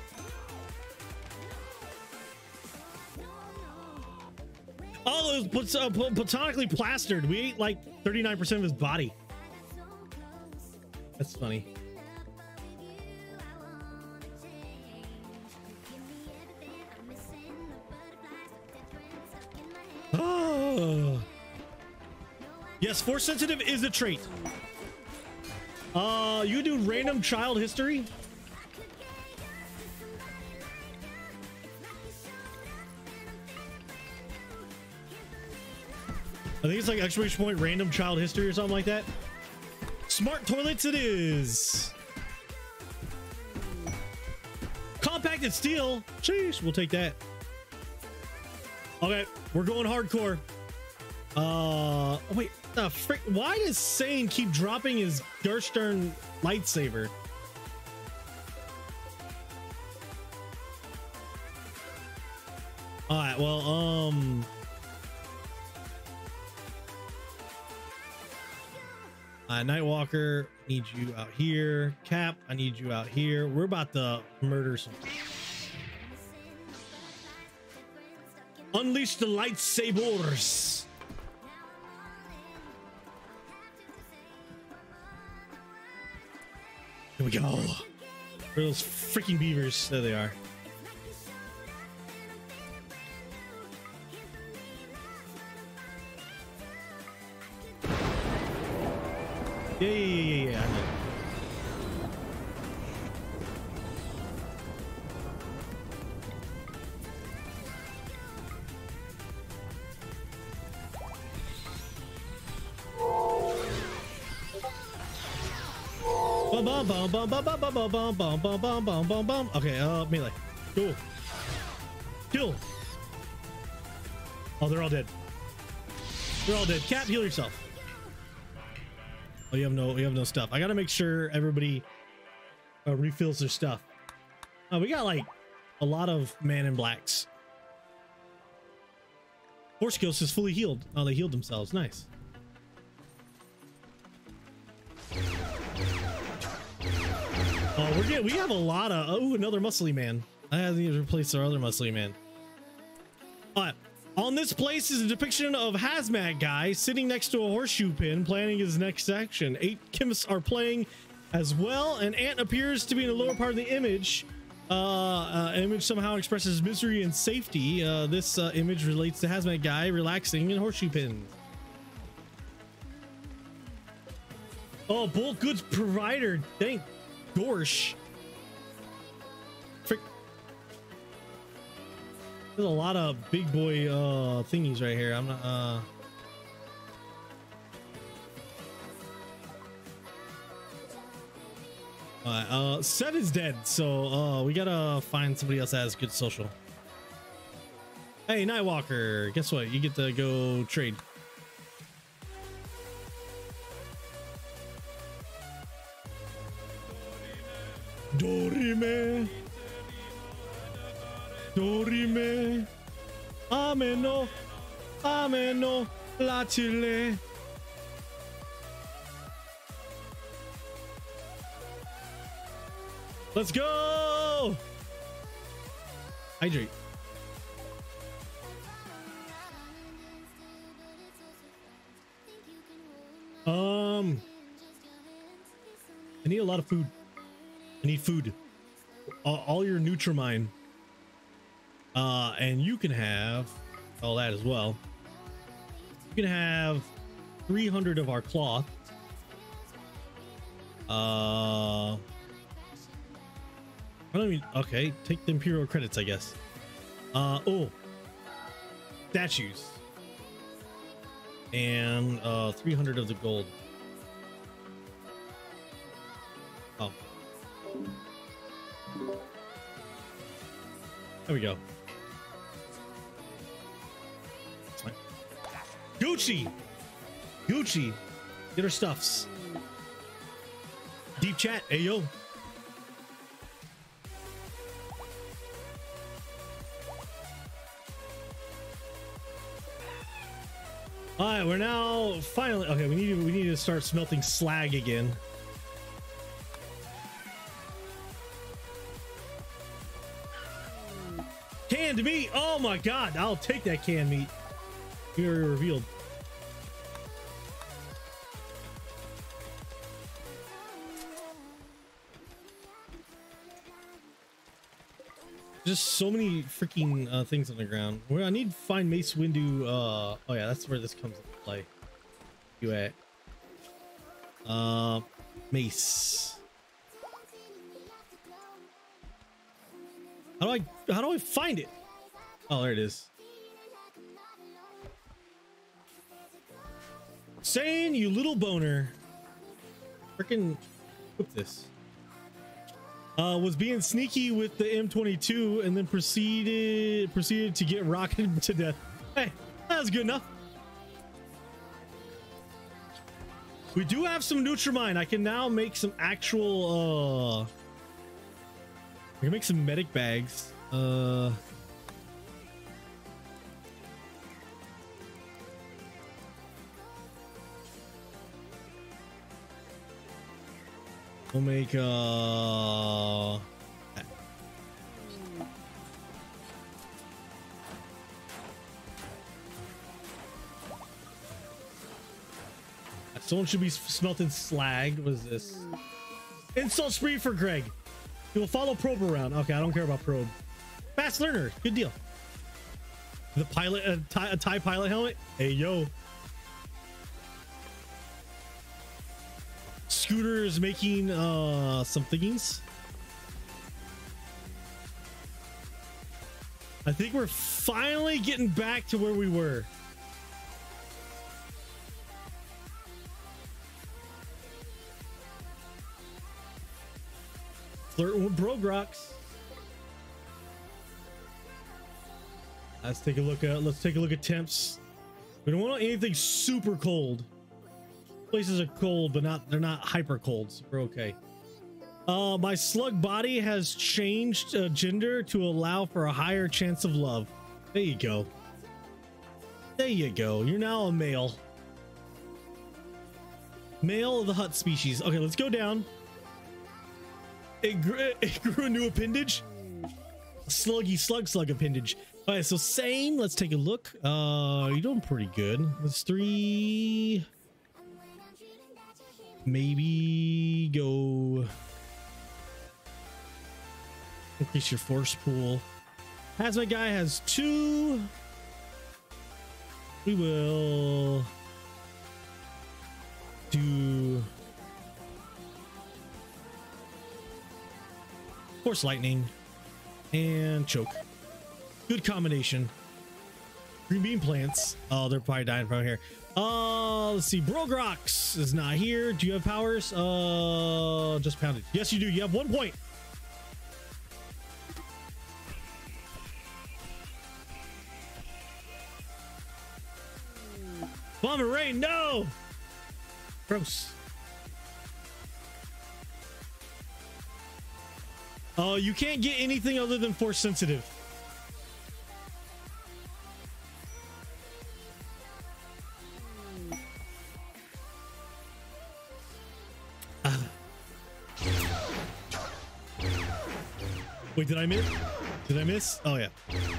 Oh, it was uh, platonically plastered. We ate like thirty-nine percent of his body. That's funny. Oh. Yes, force sensitive is a trait. Uh, you do random child history. I think it's like exclamation point random child history or something like that. Smart toilets it is. Compacted steel. Jeez, we'll take that. Okay, we're going hardcore. Uh, oh wait, the frick? Why does Sane keep dropping his Gerstern lightsaber? All right, well, um. Uh, Nightwalker, need you out here. Cap, I need you out here. We're about to murder some. Unleash the lightsabers. Here we go. Where are those freaking beavers? There they are. Yeah, yeah, yeah, yeah, I know. Bum bum bum bum bum bum bum bum bum bum bum bum bum bum bum. Okay, uh, melee. Cool. Kill. Oh, they're all dead. They're all dead. Cap, heal yourself. Oh, you have no, you have no stuff. I gotta make sure everybody uh, refills their stuff. Oh, we got like a lot of man in blacks. Force Ghost is fully healed. Oh, they healed themselves. Nice. Oh, we're getting, we have a lot of, oh, another muscly man. I haven't even replaced our other muscly man. All right, On this place is a depiction of Hazmat Guy sitting next to a horseshoe pin planning his next action. Eight chemists are playing as well. An ant appears to be in the lower part of the image. Uh, uh image somehow expresses misery and safety. Uh, this uh, image relates to Hazmat Guy relaxing in horseshoe pins. Oh, bulk goods provider. Thank Gorsh. Frick. There's a lot of big boy uh thingies right here. I'm not uh Alright, uh Seth is dead, so uh we gotta find somebody else that has good social. Hey, Nightwalker, guess what? You get to go trade. Dorime Dorime Ameno Ameno La Chile. Let's go. Hydrate. Um I need a lot of food. I need food. Uh, all your Nutrimine. Uh, and you can have all that as well. You can have three hundred of our cloth. Uh, I don't mean, okay, take the Imperial credits, I guess. Uh, oh, statues. And uh, three hundred of the gold. Oh. There we go. Gucci! Gucci! Get her stuffs. Deep chat, ayo. All right, we're now finally okay. We need to, we need to start smelting slag again. Canned meat. Oh my god, I'll take that canned meat. You're revealed. Just so many freaking uh, things on the ground. Where I need to find Mace Windu. Uh, oh yeah, that's where this comes into play. You at? Uh, Mace. How do I? How do I find it? Oh, there it is. Saying you little boner. Freaking whip this. Uh, was being sneaky with the M twenty-two and then proceeded proceeded to get rocketed to death. Hey, that was good enough. We do have some Nutrimine. I can now make some actual. Uh, I can make some medic bags. Uh. We'll make uh someone should be smelting slag. What is this? Insult spree for Greg. He will follow Probe around. Okay, I don't care about Probe. Fast learner, good deal. The pilot, a tie, a tie pilot helmet. Hey yo. Scooter is making uh some thingies. I think we're finally getting back to where we were. Flirting with Brogrox. Let's take a look at let's take a look at temps. We don't want anything super cold. Places are cold, but not they're not hyper cold, so we're okay. Uh my slug body has changed uh, gender to allow for a higher chance of love. There you go. There you go. You're now a male. Male of the hut species. Okay, let's go down. It grew, it grew a new appendage. sluggy slug slug appendage. All right, so same. Let's take a look. Uh, you're doing pretty good. That's three. Maybe go increase your force pool. Hazmat guy has two. We will do force lightning and choke. Good combination. Green bean plants. Oh, they're probably dying from here. Uh, let's see. Brogrox is not here. Do you have powers? Uh, just pounded. Yes, you do. You have one point. Vomit rain. No. Gross. Oh, uh, you can't get anything other than force sensitive. Wait, did I miss? Did I miss? Oh, yeah.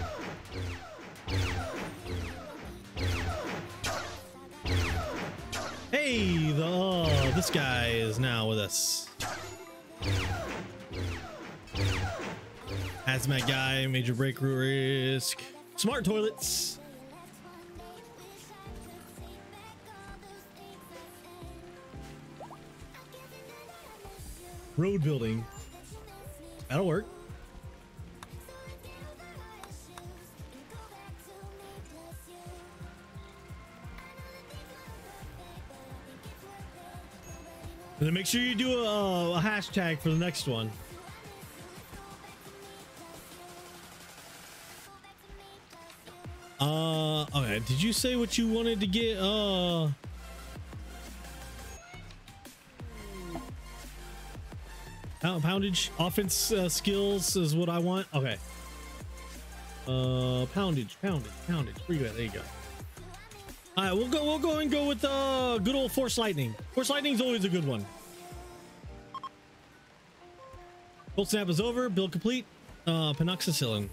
Hey, the, oh, this guy is now with us. Hazmat guy, major break risk. Smart toilets. Road building. That'll work. And then make sure you do a, a hashtag for the next one. Uh, okay. Did you say what you wanted to get? Uh, poundage offense uh, skills is what I want. Okay. Uh, poundage, poundage, poundage. Where you at? There you go. All right, we'll go. We'll go and go with uh, good old force lightning. Force lightning is always a good one. Cold snap is over. Build complete. Uh, penoxicillin.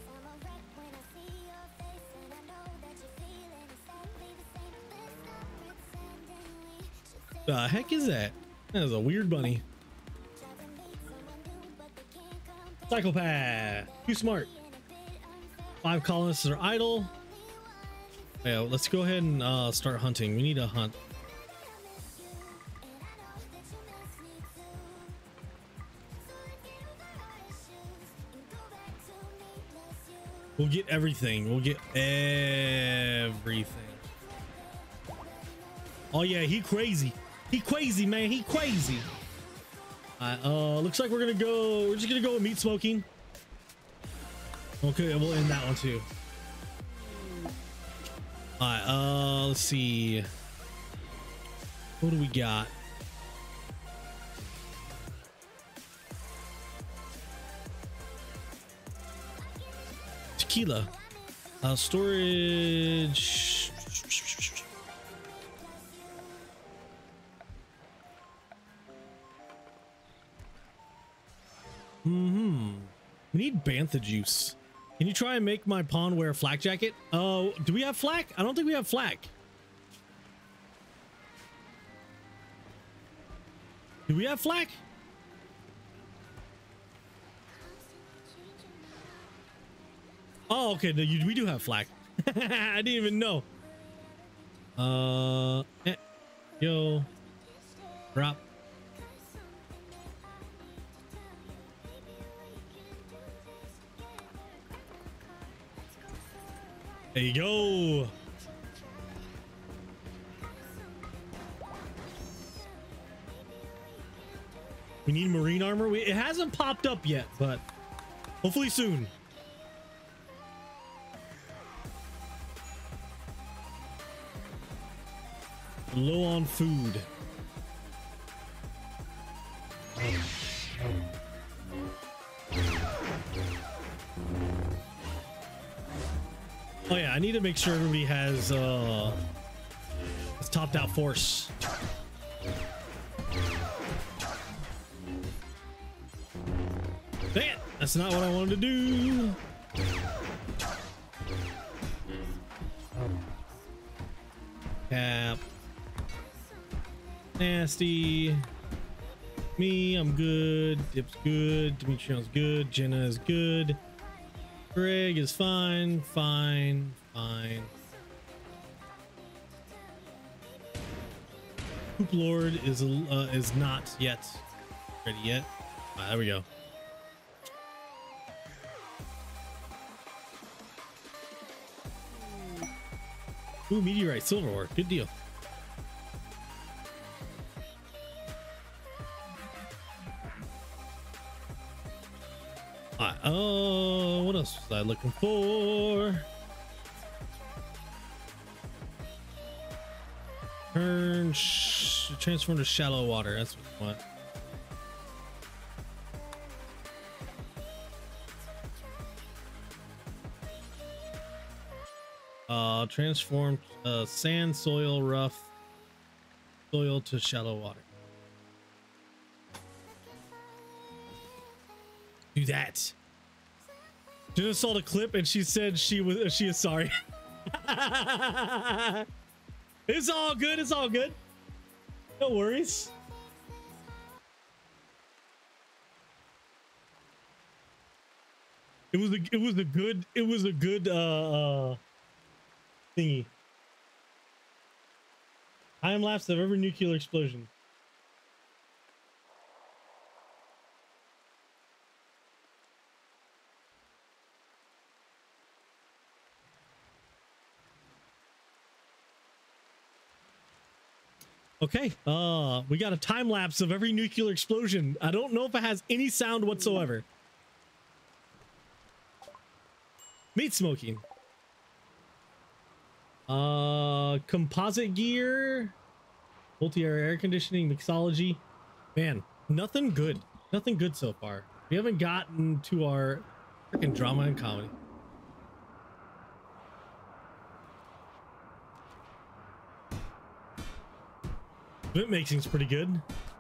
The heck is that? That is a weird bunny. Psychopath. Too smart. Five colonists are idle. Yeah, let's go ahead and uh, start hunting. We need to hunt. We'll get everything. We'll get everything. Oh yeah, he crazy. He crazy, man. He crazy. All right, uh, looks like we're gonna go. We're just gonna go with meat smoking. Okay, we'll end that one too. All right, uh, let's see. What do we got? Tequila. Uh, storage. Mm-hmm. We need bantha juice. Can you try and make my pawn wear a flak jacket? Oh, do we have flak? I don't think we have flak. Do we have flak? Oh, okay. No, you, we do have flak. I didn't even know. Uh, eh, yo, drop. There you go. We need marine armor. We, it hasn't popped up yet, but hopefully soon. Low on food. Oh yeah, I need to make sure everybody has uh has topped out force. Dang it, that's not what I wanted to do. Cap. Nasty. Me, I'm good. Dip's good. Dimitrion's good. Jenna is good. Greg is fine. Fine. Fine. Poop Lord is uh, is not yet ready yet. Ah, there we go. Ooh, meteorite, silver ore. Good deal. Alright, oh, what else was I looking for? Turn, sh transform to shallow water. That's what I want. Uh, transform uh, sand, soil, rough soil to shallow water. Do that. Jenna saw the clip and she said she was she is sorry. It's all good. It's all good. No worries. It was a it was a good it was a good uh, uh thingy. Time lapse of every nuclear explosion. Okay, uh, we got a time lapse of every nuclear explosion. I don't know if it has any sound whatsoever. Meat smoking. Uh, composite gear, multi-area air conditioning, mixology. Man, nothing good. Nothing good so far. We haven't gotten to our freaking drama and comedy. Event making's pretty good.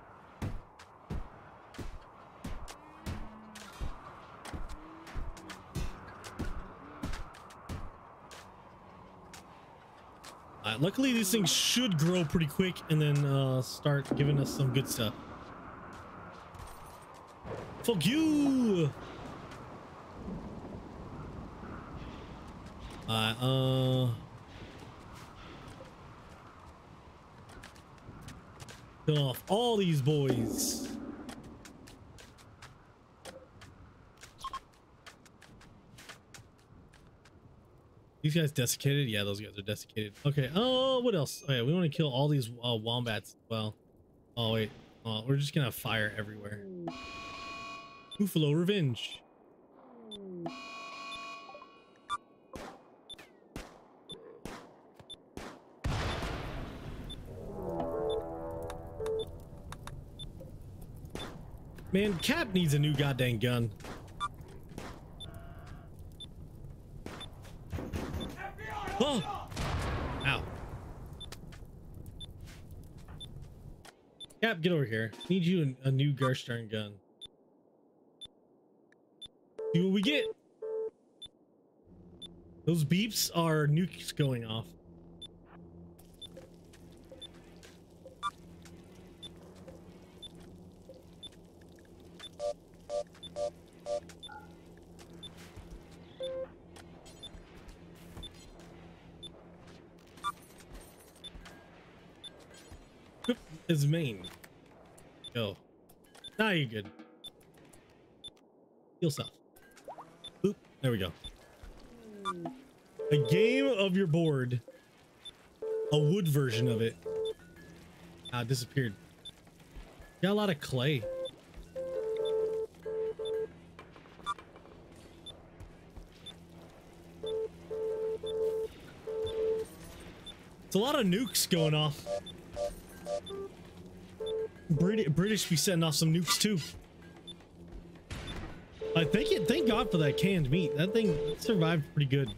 Uh, luckily, these things should grow pretty quick and then uh, start giving us some good stuff. Fuck you! Uh, uh... Kill off all these boys. These guys desiccated? Yeah, those guys are desiccated. Okay. Oh, what else? Okay, we want to kill all these uh, wombats as well. Oh, wait. Oh, we're just gonna have fire everywhere. Buffalo revenge. Man, Cap needs a new goddamn gun. Oh! Ow. Cap, get over here. Need you a, a new Garstern gun. See what we get. Those beeps are nukes going off. His main. Go. Now you're good. Heal self. Boop. There we go. A game of your board. A wood version of it. Ah, disappeared. Got a lot of clay. It's a lot of nukes going off. Brit British be setting off some nukes too. I thank it. Thank God for that canned meat. That thing survived pretty good.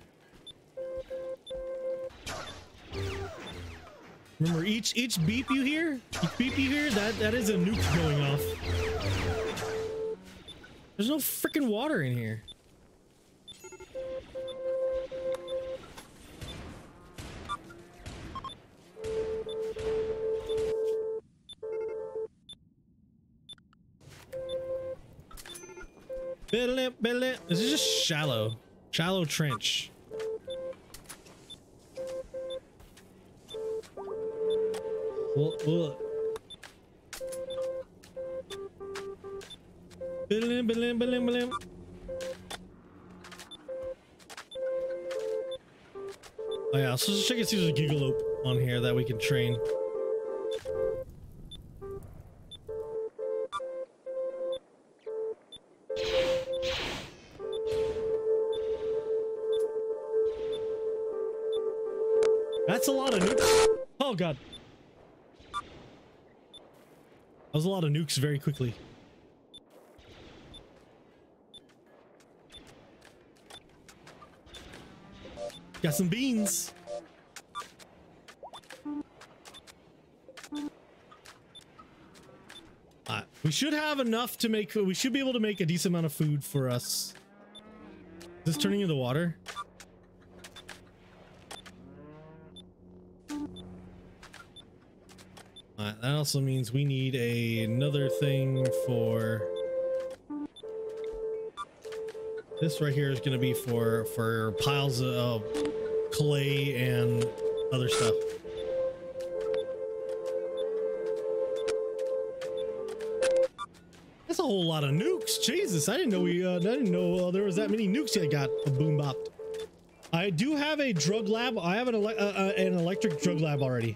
Remember, each each beep you hear, each beep you hear, that that is a nuke going off. There's no freaking water in here. This is just shallow. Shallow trench. Well, well. Bilim, bilim, bilim, bilim. Oh yeah, so let's check and see if there's a gigalope on here that we can train. That's a lot of nukes. Oh god. That was a lot of nukes very quickly. Got some beans. Uh, we should have enough to make, we should be able to make a decent amount of food for us. Is this turning into water? Uh, that also means we need a, another thing for this right here is going to be for for piles of clay and other stuff. That's a whole lot of nukes. Jesus, I didn't know we uh, I didn't know uh, there was that many nukes I got a boom bopped. I do have a drug lab. I have an, ele uh, uh, an electric drug lab already.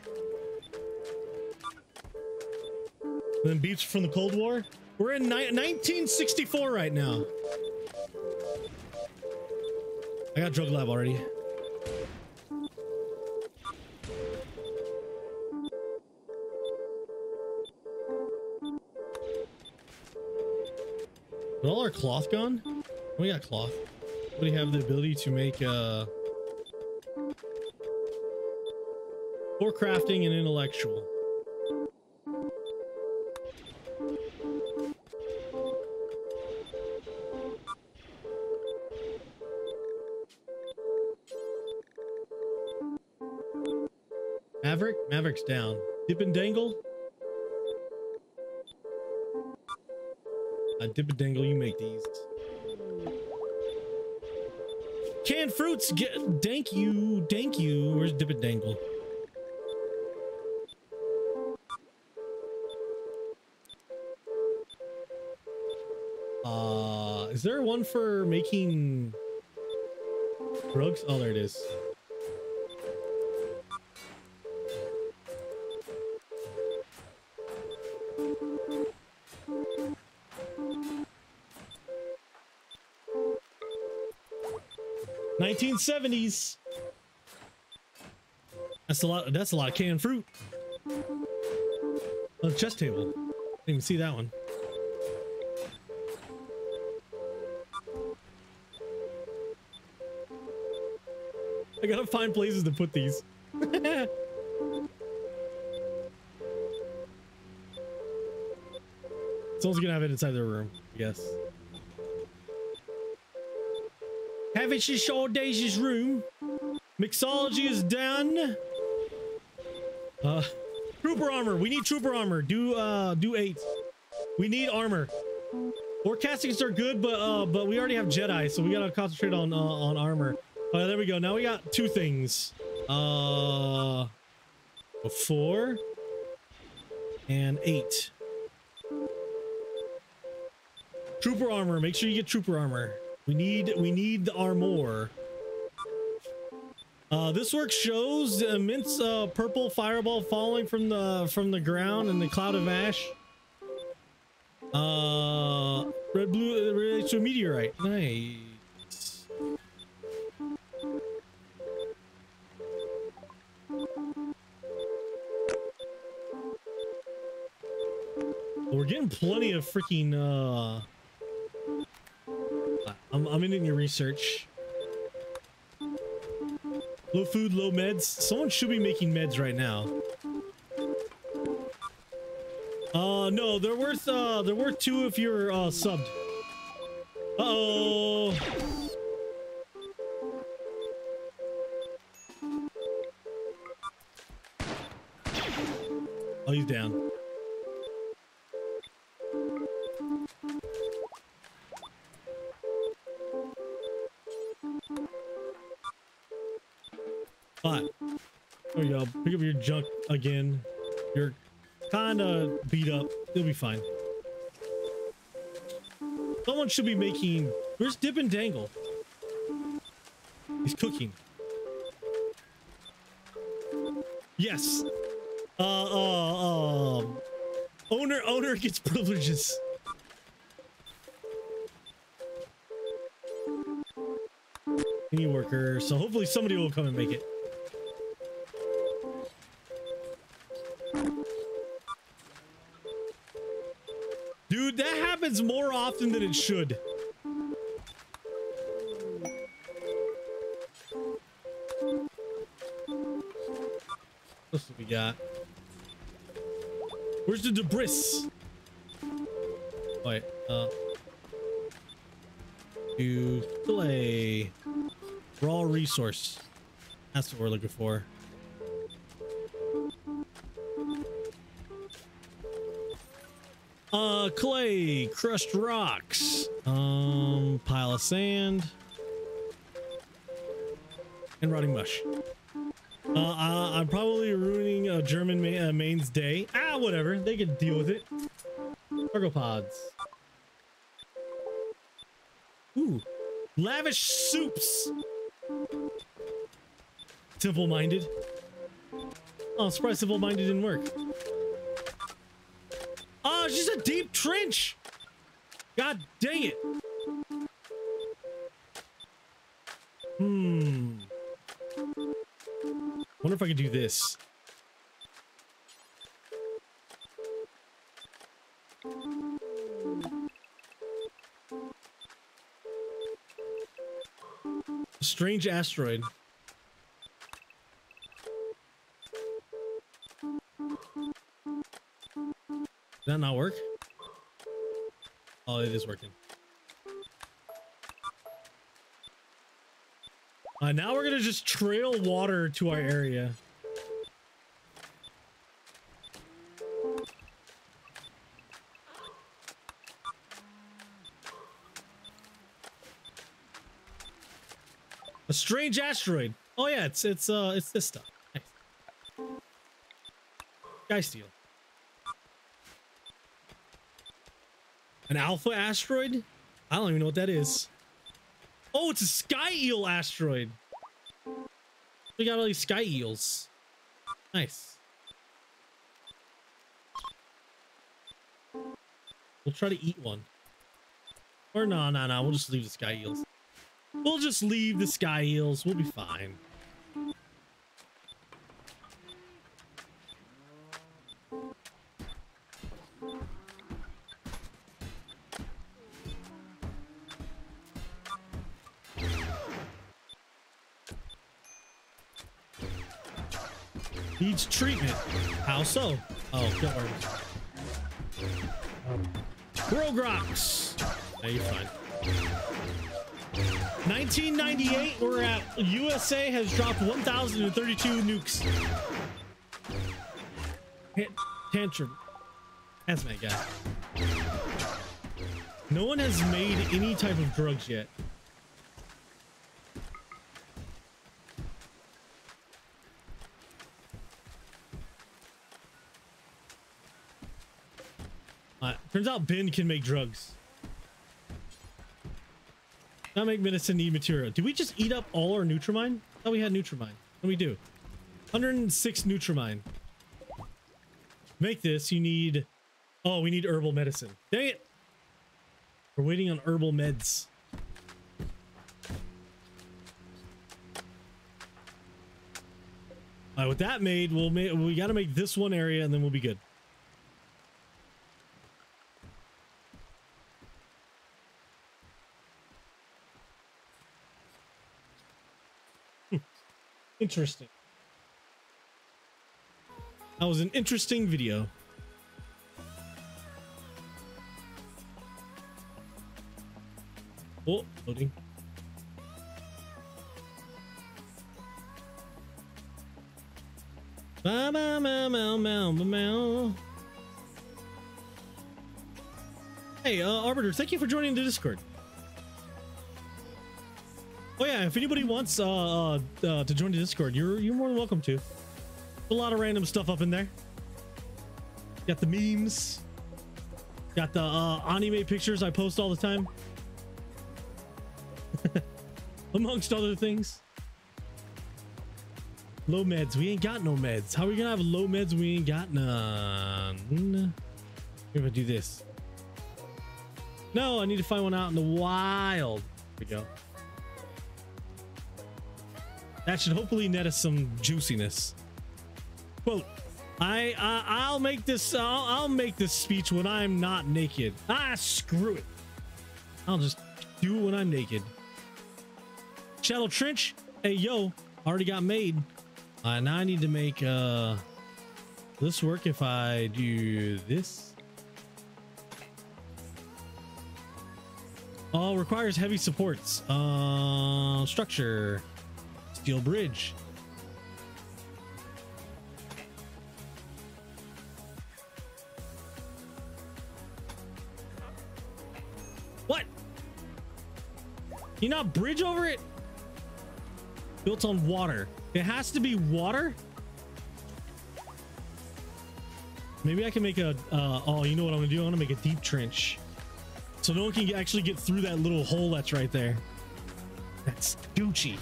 And then beeps from the Cold War. We're in ni nineteen sixty-four right now. I got drug lab already. Is all our cloth gone? We got cloth. We have the ability to make uh for crafting and intellectual. Maverick? Maverick's down. Dip and dangle? Uh, dip and dangle, you make these. Canned fruits, get dank you, dank you. Where's dip and dangle? Uh, is there one for making drugs? Oh, there it is. nineteen seventies. That's a lot. That's a lot of canned fruit. On the chest table. Didn't even see that one. I gotta find places to put these. Someone's gonna have it inside their room, I guess. Have it in Shaw Daisy's room. Mixology is done. Uh, trooper armor. We need trooper armor. Do uh, do eight. We need armor. Forecastings are good, but uh, but we already have Jedi, so we gotta concentrate on uh, on armor. Uh, there we go. Now we got two things. Uh, a four and eight. Trooper armor. Make sure you get trooper armor. We need we need the armor. Uh, this work shows the immense uh, purple fireball falling from the from the ground in the cloud of ash. Uh, red blue relates to a meteorite. Nice. We're getting plenty of freaking. Uh, I'm, I'm in your research. Low food, low meds. Someone should be making meds right now. Uh, no, they're worth, uh, they're worth two if you're, uh, subbed. Uh-oh. Oh, he's down. But there you go. Pick up your junk again. You're kind of beat up. You'll be fine. Someone should be making... Where's Dip and Dangle? He's cooking. Yes. Uh, uh, um... Owner, owner gets privileges. Any worker. So hopefully somebody will come and make it. Dude, that happens more often than it should. What's we got? Where's the debris? Wait, uh. To play. Raw resource. That's what we're looking for. Uh, clay, crushed rocks, um, pile of sand, and rotting mush. Uh, uh I'm probably ruining a German ma uh, main's day. Ah, whatever. They can deal with it. Cargo pods. Ooh, lavish soups. Simple-minded. Oh, surprised simple-minded didn't work. Oh, it's just a deep trench. God dang it. Hmm. Wonder if I could do this. Strange asteroid. Did that not work? Oh, it is working. Uh, now we're gonna just trail water to our area. A strange asteroid. Oh yeah, it's it's uh it's this stuff. Nice. Guy steel. An alpha asteroid? I don't even know what that is. Oh, it's a sky eel asteroid. We got all these sky eels. Nice. We'll try to eat one. Or no, no, no. We'll just leave the sky eels. We'll just leave the sky eels. We'll be fine. Needs treatment. How so? Oh, don't worry. Grogrox. Yeah, you're fine. nineteen ninety-eight, we're at U S A has dropped one thousand thirty-two nukes. Hit tantrum. That's my guy. No one has made any type of drugs yet. Uh, turns out Ben can make drugs. Not make medicine, need material. Did we just eat up all our Nutrimine? I thought we had Nutrimine. What do we do? one hundred six Nutrimine. Make this, you need... Oh, we need herbal medicine. Dang it! We're waiting on herbal meds. All right, with that made, we'll make, we got to make this one area and then we'll be good. Interesting. That was an interesting video. Oh, loading. Bow, bow, bow, bow, bow, bow. Hey, uh, Arbiter, thank you for joining the Discord. Oh yeah, yeah, if anybody wants uh, uh, uh to join the Discord, you're you're more than welcome to. A lot of random stuff up in there. Got the memes. Got the uh, anime pictures I post all the time. Amongst other things. Low meds. We ain't got no meds. How are we gonna have low meds? We ain't got none. If I do this. No, I need to find one out in the wild. There we go. That should hopefully net us some juiciness. Quote, I, I I'll make this I'll, I'll make this speech when I'm not naked. Ah, screw it. I'll just do it when I'm naked. Shallow Trench. Hey, yo, already got made. Uh, now I need to make uh this work if I do this. Oh, requires heavy supports. Uh, structure. Steel bridge. What? Can you not bridge over it? Built on water. It has to be water? Maybe I can make a, uh, oh, you know what I'm gonna do? I'm gonna make a deep trench. So no one can actually get through that little hole that's right there. That's Gucci.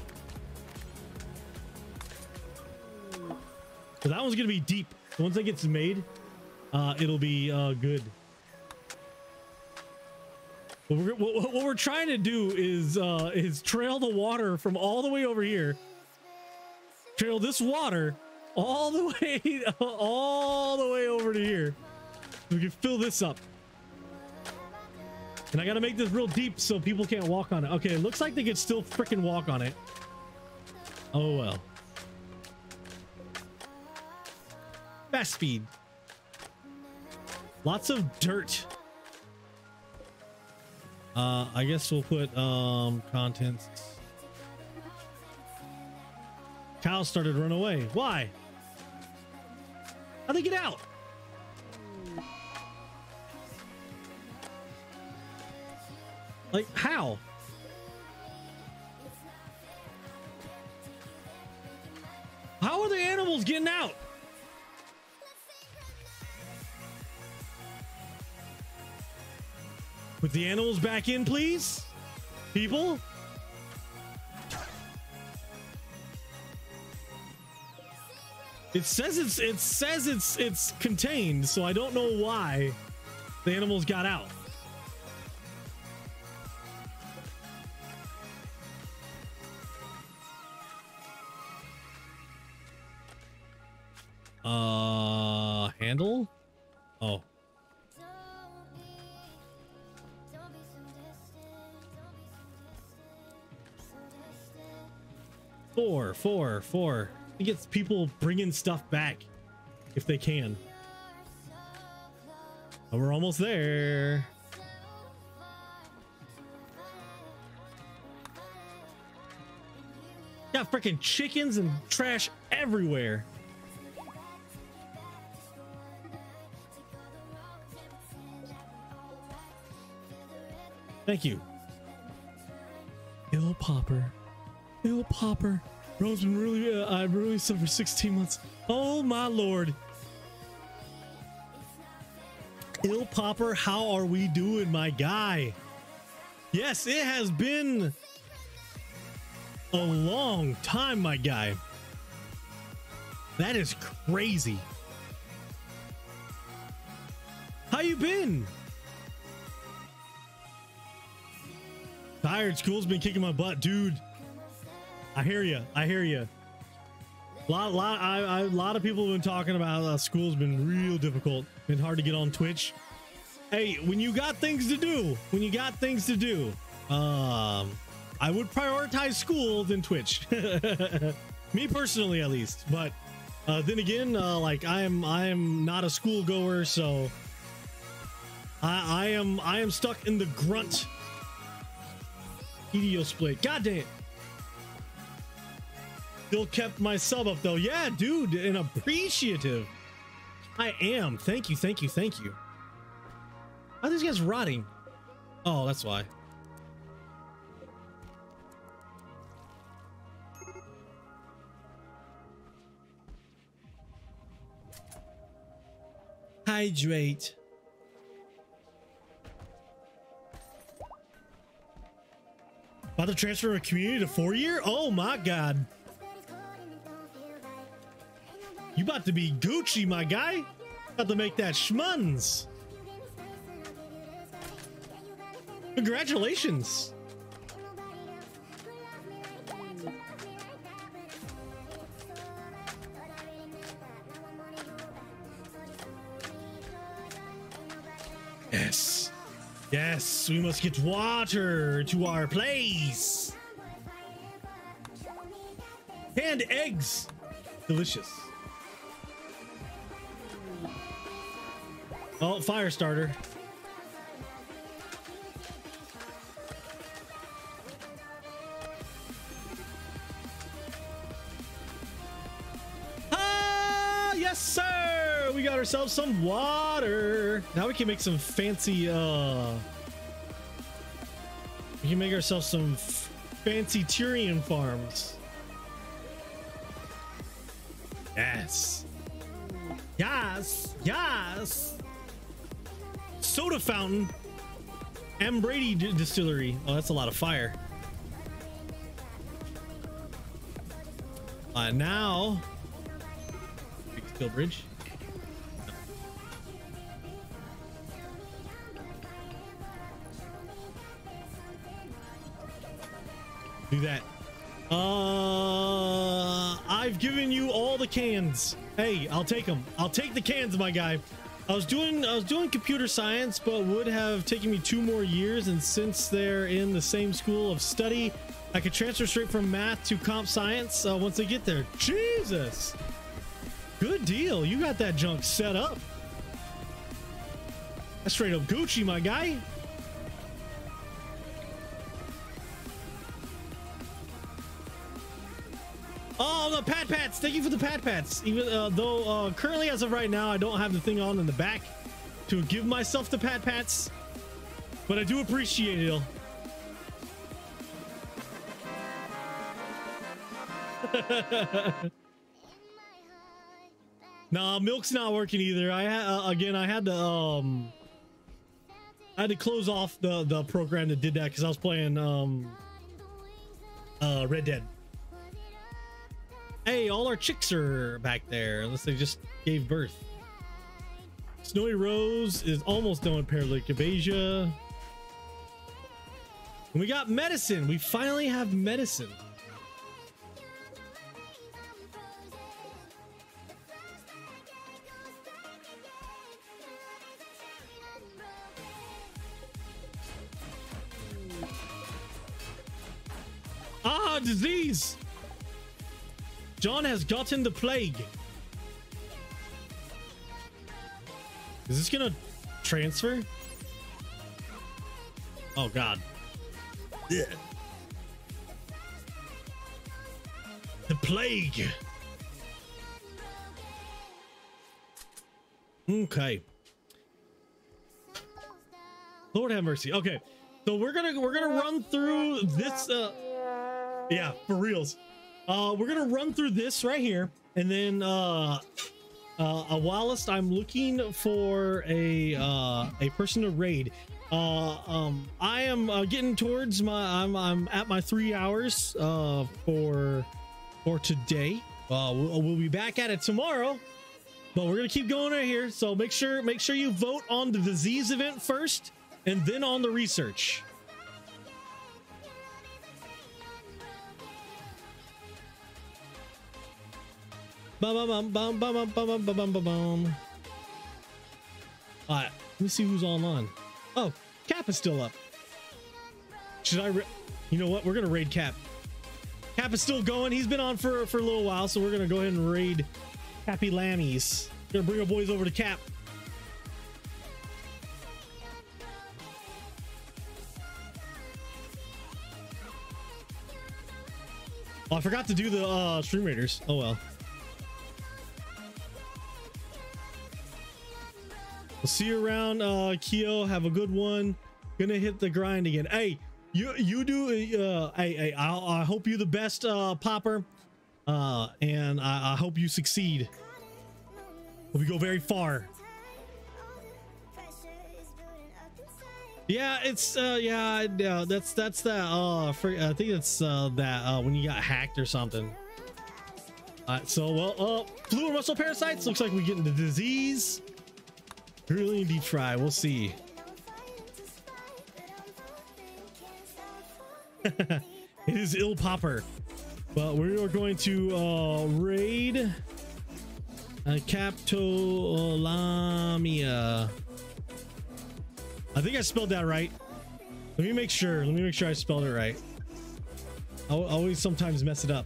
So that one's gonna be deep. Once that gets made, uh, it'll be uh, good. What we're, what, what we're trying to do is uh, is trail the water from all the way over here. Trail this water all the way, all the way over to here. We can fill this up. And I gotta make this real deep so people can't walk on it. Okay, it looks like they can still freaking walk on it. Oh well. Fast speed. Lots of dirt. Uh, I guess we'll put um contents. Cows started to run away. Why? How'd they get out? Like, how? How are the animals getting out? Put the animals back in, please. People. It says it's it says it's it's contained, so I don't know why the animals got out. Uh, handle? Oh. Four, four, four. It gets people bringing stuff back if they can. Oh, we're almost there. Got freaking chickens and trash everywhere. Thank you. Ill Popper. Ill Popper. Bro's been really, uh, I've really suffered for sixteen months. Oh my lord. Ill Popper, how are we doing, my guy? Yes, it has been a long time, my guy. That is crazy. How you been? Tired. School's been kicking my butt, dude. I hear you. I hear you. A lot, lot, I, I, a lot of people have been talking about uh, school's been real difficult. Been hard to get on Twitch. Hey, when you got things to do, when you got things to do, um, I would prioritize school than Twitch. Me personally, at least. But uh, then again, uh, like I am, I am not a school goer, so I, I am, I am stuck in the grunt. Edio split. God damn it. Still kept my sub up though. Yeah, dude, and appreciative. I am. Thank you, thank you, thank you. Why are these guys rotting? Oh, that's why. Hydrate. About to transfer from a community to four year? Oh my god. You about to be Gucci, my guy. About to make that schmuns. Congratulations. Yes. Yes, we must get water to our place. Canned eggs. Delicious. Oh, fire starter. Ah, yes, sir. We got ourselves some water. Now we can make some fancy, uh, we can make ourselves some f fancy Tyrian farms. Yes. Yes. Yes. Soda fountain. M. Brady D distillery. Oh, that's a lot of fire. Uh, now. Big steel bridge. Do that. Uh, I've given you all the cans. Hey, I'll take them. I'll take the cans, my guy. I was doing I was doing computer science, but would have taken me two more years. And since they're in the same school of study, I could transfer straight from math to comp science uh, once they get there. Jesus, good deal. You got that junk set up. That's straight up Gucci, my guy. Oh, the Pat Pats. Thank you for the Pat Pats. Even uh, though uh, currently, as of right now, I don't have the thing on in the back to give myself the Pat Pats, but I do appreciate it. Nah, milk's not working either. I uh, again, I had to um, I had to close off the the program that did that because I was playing um, uh, Red Dead. Hey, all our chicks are back there, unless they just gave birth. Snowy Rose is almost done with Paralytic Abasia. And we got medicine. We finally have medicine. Ah, disease. John has gotten the plague. Is this gonna transfer? Oh god. Ugh. The plague. Okay. Lord have mercy. Okay. So we're gonna we're gonna run through this uh yeah, for reals. Uh, we're gonna run through this right here, and then uh, uh, whilst I'm looking for a uh, a person to raid, uh, um, I am uh, getting towards my I'm I'm at my three hours uh, for for today. Uh, we'll, we'll be back at it tomorrow, but we're gonna keep going right here. So make sure make sure you vote on the disease event first, and then on the research. Bum, bum, bum, bum, bum, bum, bum, bum, bum, bum. All right, let me see who's online. Oh, Cap is still up. Should I? You know what? We're gonna raid Cap. Cap is still going. He's been on for for a little while, so we're gonna go ahead and raid Cappy Lammies. Gonna bring our boys over to Cap. Oh, I forgot to do the uh, Stream Raiders. Oh well. We'll see you around, uh, Keo. Have a good one. Gonna hit the grind again. Hey, you you do. Uh, hey, hey, I, I hope you the best, uh, Popper. Uh, and I, I hope you succeed. Hope you go very far. Yeah, it's uh yeah, yeah that's that's that uh for, I think it's uh that uh when you got hacked or something. Alright, so well uh flu and muscle parasites, looks like we get into disease. Really deep fry, we'll see. It is Il Popper. But we are going to uh raid uh, Captolamia. I think I spelled that right. Let me make sure. Let me make sure I spelled it right. I always sometimes mess it up.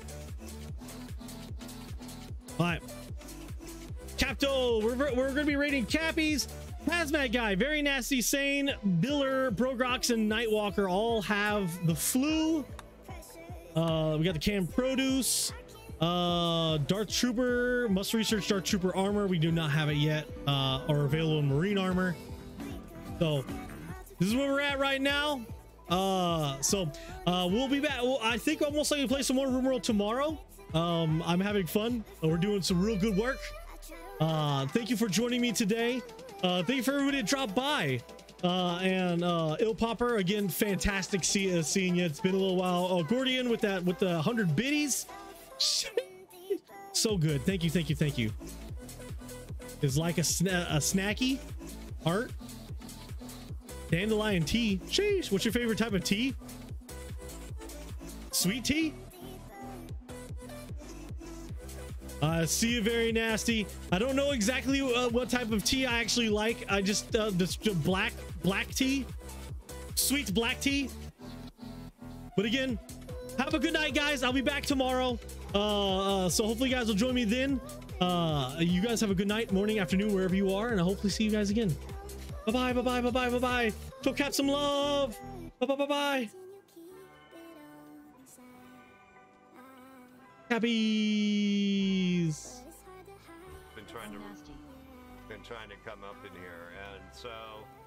All right. Capto, we're, we're going to be rating Cappies. Hazmat Guy, Very Nasty, Sane, Biller, Brogrox, and Nightwalker all have the flu. Uh, we got the canned produce. Uh, Darth Trooper, must research Darth Trooper armor. We do not have it yet. Uh, or available in Marine armor. So this is where we're at right now. Uh, so uh, we'll be back. Well, I think I'm most likely to play some more RimWorld tomorrow. Um, I'm having fun. We're doing some real good work. Uh, thank you for joining me today. Uh, thank you for everybody that dropped by. Uh, and uh, Il Popper, again, fantastic see, uh, seeing you. It's been a little while. Uh, Gordian with that with the hundred biddies. So good. Thank you, thank you, thank you. It's like a, sna a snacky art. Dandelion tea. Sheesh. What's your favorite type of tea? Sweet tea? Uh, see you, Very Nasty. I don't know exactly uh, what type of tea I actually like. I just, uh, this black, black tea. Sweet black tea. But again, have a good night, guys. I'll be back tomorrow. Uh, uh, so hopefully you guys will join me then. Uh, you guys have a good night, morning, afternoon, wherever you are. And I'll hopefully see you guys again. Bye-bye, bye-bye, bye-bye, bye-bye. Show Cap some love. Bye-bye, bye-bye. Cappies. Been trying to been trying to come up in here, and so